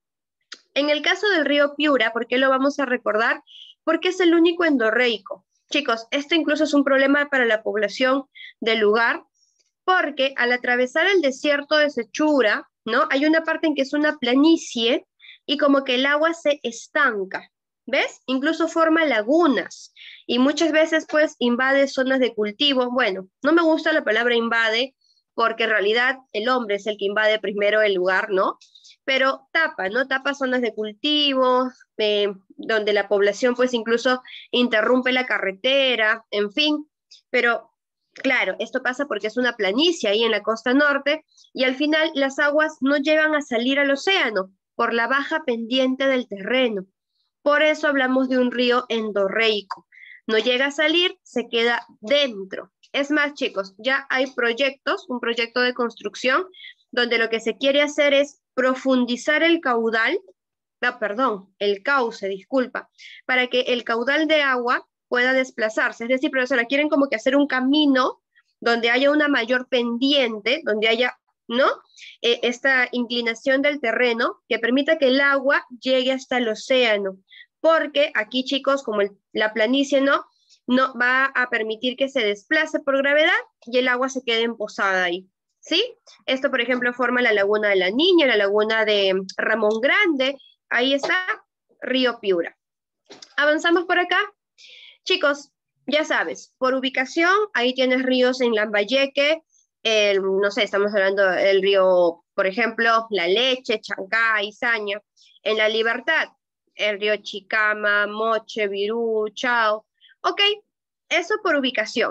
En el caso del río Piura, ¿por qué lo vamos a recordar? Porque es el único endorreico. Chicos, esto incluso es un problema para la población del lugar, porque al atravesar el desierto de Sechura, ¿no? Hay una parte en que es una planicie y como que el agua se estanca, ¿ves? Incluso forma lagunas y muchas veces pues invade zonas de cultivo. Bueno, no me gusta la palabra invade porque en realidad el hombre es el que invade primero el lugar, ¿no? Pero tapa, ¿no? Tapa zonas de cultivo, eh, donde la población pues incluso interrumpe la carretera, en fin, pero claro, esto pasa porque es una planicie ahí en la costa norte y al final las aguas no llegan a salir al océano por la baja pendiente del terreno. Por eso hablamos de un río endorreico. No llega a salir, se queda dentro. Es más, chicos, ya hay proyectos, un proyecto de construcción, donde lo que se quiere hacer es profundizar el caudal, no, perdón, el cauce, disculpa, para que el caudal de agua pueda desplazarse. Es decir, profesora, quieren como que hacer un camino donde haya una mayor pendiente, donde haya, ¿no? Eh, esta inclinación del terreno que permita que el agua llegue hasta el océano. Porque aquí, chicos, como el, la planicie, ¿no? No va a permitir que se desplace por gravedad y el agua se quede emposada ahí. ¿Sí? Esto, por ejemplo, forma la laguna de la Niña, la laguna de Ramón Grande. Ahí está Río Piura. Avanzamos por acá. Chicos, ya sabes, por ubicación, ahí tienes ríos en Lambayeque, el, no sé, estamos hablando del río, por ejemplo, La Leche, Chancay, Izaña. En La Libertad, el río Chicama, Moche, Virú, Chao. Ok, eso por ubicación.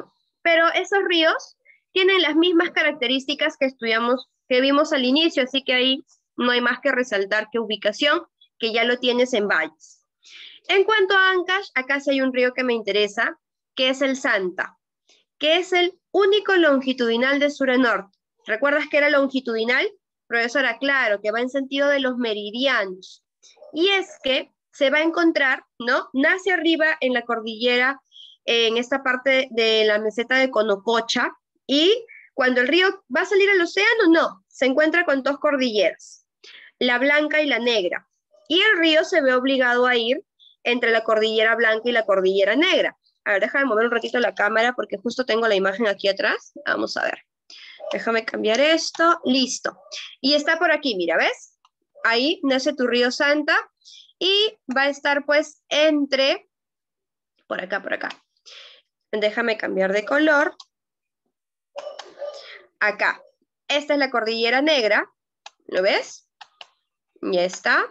Pero esos ríos tienen las mismas características que estudiamos, que vimos al inicio, así que ahí no hay más que resaltar que ubicación, que ya lo tienes en valles. En cuanto a Ancash, acá sí hay un río que me interesa, que es el Santa, que es el único longitudinal de sur a norte. ¿Recuerdas que era longitudinal? Profesora, claro, que va en sentido de los meridianos. Y es que se va a encontrar, ¿no? Nace arriba en la cordillera, en esta parte de la meseta de Conococha, y cuando el río va a salir al océano, no, se encuentra con dos cordilleras, la Blanca y la Negra. Y el río se ve obligado a ir entre la cordillera Blanca y la cordillera Negra. A ver, déjame mover un ratito la cámara porque justo tengo la imagen aquí atrás. Vamos a ver. Déjame cambiar esto. Listo. Y está por aquí, mira, ¿ves? Ahí nace tu río Santa y va a estar pues entre, por acá, por acá. Déjame cambiar de color. Acá. Esta es la cordillera Negra. ¿Lo ves? Ya está.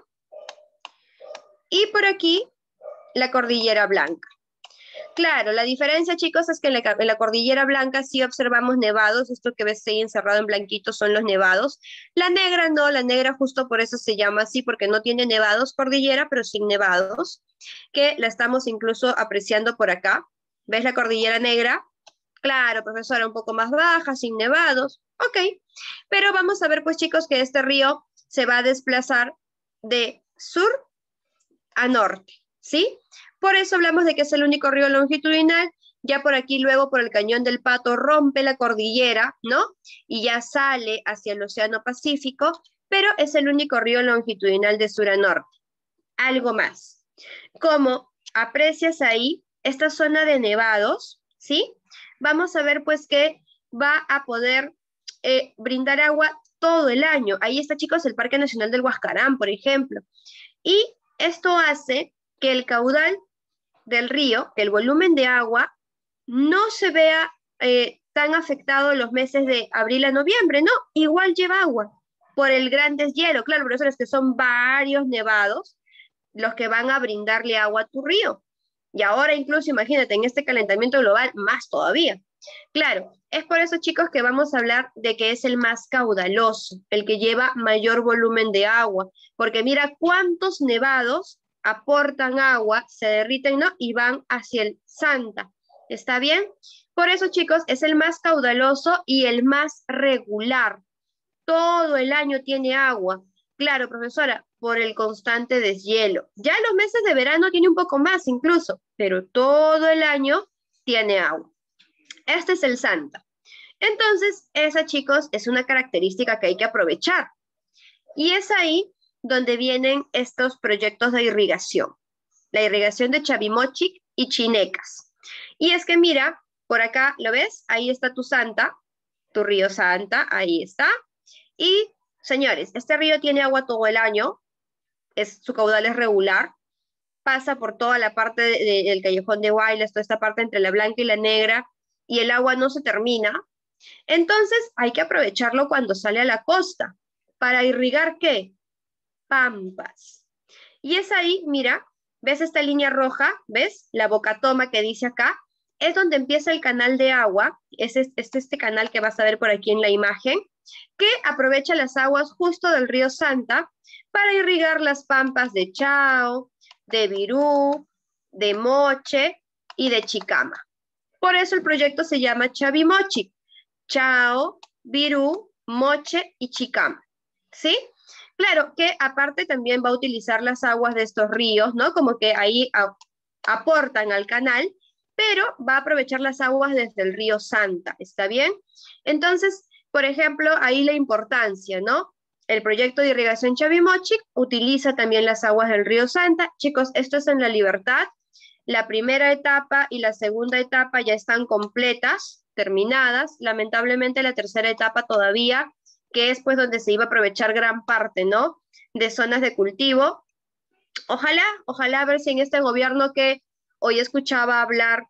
Y por aquí, la cordillera Blanca. Claro, la diferencia, chicos, es que en la, en la cordillera Blanca sí observamos nevados. Esto que ves ahí encerrado en blanquito son los nevados. La negra no, la negra justo por eso se llama así, porque no tiene nevados cordillera, pero sin nevados, que la estamos incluso apreciando por acá. ¿Ves la cordillera Negra? Claro, profesora, un poco más baja, sin nevados. Ok, pero vamos a ver, pues, chicos, que este río se va a desplazar de sur a norte, ¿sí? Por eso hablamos de que es el único río longitudinal. Ya por aquí luego por el Cañón del Pato rompe la cordillera, ¿no? Y ya sale hacia el Océano Pacífico, pero es el único río longitudinal de sur a norte. Algo más. Como aprecias ahí esta zona de nevados, ¿sí? Vamos a ver pues que va a poder eh, brindar agua todo el año. Ahí está, chicos, el Parque Nacional del Huascarán, por ejemplo. Y esto hace que el caudal del río, que el volumen de agua, no se vea eh, tan afectado en los meses de abril a noviembre, ¿no? Igual lleva agua por el gran deshielo. Claro, profesores, que son varios nevados los que van a brindarle agua a tu río. Y ahora incluso, imagínate, en este calentamiento global, más todavía. Claro, es por eso, chicos, que vamos a hablar de que es el más caudaloso, el que lleva mayor volumen de agua, porque mira cuántos nevados aportan agua, se derriten, ¿no? Y van hacia el Santa. ¿Está bien? Por eso, chicos, es el más caudaloso y el más regular. Todo el año tiene agua. Claro, profesora, por el constante deshielo. Ya en los meses de verano tiene un poco más incluso, pero todo el año tiene agua. Este es el Santa. Entonces, esa, chicos, es una característica que hay que aprovechar. Y es ahí donde vienen estos proyectos de irrigación. La irrigación de Chavimochic y Chinecas. Y es que mira, por acá, ¿lo ves? Ahí está tu Santa, tu río Santa, ahí está. Y, señores, este río tiene agua todo el año, es, su caudal es regular, pasa por toda la parte de, de, del Callejón de Guaylas, toda esta parte entre la Blanca y la Negra, y el agua no se termina. Entonces, hay que aprovecharlo cuando sale a la costa. ¿Para irrigar qué? Pampas. Y es ahí, mira, ¿ves esta línea roja? ¿Ves? La bocatoma que dice acá. Es donde empieza el canal de agua. Es este, este, este canal que vas a ver por aquí en la imagen, que aprovecha las aguas justo del río Santa para irrigar las pampas de Chao, de Virú, de Moche y de Chicama. Por eso el proyecto se llama Chavimochic. Chao, Virú, Moche y Chicama. ¿Sí? Claro que aparte también va a utilizar las aguas de estos ríos, ¿no? Como que ahí a, aportan al canal, pero va a aprovechar las aguas desde el río Santa, ¿está bien? Entonces, por ejemplo, ahí la importancia, ¿no? El proyecto de irrigación Chavimochic utiliza también las aguas del río Santa. Chicos, esto es en La Libertad. La primera etapa y la segunda etapa ya están completas, terminadas. Lamentablemente la tercera etapa todavía, que es pues donde se iba a aprovechar gran parte, ¿no? De zonas de cultivo. Ojalá, ojalá a ver si en este gobierno que hoy escuchaba hablar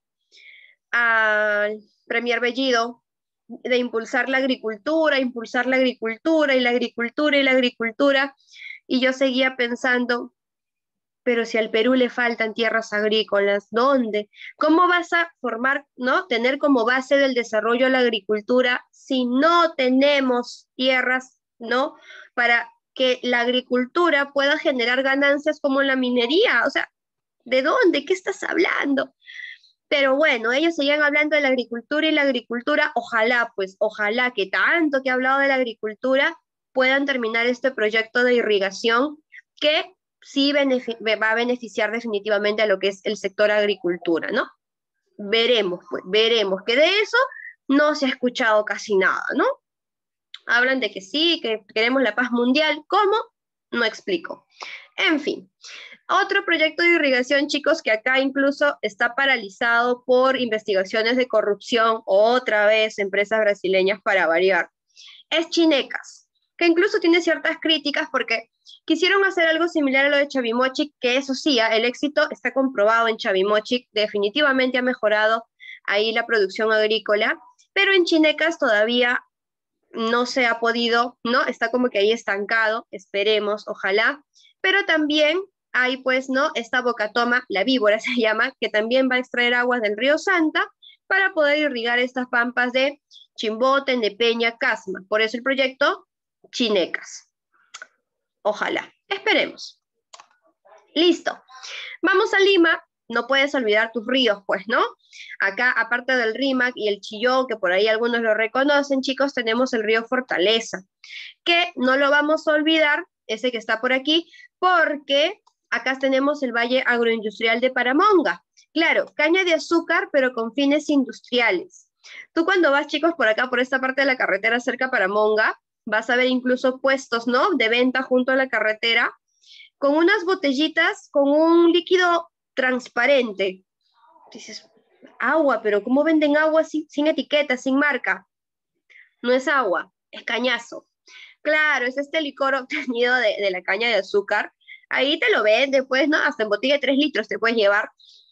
al Premier Bellido de impulsar la agricultura, impulsar la agricultura y la agricultura y la agricultura, y yo seguía pensando, Pero si al Perú le faltan tierras agrícolas, ¿dónde? ¿Cómo vas a formar, no? Tener como base del desarrollo la agricultura si no tenemos tierras, ¿no? Para que la agricultura pueda generar ganancias como la minería. O sea, ¿de dónde? ¿Qué estás hablando? Pero bueno, ellos seguían hablando de la agricultura y la agricultura, ojalá, pues, ojalá que tanto que he hablado de la agricultura puedan terminar este proyecto de irrigación que sí va a beneficiar definitivamente a lo que es el sector agricultura, ¿no? Veremos, pues, veremos, que de eso no se ha escuchado casi nada, ¿no? Hablan de que sí, que queremos la paz mundial, ¿cómo? No explico. En fin. Otro proyecto de irrigación, chicos, que acá incluso está paralizado por investigaciones de corrupción, otra vez empresas brasileñas para variar, es Chinecas, que incluso tiene ciertas críticas porque quisieron hacer algo similar a lo de Chavimochic, que eso sí, el éxito está comprobado en Chavimochic, definitivamente ha mejorado ahí la producción agrícola, pero en Chinecas todavía no se ha podido, ¿no? Está como que ahí estancado, esperemos, ojalá, pero también hay pues, ¿no? Esta bocatoma, la víbora se llama, que también va a extraer aguas del río Santa para poder irrigar estas pampas de Chimbote, Nepeña, Casma. Por eso el proyecto Chinecas. Ojalá. Esperemos. Listo. Vamos a Lima. No puedes olvidar tus ríos, pues, ¿no? Acá, aparte del Rímac y el Chillón, que por ahí algunos lo reconocen, chicos, tenemos el río Fortaleza, que no lo vamos a olvidar, ese que está por aquí, porque acá tenemos el Valle Agroindustrial de Paramonga. Claro, caña de azúcar, pero con fines industriales. Tú cuando vas, chicos, por acá, por esta parte de la carretera cerca a Paramonga, vas a ver incluso puestos, ¿no? De venta junto a la carretera, con unas botellitas, con un líquido transparente. Dices, agua, pero ¿cómo venden agua sin, sin etiqueta, sin marca? No es agua, es cañazo. Claro, es este licor obtenido de, de la caña de azúcar. Ahí te lo venden, pues, ¿no? Hasta en botella de tres litros te puedes llevar.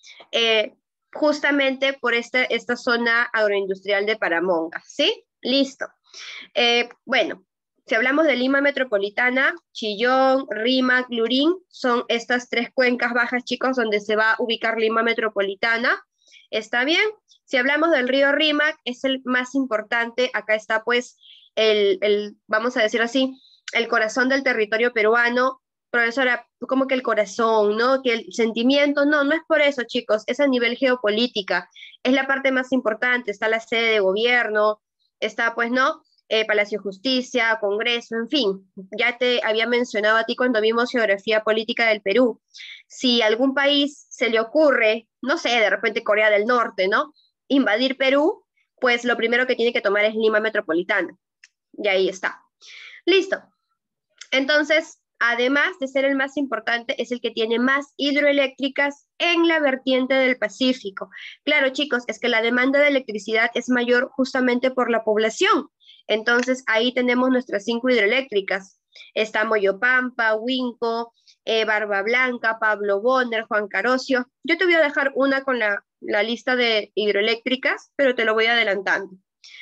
Eh, justamente por este, esta zona agroindustrial de Paramonga, ¿sí? Listo. Eh, bueno, si hablamos de Lima metropolitana, Chillón, Rímac, Lurín, son estas tres cuencas bajas, chicos, donde se va a ubicar Lima metropolitana. ¿Está bien? Si hablamos del río Rímac, es el más importante. Acá está, pues, el, el, vamos a decir así, el corazón del territorio peruano. Profesora, como que el corazón, ¿no? Que el sentimiento, no, no es por eso, chicos, es a nivel geopolítica, es la parte más importante, está la sede de gobierno, está, pues, ¿no? Eh, Palacio de Justicia, Congreso, en fin, ya te había mencionado a ti cuando vimos geografía política del Perú. Si a algún país se le ocurre, no sé, de repente Corea del Norte, ¿no? Invadir Perú, pues lo primero que tiene que tomar es Lima metropolitana. Y ahí está. Listo. Entonces, además de ser el más importante, es el que tiene más hidroeléctricas en la vertiente del Pacífico. Claro, chicos, es que la demanda de electricidad es mayor justamente por la población. Entonces, ahí tenemos nuestras cinco hidroeléctricas. Está Moyopampa, Huinco, eh, Barba Blanca, Pablo Bonner, Juan Carosio. Yo te voy a dejar una con la, la lista de hidroeléctricas, pero te lo voy adelantando.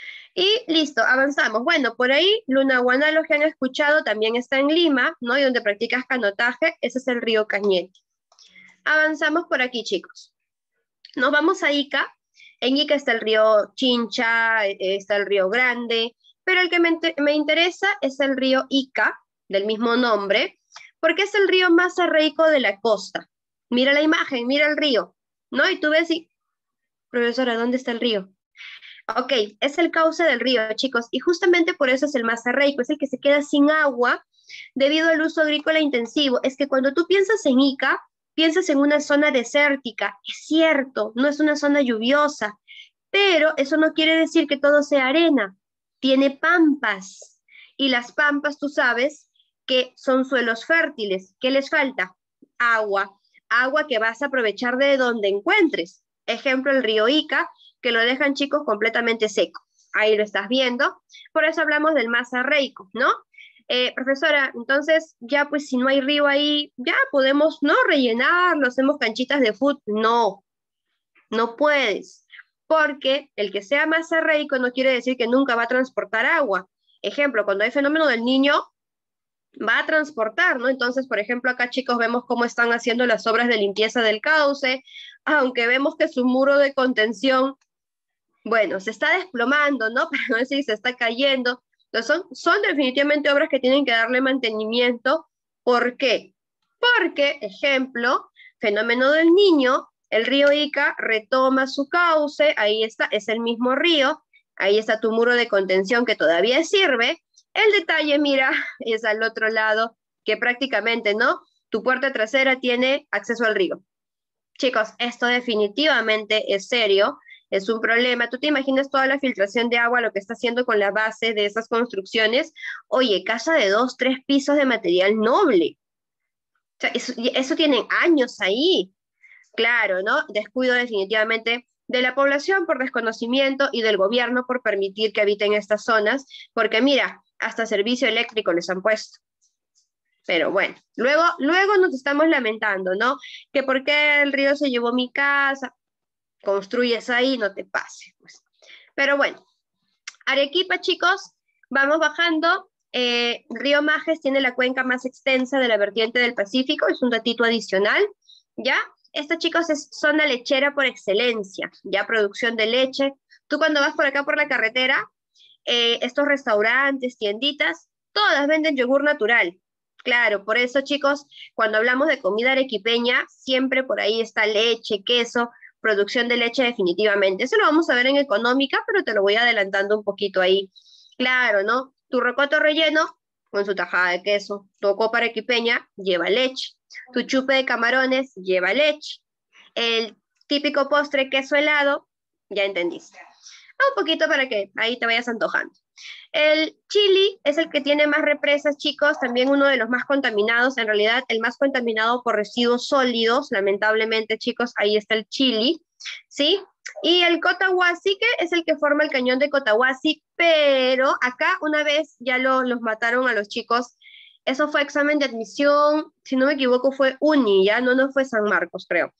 Y listo, avanzamos. Bueno, por ahí Lunahuaná, los que han escuchado, también está en Lima, ¿no? Y donde practicas canotaje, ese es el río Cañete. Avanzamos por aquí, chicos. Nos vamos a Ica. En Ica está el río Chincha, está el río Grande, pero el que me, me interesa es el río Ica, del mismo nombre, porque es el río más arreico de la costa. Mira la imagen, mira el río, ¿no? Y tú ves y, profesora, ¿dónde está el río? Ok, es el cauce del río, chicos, y justamente por eso es el más arreico, es el que se queda sin agua debido al uso agrícola intensivo. Es que cuando tú piensas en Ica, piensas en una zona desértica. Es cierto, no es una zona lluviosa, pero eso no quiere decir que todo sea arena. Tiene pampas, y las pampas, tú sabes, que son suelos fértiles. ¿Qué les falta? Agua, agua que vas a aprovechar de donde encuentres. Ejemplo, el río Ica, que lo dejan, chicos, completamente seco. Ahí lo estás viendo. Por eso hablamos del más arreico, ¿no? Eh, profesora, entonces ya pues si no hay río ahí, ya podemos, ¿no? Rellenarlo, hacemos canchitas de fútbol. No, no puedes, porque el que sea más arreico no quiere decir que nunca va a transportar agua. Ejemplo, cuando hay fenómeno del niño, va a transportar, ¿no? Entonces, por ejemplo, acá chicos vemos cómo están haciendo las obras de limpieza del cauce, aunque vemos que su muro de contención, bueno, se está desplomando, ¿no? Para no decir se está cayendo. Entonces, son, son definitivamente obras que tienen que darle mantenimiento. ¿Por qué? Porque, ejemplo, fenómeno del Niño, el río Ica retoma su cauce, ahí está, es el mismo río, ahí está tu muro de contención que todavía sirve. El detalle, mira, es al otro lado, que prácticamente, ¿no? Tu puerta trasera tiene acceso al río. Chicos, esto definitivamente es serio, es un problema. ¿Tú te imaginas toda la filtración de agua, lo que está haciendo con la base de esas construcciones? Oye, casa de dos, tres pisos de material noble. O sea, eso, eso tienen años ahí. Claro, ¿no? Descuido definitivamente de la población por desconocimiento y del gobierno por permitir que habiten estas zonas, porque mira, hasta servicio eléctrico les han puesto. Pero bueno, luego, luego nos estamos lamentando, ¿no? Que por qué el río se llevó mi casa, construyes ahí, no te pase. Pues. Pero bueno, Arequipa, chicos, vamos bajando. Eh, Río Majes tiene la cuenca más extensa de la vertiente del Pacífico, es un datito adicional, ¿ya? Esta, chicos, es zona lechera por excelencia, ya producción de leche. Tú cuando vas por acá por la carretera, eh, estos restaurantes, tienditas, todas venden yogur natural. Claro, por eso, chicos, cuando hablamos de comida arequipeña, siempre por ahí está leche, queso, producción de leche definitivamente. Eso lo vamos a ver en económica, pero te lo voy adelantando un poquito ahí. Claro, ¿no? Tu rocoto relleno con su tajada de queso. Tu copa arequipeña lleva leche. Tu chupe de camarones lleva leche. El típico postre queso helado, ya entendiste. Un poquito para que ahí te vayas antojando. El Chili es el que tiene más represas, chicos, también uno de los más contaminados, en realidad el más contaminado por residuos sólidos, lamentablemente, chicos, ahí está el Chili, ¿sí? Y el Cotahuasi, que es el que forma el cañón de Cotahuasi, pero acá una vez ya lo, los mataron a los chicos, eso fue examen de admisión, si no me equivoco fue Uni, ya no, no fue San Marcos, creo.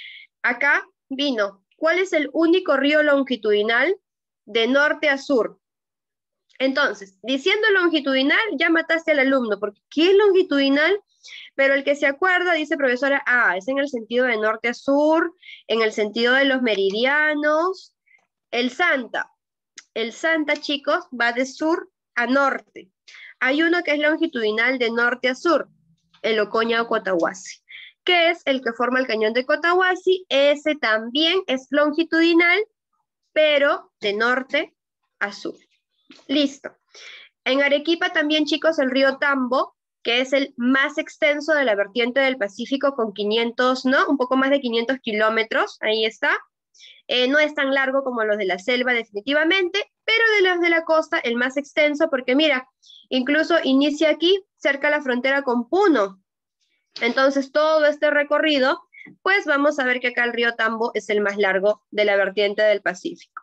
Acá vino, ¿cuál es el único río longitudinal de norte a sur? Entonces, diciendo longitudinal, ya mataste al alumno, porque ¿qué es longitudinal? Pero el que se acuerda dice, profesora, ah, es en el sentido de norte a sur, en el sentido de los meridianos. El Santa, el Santa, chicos, va de sur a norte. Hay uno que es longitudinal de norte a sur, el Ocoña o Cotahuasi, que es el que forma el cañón de Cotahuasi. Ese también es longitudinal, pero de norte a sur. Listo. En Arequipa también, chicos, el río Tambo, que es el más extenso de la vertiente del Pacífico con quinientos, ¿no? Un poco más de quinientos kilómetros, ahí está. Eh, no es tan largo como los de la selva definitivamente, pero de los de la costa el más extenso, porque mira, incluso inicia aquí, cerca de la frontera con Puno. Entonces, todo este recorrido, pues vamos a ver que acá el río Tambo es el más largo de la vertiente del Pacífico.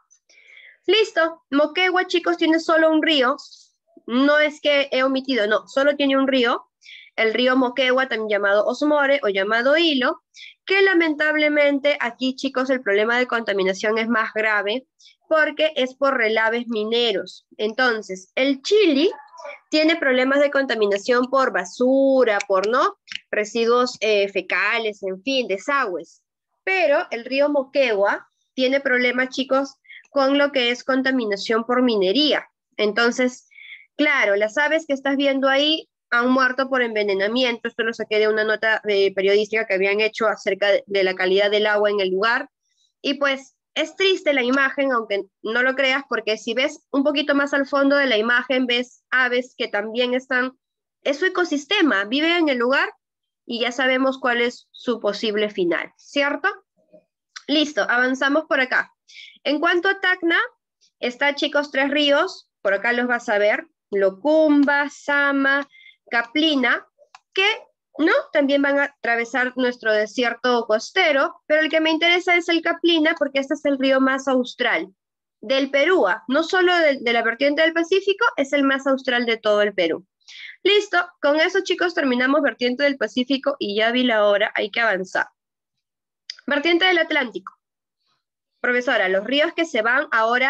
Listo, Moquegua, chicos, tiene solo un río, no es que he omitido, no, solo tiene un río, el río Moquegua, también llamado Osmore o llamado Hilo, que lamentablemente aquí, chicos, el problema de contaminación es más grave porque es por relaves mineros. Entonces, el Chili tiene problemas de contaminación por basura, por, ¿no? Residuos eh, fecales, en fin, desagües. Pero el río Moquegua tiene problemas, chicos, con lo que es contaminación por minería. Entonces, claro, las aves que estás viendo ahí han muerto por envenenamiento. Esto lo saqué de una nota de periodística que habían hecho acerca de la calidad del agua en el lugar. Y pues es triste la imagen, aunque no lo creas, porque si ves un poquito más al fondo de la imagen, ves aves que también están, es su ecosistema, viven en el lugar y ya sabemos cuál es su posible final, ¿cierto? Listo, avanzamos por acá. En cuanto a Tacna, está, chicos, tres ríos, por acá los vas a ver, Locumba, Sama, Caplina, que ¿no? También van a atravesar nuestro desierto costero, pero el que me interesa es el Caplina porque este es el río más austral del Perú, no solo de, de la vertiente del Pacífico, es el más austral de todo el Perú. Listo, con eso, chicos, terminamos vertiente del Pacífico y ya vi la hora, hay que avanzar. Vertiente del Atlántico. Profesora, los ríos que se van ahora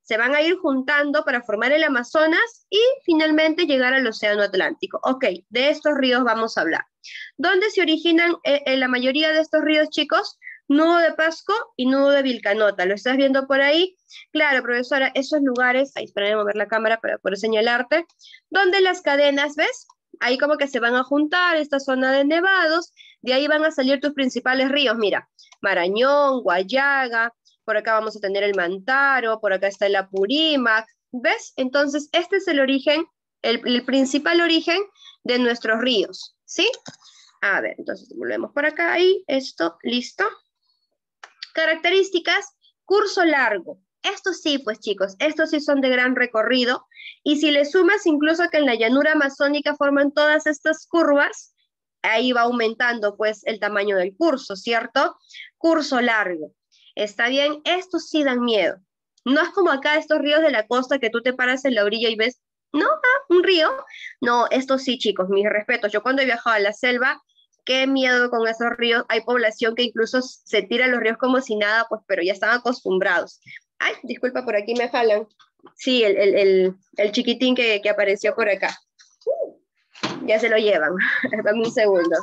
se van a ir juntando para formar el Amazonas y finalmente llegar al Océano Atlántico. Ok, de estos ríos vamos a hablar. ¿Dónde se originan eh, eh, la mayoría de estos ríos, chicos? Nudo de Pasco y Nudo de Vilcanota. ¿Lo estás viendo por ahí? Claro, profesora, esos lugares, ahí, espérame mover la cámara para poder señalarte, donde las cadenas, ¿ves? Ahí como que se van a juntar, esta zona de nevados, de ahí van a salir tus principales ríos, mira, Marañón, Guayaga, por acá vamos a tener el Mantaro, por acá está el Apurímac, ¿ves? Entonces, este es el origen, el, el principal origen de nuestros ríos, ¿sí? A ver, entonces volvemos por acá, ahí, esto, listo. Características, curso largo. Estos sí, pues chicos, estos sí son de gran recorrido, y si le sumas incluso que en la llanura amazónica forman todas estas curvas, ahí va aumentando pues el tamaño del curso, ¿cierto? Curso largo. ¿Está bien? Estos sí dan miedo. No es como acá estos ríos de la costa que tú te paras en la orilla y ves, no, ah, un río. No, estos sí, chicos, mis respetos. Yo cuando he viajado a la selva, qué miedo con esos ríos. Hay población que incluso se tira a los ríos como si nada, pues, pero ya están acostumbrados. Ay, disculpa, por aquí me jalan. Sí, el, el, el, el chiquitín que, que apareció por acá. Uh, ya se lo llevan. Dame un segundo.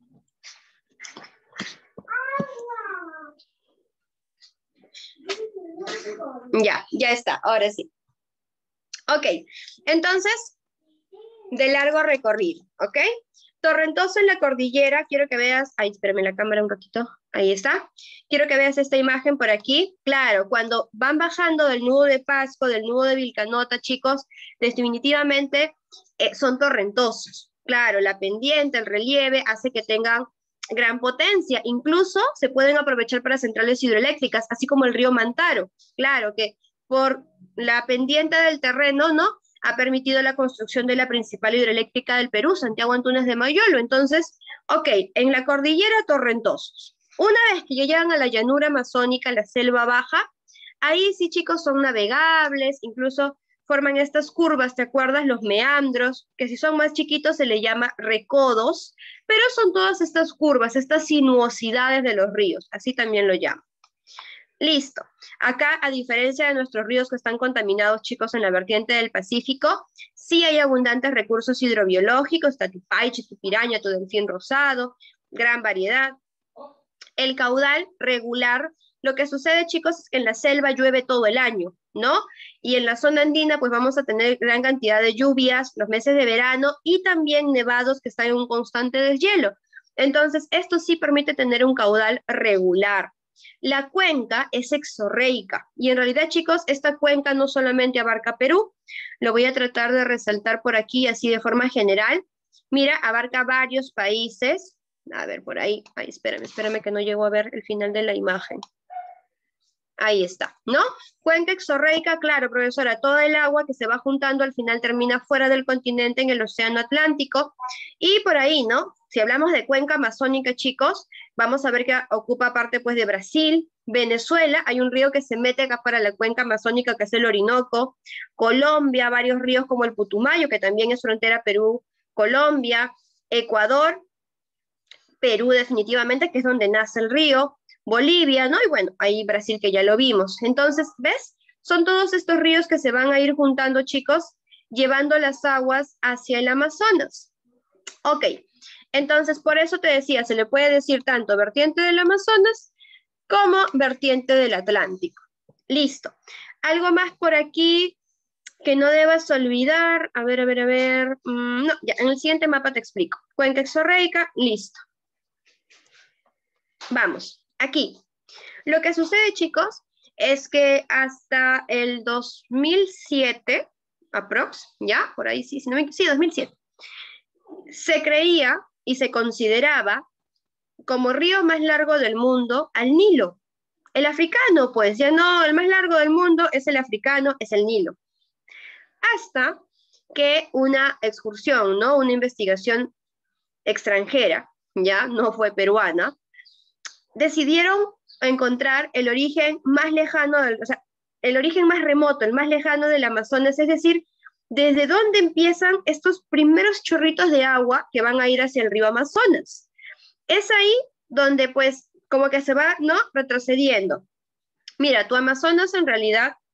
Ya, ya está, ahora sí. Ok, entonces, de largo recorrido, ¿ok? Torrentoso en la cordillera, quiero que veas, ay, espérame la cámara un poquito, ahí está. Quiero que veas esta imagen por aquí. Claro, cuando van bajando del nudo de Pasco, del nudo de Vilcanota, chicos, definitivamente eh, son torrentosos. Claro, la pendiente, el relieve, hace que tengan gran potencia. Incluso se pueden aprovechar para centrales hidroeléctricas, así como el río Mantaro. Claro que por la pendiente del terreno, ¿no?, ha permitido la construcción de la principal hidroeléctrica del Perú, Santiago Antunes de Mayolo. Entonces, ok, en la cordillera torrentosos. Una vez que ya llegan a la llanura amazónica, la selva baja, ahí sí, chicos, son navegables, incluso forman estas curvas, ¿te acuerdas? Los meandros, que si son más chiquitos se le llama recodos, pero son todas estas curvas, estas sinuosidades de los ríos, así también lo llaman. Listo. Acá, a diferencia de nuestros ríos que están contaminados, chicos, en la vertiente del Pacífico, sí hay abundantes recursos hidrobiológicos, Tatupaiche, Tupiraña, tu delfín rosado, gran variedad. El caudal regular, lo que sucede, chicos, es que en la selva llueve todo el año, ¿no? Y en la zona andina, pues vamos a tener gran cantidad de lluvias, los meses de verano, y también nevados que están en un constante deshielo. Entonces, esto sí permite tener un caudal regular. La cuenca es exorreica, y en realidad, chicos, esta cuenca no solamente abarca Perú, lo voy a tratar de resaltar por aquí así de forma general. Mira, abarca varios países. A ver, por ahí, ay, espérame, espérame que no llego a ver el final de la imagen. Ahí está, ¿no? Cuenca exorreica, claro, profesora, todo el agua que se va juntando al final termina fuera del continente en el Océano Atlántico. Y por ahí, ¿no? Si hablamos de cuenca amazónica, chicos, vamos a ver que ocupa parte pues de Brasil, Venezuela, hay un río que se mete acá para la cuenca amazónica que es el Orinoco, Colombia, varios ríos como el Putumayo, que también es frontera Perú-Colombia, Ecuador, Perú definitivamente, que es donde nace el río, Bolivia, ¿no? Y bueno, ahí Brasil que ya lo vimos. Entonces, ¿ves? Son todos estos ríos que se van a ir juntando, chicos, llevando las aguas hacia el Amazonas. Ok, entonces por eso te decía, se le puede decir tanto vertiente del Amazonas como vertiente del Atlántico. Listo. Algo más por aquí que no debas olvidar. A ver, a ver, a ver. Mm, no, ya, en el siguiente mapa te explico. Cuenca exorreica, listo. Vamos, aquí. Lo que sucede, chicos, es que hasta el dos mil siete, aprox, ya, por ahí sí, si no me, sí, dos mil siete, se creía y se consideraba como río más largo del mundo al Nilo. El africano, pues, ya no, el más largo del mundo es el africano, es el Nilo. Hasta que una excursión, ¿no? Una investigación extranjera, ya, no fue peruana, decidieron encontrar el origen más lejano, del, o sea, el origen más remoto, el más lejano del Amazonas, es decir, desde dónde empiezan estos primeros chorritos de agua que van a ir hacia el río Amazonas. Es ahí donde pues como que se va, ¿no?, retrocediendo. Mira, tu Amazonas en realidad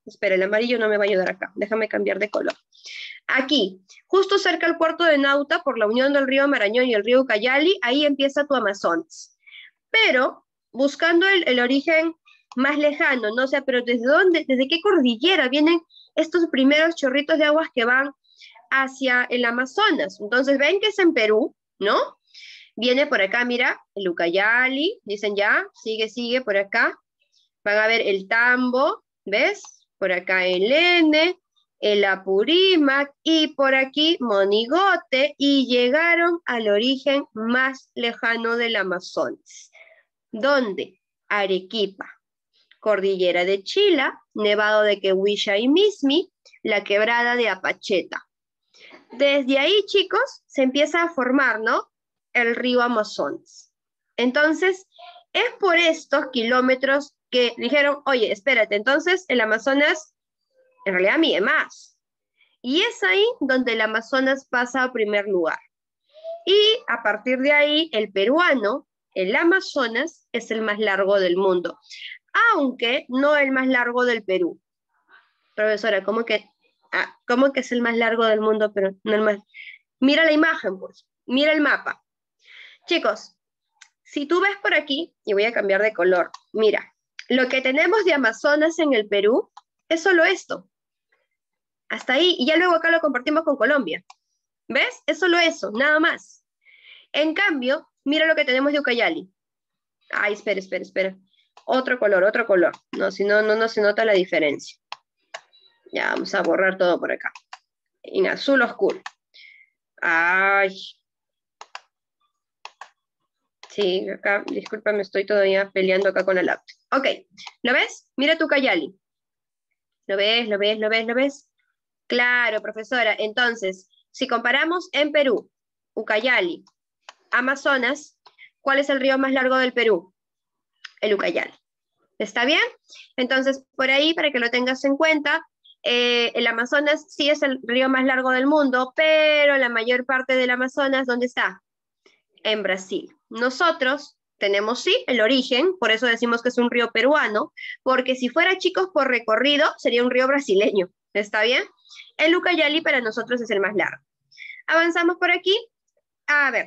Espera, el amarillo no me va a ayudar acá. Déjame cambiar de color. Aquí, justo cerca del puerto de Nauta, por la unión del río Marañón y el río Ucayali, ahí empieza tu Amazonas. Pero, buscando el, el origen más lejano, no sé, pero ¿desde dónde, desde qué cordillera vienen estos primeros chorritos de aguas que van hacia el Amazonas? Entonces, ven que es en Perú, ¿no? Viene por acá, mira, el Ucayali, dicen ya, sigue, sigue por acá. Van a ver el Tambo, ¿ves? Por acá el N, el Apurímac y por aquí Monigote, y llegaron al origen más lejano del Amazonas. ¿Dónde? Arequipa, Cordillera de Chila, Nevado de Quehuilla y Mismi, la Quebrada de Apacheta. Desde ahí, chicos, se empieza a formar, ¿no? El río Amazonas. Entonces, es por estos kilómetros que dijeron, oye, espérate, entonces el Amazonas en realidad mide más. Y es ahí donde el Amazonas pasa a primer lugar. Y a partir de ahí, el peruano, el Amazonas, es el más largo del mundo, aunque no el más largo del Perú. Profesora, ¿cómo que, ah, ¿cómo que es el más largo del mundo, pero no el más? Mira la imagen, pues, mira el mapa. Chicos, si tú ves por aquí, y voy a cambiar de color, mira, lo que tenemos de Amazonas en el Perú es solo esto. Hasta ahí, y ya luego acá lo compartimos con Colombia. ¿Ves? Es solo eso, nada más. En cambio, mira lo que tenemos de Ucayali. Ay, espera, espera, espera. Otro color, otro color. No, si no, no, no se nota la diferencia. Ya, vamos a borrar todo por acá. En azul oscuro. Ay. Sí, acá, discúlpame, estoy todavía peleando acá con el laptop. Ok, ¿lo ves? Mira tu Ucayali. ¿Lo ves, lo ves, lo ves, lo ves? Claro, profesora. Entonces, si comparamos en Perú, Ucayali, Amazonas, ¿cuál es el río más largo del Perú? El Ucayali. ¿Está bien? Entonces, por ahí, para que lo tengas en cuenta, eh, el Amazonas sí es el río más largo del mundo, pero la mayor parte del Amazonas, ¿dónde está? En Brasil. Nosotros tenemos, sí, el origen, por eso decimos que es un río peruano, porque si fuera, chicos, por recorrido, sería un río brasileño. ¿Está bien? El Ucayali para nosotros es el más largo. Avanzamos por aquí. A ver,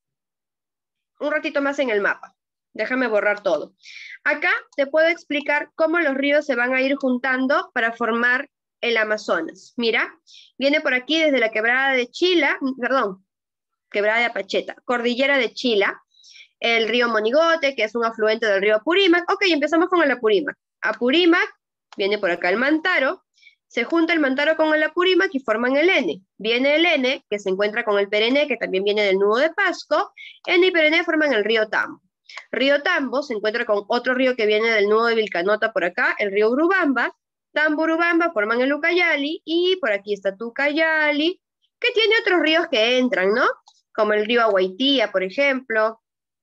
un ratito más en el mapa. Déjame borrar todo. Acá te puedo explicar cómo los ríos se van a ir juntando para formar el Amazonas. Mira, viene por aquí desde la quebrada de Chila, perdón, quebrada de Apacheta, cordillera de Chila, el río Monigote, que es un afluente del río Apurímac. Ok, empezamos con el Apurímac. Apurímac, viene por acá el Mantaro, se junta el Mantaro con el Apurímac y forman el N. Viene el N, que se encuentra con el Perené, que también viene del nudo de Pasco. N y Perené forman el río Tambo. Río Tambo se encuentra con otro río que viene del nudo de Vilcanota por acá, el río Urubamba. Tambo, Urubamba forman el Ucayali, y por aquí está tu Ucayali, que tiene otros ríos que entran, ¿no? Como el río Aguaitía, por ejemplo,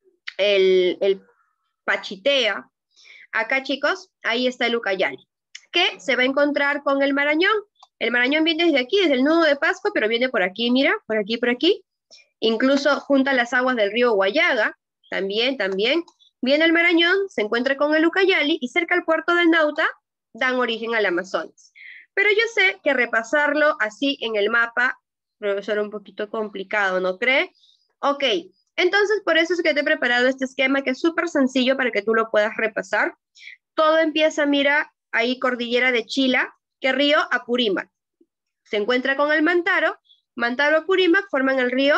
el, el Pachitea. Acá, chicos, ahí está el Ucayali, que se va a encontrar con el Marañón. El Marañón viene desde aquí, desde el nudo de Pasco, pero viene por aquí, mira, por aquí, por aquí. Incluso junta las aguas del río Guayaga, también, también. Viene el Marañón, se encuentra con el Ucayali, y cerca al puerto del Nauta dan origen al Amazonas. Pero yo sé que repasarlo así en el mapa, profesor, un poquito complicado, ¿no cree? Ok, entonces por eso es que te he preparado este esquema que es súper sencillo para que tú lo puedas repasar. Todo empieza, mira, ahí cordillera de Chila, que río Apurímac. Se encuentra con el Mantaro, Mantaro Apurímac forman el río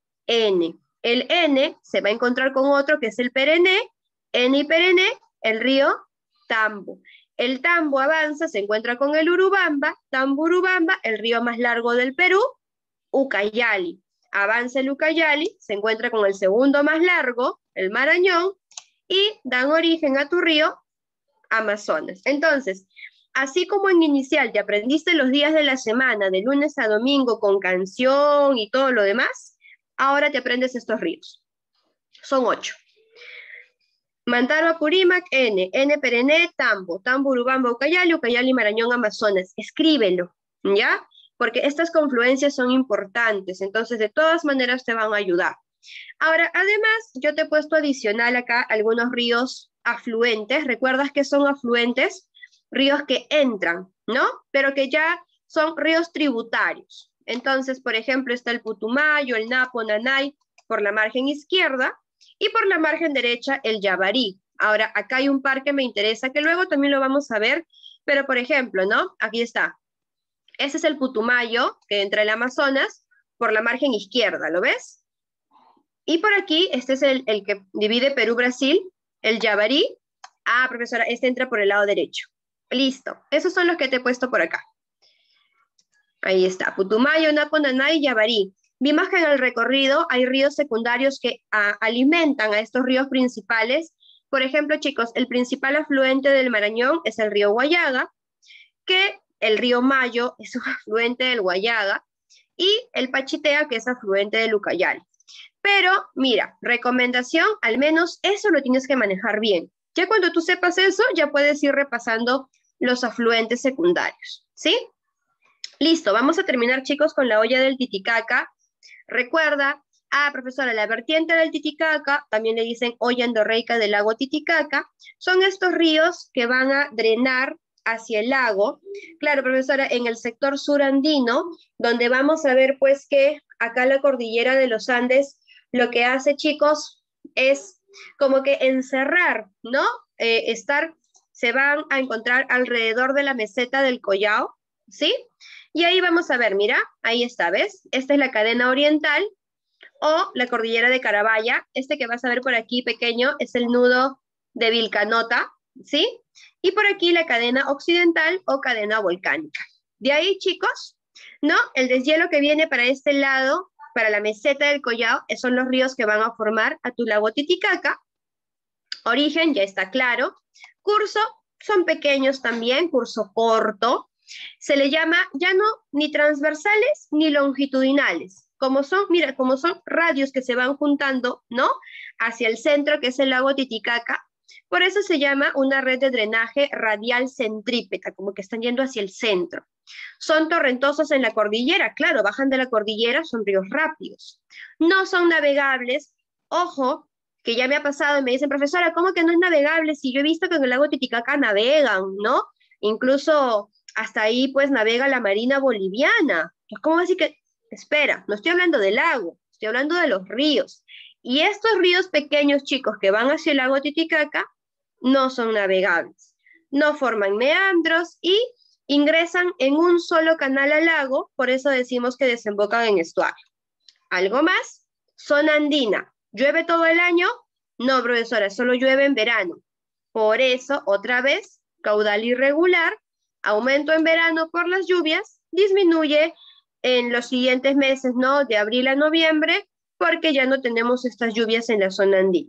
N. El N se va a encontrar con otro que es el Perené, N y Perené, el río Tambo. El Tambo avanza, se encuentra con el Urubamba, Tambo Urubamba, el río más largo del Perú, Ucayali. Avanza el Ucayali, se encuentra con el segundo más largo, el Marañón, y dan origen a tu río Amazonas. Entonces, así como en inicial te aprendiste los días de la semana, de lunes a domingo, con canción y todo lo demás, ahora te aprendes estos ríos. Son ocho. Mantaro, Apurímac, N, N, Perené, Tambo, Tambo, Urubamba, Ucayali, Ucayali, Marañón, Amazonas. Escríbelo, ¿ya? Porque estas confluencias son importantes, entonces de todas maneras te van a ayudar. Ahora, además, yo te he puesto adicional acá algunos ríos afluentes. ¿Recuerdas que son afluentes? Ríos que entran ¿no? Pero que ya son ríos tributarios. Entonces, por ejemplo, está el Putumayo, el Napo, Nanay, por la margen izquierda, y por la margen derecha, el Yavarí. Ahora, acá hay un par que me interesa, que luego también lo vamos a ver, pero por ejemplo, ¿no? Aquí está. Ese es el Putumayo, que entra en el Amazonas, por la margen izquierda, ¿lo ves? Y por aquí, este es el, el que divide Perú-Brasil, el Yavarí. Ah, profesora, este entra por el lado derecho. Listo. Esos son los que te he puesto por acá. Ahí está. Putumayo, Napo, Nanay y Yavarí. Vimos que en el recorrido hay ríos secundarios que a, alimentan a estos ríos principales. Por ejemplo, chicos, el principal afluente del Marañón es el río Guayaga, que el río Mayo es un afluente del Guayaga, y el Pachitea, que es afluente del Ucayali. Pero, mira, recomendación, al menos eso lo tienes que manejar bien. Ya cuando tú sepas eso, ya puedes ir repasando los afluentes secundarios, ¿sí? Listo, vamos a terminar, chicos, con la olla del Titicaca. Recuerda, ah, profesora, la vertiente del Titicaca, también le dicen olla endorreica del lago Titicaca, son estos ríos que van a drenar hacia el lago. Claro, profesora, en el sector surandino, donde vamos a ver, pues, que acá la cordillera de los Andes, lo que hace, chicos, es como que encerrar, ¿no? Eh, estar, se van a encontrar alrededor de la meseta del Collao, ¿sí? Y ahí vamos a ver, mira, ahí está, ¿ves? Esta es la cadena oriental o la cordillera de Carabaya. Este que vas a ver por aquí pequeño es el nudo de Vilcanota, ¿sí? Y por aquí la cadena occidental o cadena volcánica. De ahí, chicos, ¿no? El deshielo que viene para este lado, para la meseta del Collao, son los ríos que van a formar a tu lago Titicaca. Origen, ya está claro. Curso, son pequeños también, curso corto. Se le llama ya no ni transversales ni longitudinales. Como son, mira, como son radios que se van juntando, ¿no? Hacia el centro, que es el lago Titicaca. Por eso se llama una red de drenaje radial centrípeta, como que están yendo hacia el centro. Son torrentosos en la cordillera, claro, bajan de la cordillera, son ríos rápidos. No son navegables, ojo, que ya me ha pasado y me dicen, profesora, ¿cómo que no es navegable? Si yo he visto que en el lago Titicaca navegan, ¿no? Incluso hasta ahí pues navega la Marina Boliviana. Pues, ¿cómo decir que? Espera, no estoy hablando del lago, estoy hablando de los ríos. Y estos ríos pequeños, chicos, que van hacia el lago Titicaca, no son navegables. No forman meandros y ingresan en un solo canal al lago, por eso decimos que desembocan en estuario. ¿Algo más? Zona andina. ¿Llueve todo el año? No, profesora, solo llueve en verano. Por eso, otra vez, caudal irregular, aumento en verano por las lluvias, disminuye en los siguientes meses, ¿no? De abril a noviembre, porque ya no tenemos estas lluvias en la zona andina.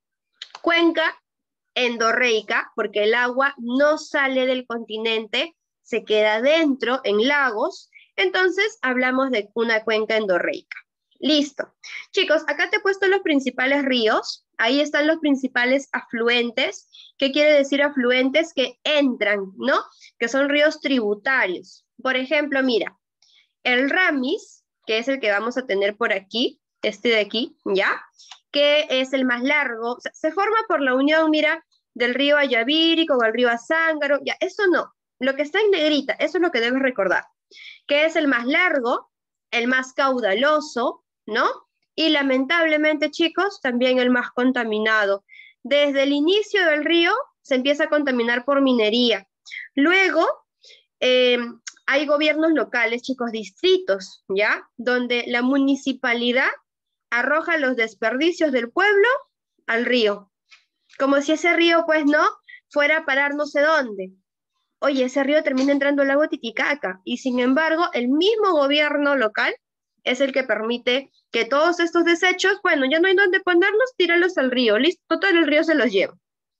Cuenca endorreica, porque el agua no sale del continente, se queda dentro en lagos, entonces hablamos de una cuenca endorreica. Listo. Chicos, acá te he puesto los principales ríos, ahí están los principales afluentes. ¿Qué quiere decir afluentes? Que entran, ¿no? Que son ríos tributarios. Por ejemplo, mira, el Ramis, que es el que vamos a tener por aquí, este de aquí, ¿ya? Que es el más largo, o sea, se forma por la unión, mira, del río Ayaviri con el río Azángaro, ya, eso no, lo que está en negrita, eso es lo que debes recordar, que es el más largo, el más caudaloso, ¿no? Y lamentablemente, chicos, también el más contaminado. Desde el inicio del río se empieza a contaminar por minería. Luego, eh, hay gobiernos locales, chicos, distritos, ¿ya? Donde la municipalidad arroja los desperdicios del pueblo al río. Como si ese río, pues, ¿no? Fuera a parar no sé dónde. Oye, ese río termina entrando al lago Titicaca. Y sin embargo, el mismo gobierno local es el que permite que todos estos desechos, bueno, ya no hay dónde ponerlos, tíralos al río. Listo, todo el río se los lleva.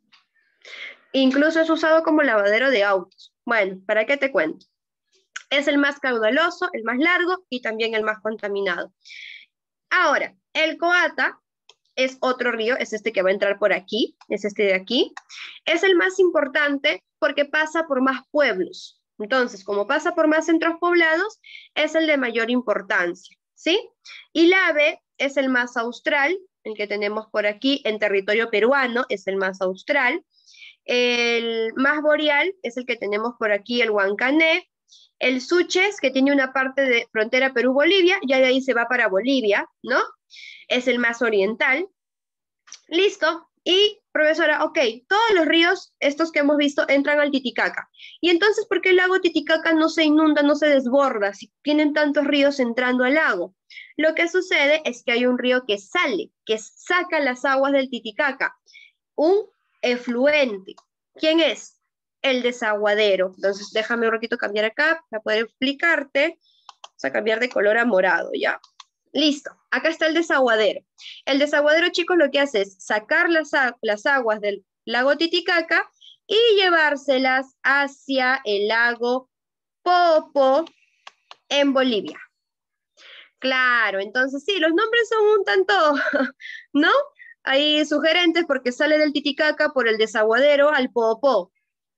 Incluso es usado como lavadero de autos. Bueno, ¿para qué te cuento? Es el más caudaloso, el más largo y también el más contaminado. Ahora, el Coata es otro río, es este que va a entrar por aquí, es este de aquí. Es el más importante porque pasa por más pueblos. Entonces, como pasa por más centros poblados, es el de mayor importancia, ¿sí? Y la Ave es el más austral, el que tenemos por aquí en territorio peruano, es el más austral. El más boreal es el que tenemos por aquí, el Huancané. El Suches, que tiene una parte de frontera Perú-Bolivia, ya de ahí se va para Bolivia, ¿no? Es el más oriental. Listo. Y, profesora, ok, todos los ríos, estos que hemos visto, entran al Titicaca. Y entonces, ¿por qué el lago Titicaca no se inunda, no se desborda, si tienen tantos ríos entrando al lago? Lo que sucede es que hay un río que sale, que saca las aguas del Titicaca, un efluente. ¿Quién es? El desaguadero. Entonces, déjame un ratito cambiar acá para poder explicarte. Vamos a cambiar de color a morado, ¿ya? Listo, acá está el desaguadero. El desaguadero, chicos, lo que hace es sacar las, las aguas del lago Titicaca y llevárselas hacia el lago Poopó en Bolivia. Claro, entonces sí, los nombres son un tanto, ¿no? Ahí sugerentes porque sale del Titicaca por el desaguadero al Poopó.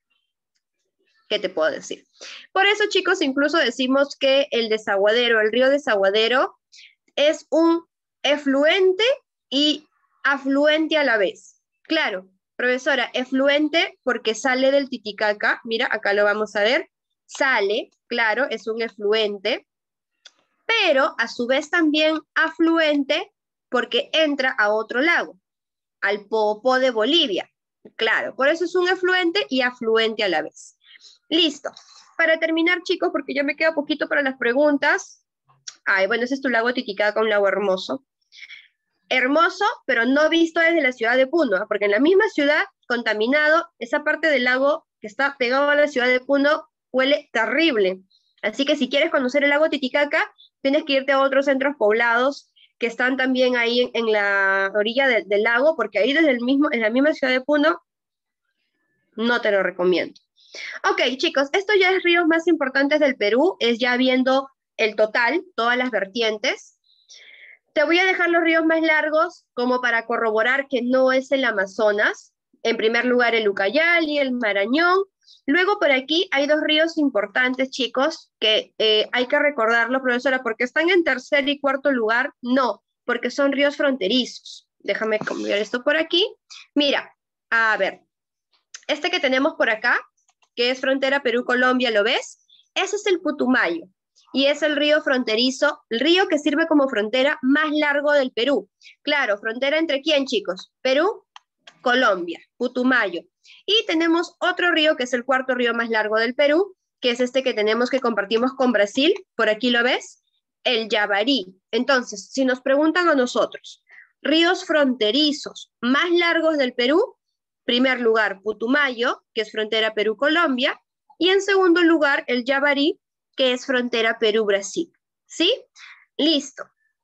¿Qué te puedo decir? Por eso, chicos, incluso decimos que el desaguadero, el río desaguadero, es un efluente y afluente a la vez. Claro, profesora, efluente porque sale del Titicaca, mira, acá lo vamos a ver, sale, claro, es un efluente, pero a su vez también afluente porque entra a otro lago, al Poopó de Bolivia. Claro, por eso es un efluente y afluente a la vez. Listo. Para terminar, chicos, porque ya me queda poquito para las preguntas. Ay, bueno, ese es tu lago Titicaca, un lago hermoso. Hermoso, pero no visto desde la ciudad de Puno, ¿eh? Porque en la misma ciudad, contaminado, esa parte del lago que está pegado a la ciudad de Puno huele terrible. Así que si quieres conocer el lago Titicaca, tienes que irte a otros centros poblados que están también ahí en, en la orilla de, del lago, porque ahí desde el mismo, en la misma ciudad de Puno, no te lo recomiendo. Ok, chicos, esto ya es ríos más importantes del Perú, es ya viendo el total, todas las vertientes. Te voy a dejar los ríos más largos como para corroborar que no es el Amazonas. En primer lugar, el Ucayali, el Marañón. Luego por aquí hay dos ríos importantes, chicos, que eh, hay que recordarlo, profesora, porque están en tercer y cuarto lugar. No, porque son ríos fronterizos. Déjame cambiar esto por aquí. Mira, a ver, este que tenemos por acá, que es frontera Perú-Colombia, ¿lo ves? Ese es el Putumayo. Y es el río fronterizo, el río que sirve como frontera más largo del Perú. Claro, ¿frontera entre quién, chicos? Perú, Colombia, Putumayo. Y tenemos otro río que es el cuarto río más largo del Perú, que es este que tenemos que compartimos con Brasil. Por aquí lo ves, el Yavarí. Entonces, si nos preguntan a nosotros, ríos fronterizos más largos del Perú, primer lugar, Putumayo, que es frontera Perú-Colombia, y en segundo lugar, el Yavarí, que es frontera Perú-Brasil. ¿Sí? Listo.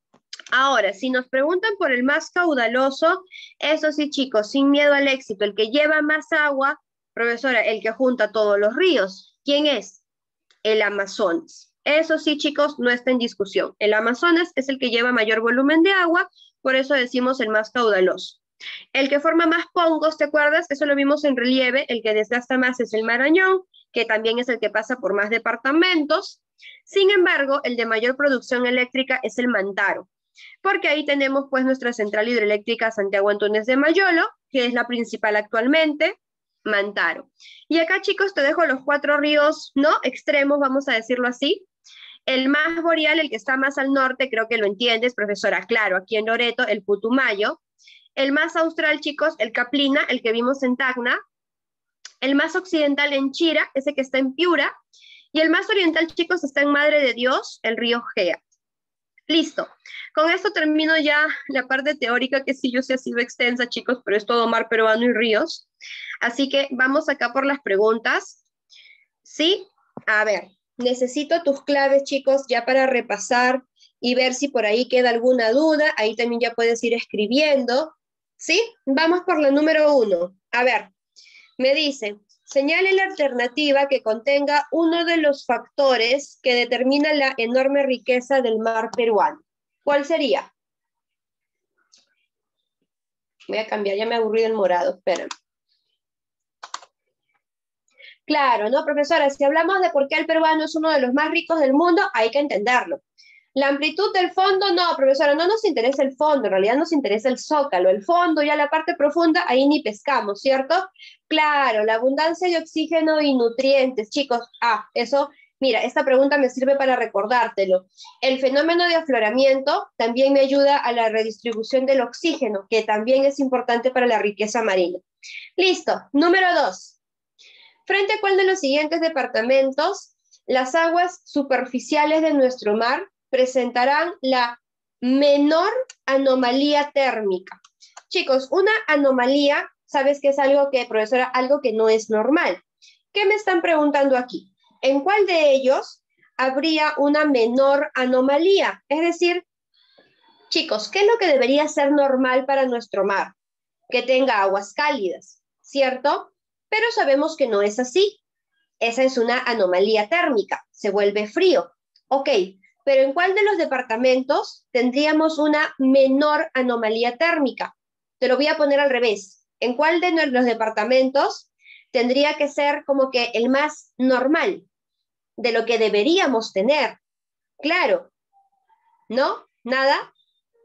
Ahora, si nos preguntan por el más caudaloso, eso sí, chicos, sin miedo al éxito, el que lleva más agua, profesora, el que junta todos los ríos. ¿Quién es? El Amazonas. Eso sí, chicos, no está en discusión. El Amazonas es el que lleva mayor volumen de agua, por eso decimos el más caudaloso. El que forma más pongos, ¿te acuerdas? Eso lo vimos en relieve. El que desgasta más es el Marañón, que también es el que pasa por más departamentos. Sin embargo, el de mayor producción eléctrica es el Mantaro, porque ahí tenemos pues nuestra central hidroeléctrica Santiago Antúnez de Mayolo, que es la principal actualmente, Mantaro. Y acá, chicos, te dejo los cuatro ríos, ¿no? Extremos, vamos a decirlo así. El más boreal, el que está más al norte, creo que lo entiendes, profesora, claro, aquí en Loreto, el Putumayo. El más austral, chicos, el Caplina, el que vimos en Tacna. El más occidental en Chira, ese que está en Piura. Y el más oriental, chicos, está en Madre de Dios, el río Gea. Listo. Con esto termino ya la parte teórica, que sí yo sé ha sido extensa, chicos, pero es todo mar peruano y ríos. Así que vamos acá por las preguntas. ¿Sí? A ver, necesito tus claves, chicos, ya para repasar y ver si por ahí queda alguna duda. Ahí también ya puedes ir escribiendo. ¿Sí? Vamos por la número uno. A ver, me dice, señale la alternativa que contenga uno de los factores que determina la enorme riqueza del mar peruano. ¿Cuál sería? Voy a cambiar, ya me aburrí del morado, espérame. Claro, ¿no, profesora? Si hablamos de por qué el peruano es uno de los más ricos del mundo, hay que entenderlo. La amplitud del fondo, no, profesora, no nos interesa el fondo, en realidad nos interesa el zócalo. El fondo, ya la parte profunda, ahí ni pescamos, ¿cierto? Claro, la abundancia de oxígeno y nutrientes. Chicos, ah, eso, mira, esta pregunta me sirve para recordártelo. El fenómeno de afloramiento también me ayuda a la redistribución del oxígeno, que también es importante para la riqueza marina. Listo, número dos. ¿Frente a cuál de los siguientes departamentos las aguas superficiales de nuestro mar presentarán la menor anomalía térmica? Chicos, una anomalía, ¿sabes qué es algo que, profesora, algo que no es normal? ¿Qué me están preguntando aquí? ¿En cuál de ellos habría una menor anomalía? Es decir, chicos, ¿qué es lo que debería ser normal para nuestro mar? Que tenga aguas cálidas, ¿cierto? Pero sabemos que no es así. Esa es una anomalía térmica, se vuelve frío. Ok, pero ¿en cuál de los departamentos tendríamos una menor anomalía térmica? Te lo voy a poner al revés. ¿En cuál de los departamentos tendría que ser como que el más normal de lo que deberíamos tener? Claro, ¿no? ¿Nada?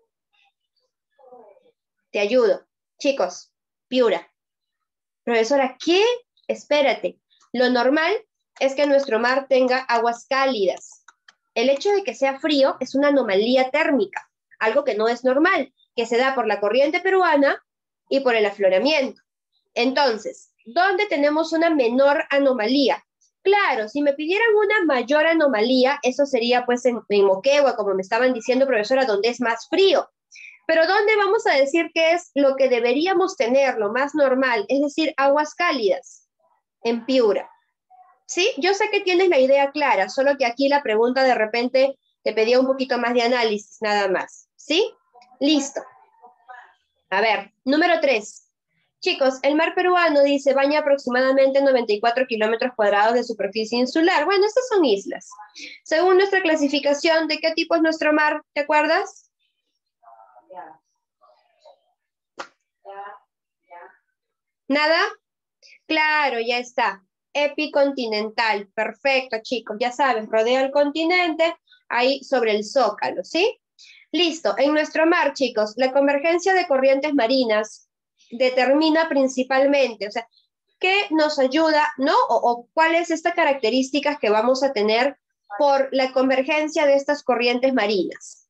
Te ayudo. Chicos, Piura. Profesora, ¿qué? Espérate. Lo normal es que nuestro mar tenga aguas cálidas. El hecho de que sea frío es una anomalía térmica, algo que no es normal, que se da por la corriente peruana y por el afloramiento. Entonces, ¿dónde tenemos una menor anomalía? Claro, si me pidieran una mayor anomalía, eso sería pues en, en Moquegua, como me estaban diciendo, profesora, donde es más frío. Pero ¿dónde vamos a decir que es lo que deberíamos tener, lo más normal? Es decir, aguas cálidas, en Piura. ¿Sí? Yo sé que tienes la idea clara, solo que aquí la pregunta de repente te pedía un poquito más de análisis, nada más. ¿Sí? Listo. A ver, número tres. Chicos, el mar peruano, dice, baña aproximadamente noventa y cuatro kilómetros cuadrados de superficie insular. Bueno, estas son islas. Según nuestra clasificación, ¿de qué tipo es nuestro mar? ¿Te acuerdas? ¿Nada? Claro, ya está. Epicontinental. Perfecto, chicos. Ya sabes, rodea el continente ahí sobre el zócalo, ¿sí? Listo. En nuestro mar, chicos, la convergencia de corrientes marinas determina principalmente, o sea, ¿qué nos ayuda, no? O, o cuáles estas características que vamos a tener por la convergencia de estas corrientes marinas.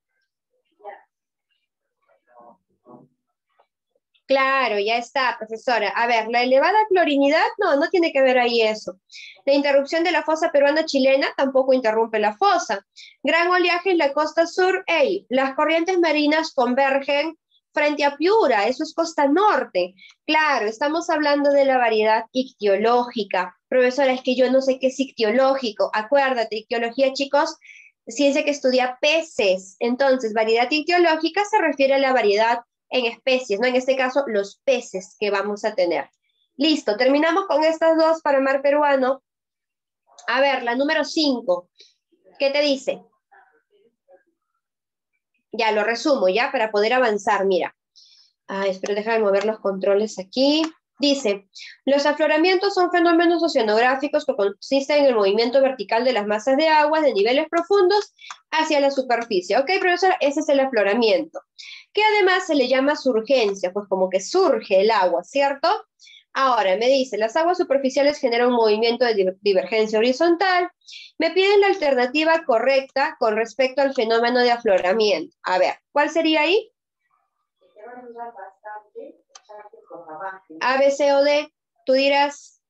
Claro, ya está, profesora. A ver, la elevada clorinidad, no, no tiene que ver ahí eso. La interrupción de la fosa peruana-chilena tampoco interrumpe la fosa. Gran oleaje en la costa sur, ey, las corrientes marinas convergen frente a Piura, eso es costa norte. Claro, estamos hablando de la variedad ictiológica. Profesora, es que yo no sé qué es ictiológico. Acuérdate, ictiología, chicos, ciencia que estudia peces. Entonces, variedad ictiológica se refiere a la variedad en especies, ¿no? En este caso, los peces que vamos a tener. Listo, terminamos con estas dos para mar peruano. A ver, la número cinco. ¿Qué te dice? Ya, lo resumo, ya, para poder avanzar, mira. Ay, espero, déjame mover los controles aquí. Dice, los afloramientos son fenómenos oceanográficos que consisten en el movimiento vertical de las masas de agua de niveles profundos hacia la superficie. Ok, profesora, ese es el afloramiento, que además se le llama surgencia, pues como que surge el agua, ¿cierto? Ahora, me dice, las aguas superficiales generan un movimiento de divergencia horizontal. Me piden la alternativa correcta con respecto al fenómeno de afloramiento. A ver, ¿cuál sería ahí? A, B, C o D, tú dirás.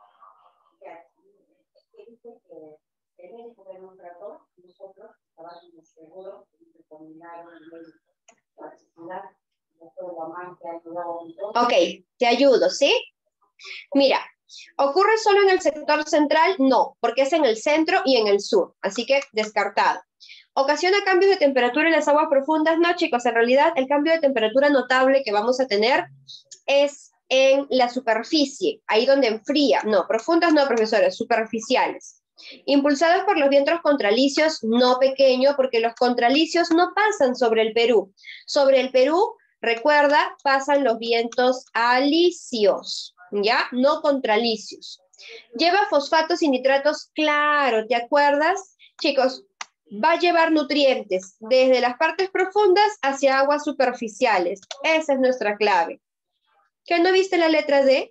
Ok, te ayudo, ¿sí? Mira, ¿ocurre solo en el sector central? No, porque es en el centro y en el sur, así que descartado. ¿Ocasiona cambios de temperatura en las aguas profundas? No, chicos, en realidad el cambio de temperatura notable que vamos a tener es en la superficie, ahí donde enfría. No, profundas no, profesores, superficiales. Impulsados por los vientos contralicios, no pequeño, porque los contralicios no pasan sobre el Perú. Sobre el Perú, recuerda, pasan los vientos alisios, ¿ya? No contralicios. ¿Lleva fosfatos y nitratos? Claro, ¿te acuerdas? Chicos, va a llevar nutrientes desde las partes profundas hacia aguas superficiales. Esa es nuestra clave. ¿Qué no viste la letra D?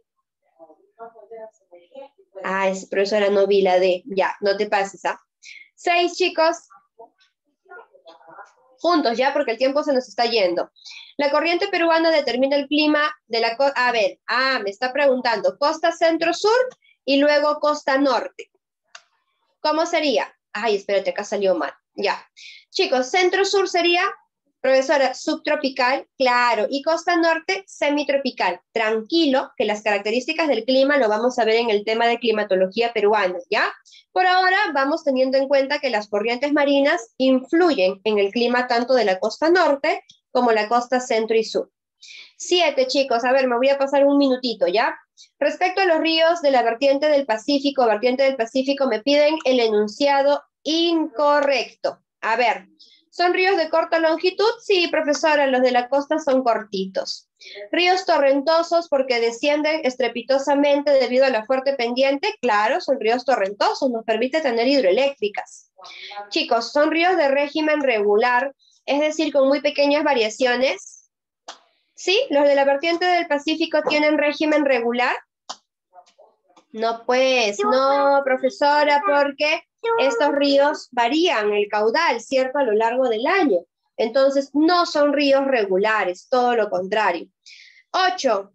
Ah, es, profesora, no vi la D. Ya, no te pases, ¿ah? Seis, chicos. Juntos ya, porque el tiempo se nos está yendo. La corriente peruana determina el clima de la costa. A ver, ah, me está preguntando, costa centro-sur y luego costa norte. ¿Cómo sería? Ay, espérate, acá salió mal. Ya. Chicos, centro-sur sería, profesora, subtropical, claro, y costa norte, semitropical. Tranquilo, que las características del clima lo vamos a ver en el tema de climatología peruana, ¿ya? Por ahora vamos teniendo en cuenta que las corrientes marinas influyen en el clima tanto de la costa norte como la costa centro y sur. Siete, chicos, a ver, me voy a pasar un minutito, ¿ya? Respecto a los ríos de la vertiente del Pacífico, vertiente del Pacífico, me piden el enunciado incorrecto. A ver, ¿son ríos de corta longitud? Sí, profesora, los de la costa son cortitos. Ríos torrentosos porque descienden estrepitosamente debido a la fuerte pendiente, claro, son ríos torrentosos, nos permite tener hidroeléctricas. Chicos, son ríos de régimen regular, es decir, con muy pequeñas variaciones. ¿Sí? ¿Los de la vertiente del Pacífico tienen régimen regular? No, pues, no, profesora, porque estos ríos varían el caudal, ¿cierto?, a lo largo del año. Entonces, no son ríos regulares, todo lo contrario. Ocho.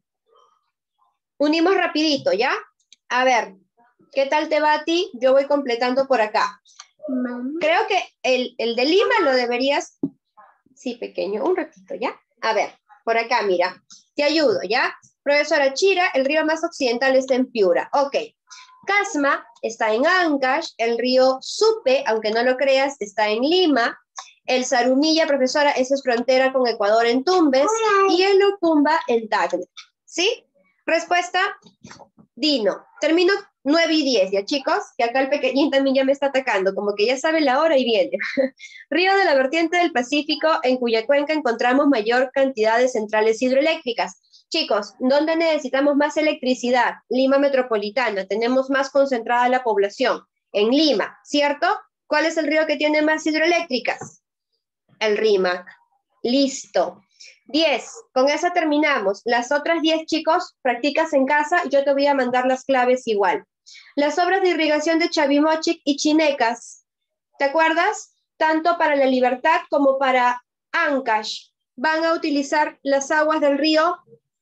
Unimos rapidito, ¿ya? A ver, ¿qué tal te va a ti? Yo voy completando por acá. Creo que el, el de Lima lo deberías... Sí, pequeño, un ratito, ¿ya? A ver. Por acá, mira, te ayudo, ¿ya? Profesora Chira, el río más occidental está en Piura. Ok. Casma está en Ancash, el río Supe, aunque no lo creas, está en Lima. El Zarumilla, profesora, esa es frontera con Ecuador en Tumbes. Y el Lucumba en Tacna. ¿Sí? Respuesta, Dino. Termino nueve y diez, ¿ya, chicos? Que acá el pequeñín también ya me está atacando, como que ya sabe la hora y viene. Río de la vertiente del Pacífico, en cuya cuenca encontramos mayor cantidad de centrales hidroeléctricas. Chicos, ¿dónde necesitamos más electricidad? Lima metropolitana, tenemos más concentrada la población. En Lima, ¿cierto? ¿Cuál es el río que tiene más hidroeléctricas? El Rímac. Listo. diez. Con esa terminamos. Las otras diez, chicos, practicas en casa y yo te voy a mandar las claves igual. Las obras de irrigación de Chavimochic y Chinecas, ¿te acuerdas? Tanto para La Libertad como para Ancash, ¿van a utilizar las aguas del río?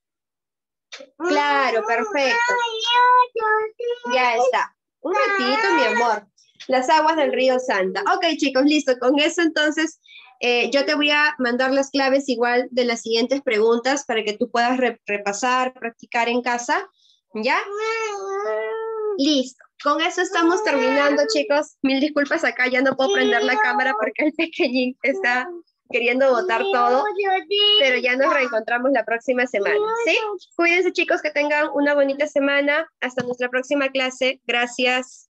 Claro, perfecto. Ya está. Un ratito, mi amor. Las aguas del río Santa. Ok, chicos, listo. Con eso, entonces, eh, yo te voy a mandar las claves igual de las siguientes preguntas para que tú puedas re repasar, practicar en casa. ¿Ya? Listo. Con eso estamos terminando, chicos. Mil disculpas acá, ya no puedo prender la cámara porque el pequeñín está queriendo botar todo, pero ya nos reencontramos la próxima semana, ¿sí? Cuídense, chicos, que tengan una bonita semana. Hasta nuestra próxima clase. Gracias.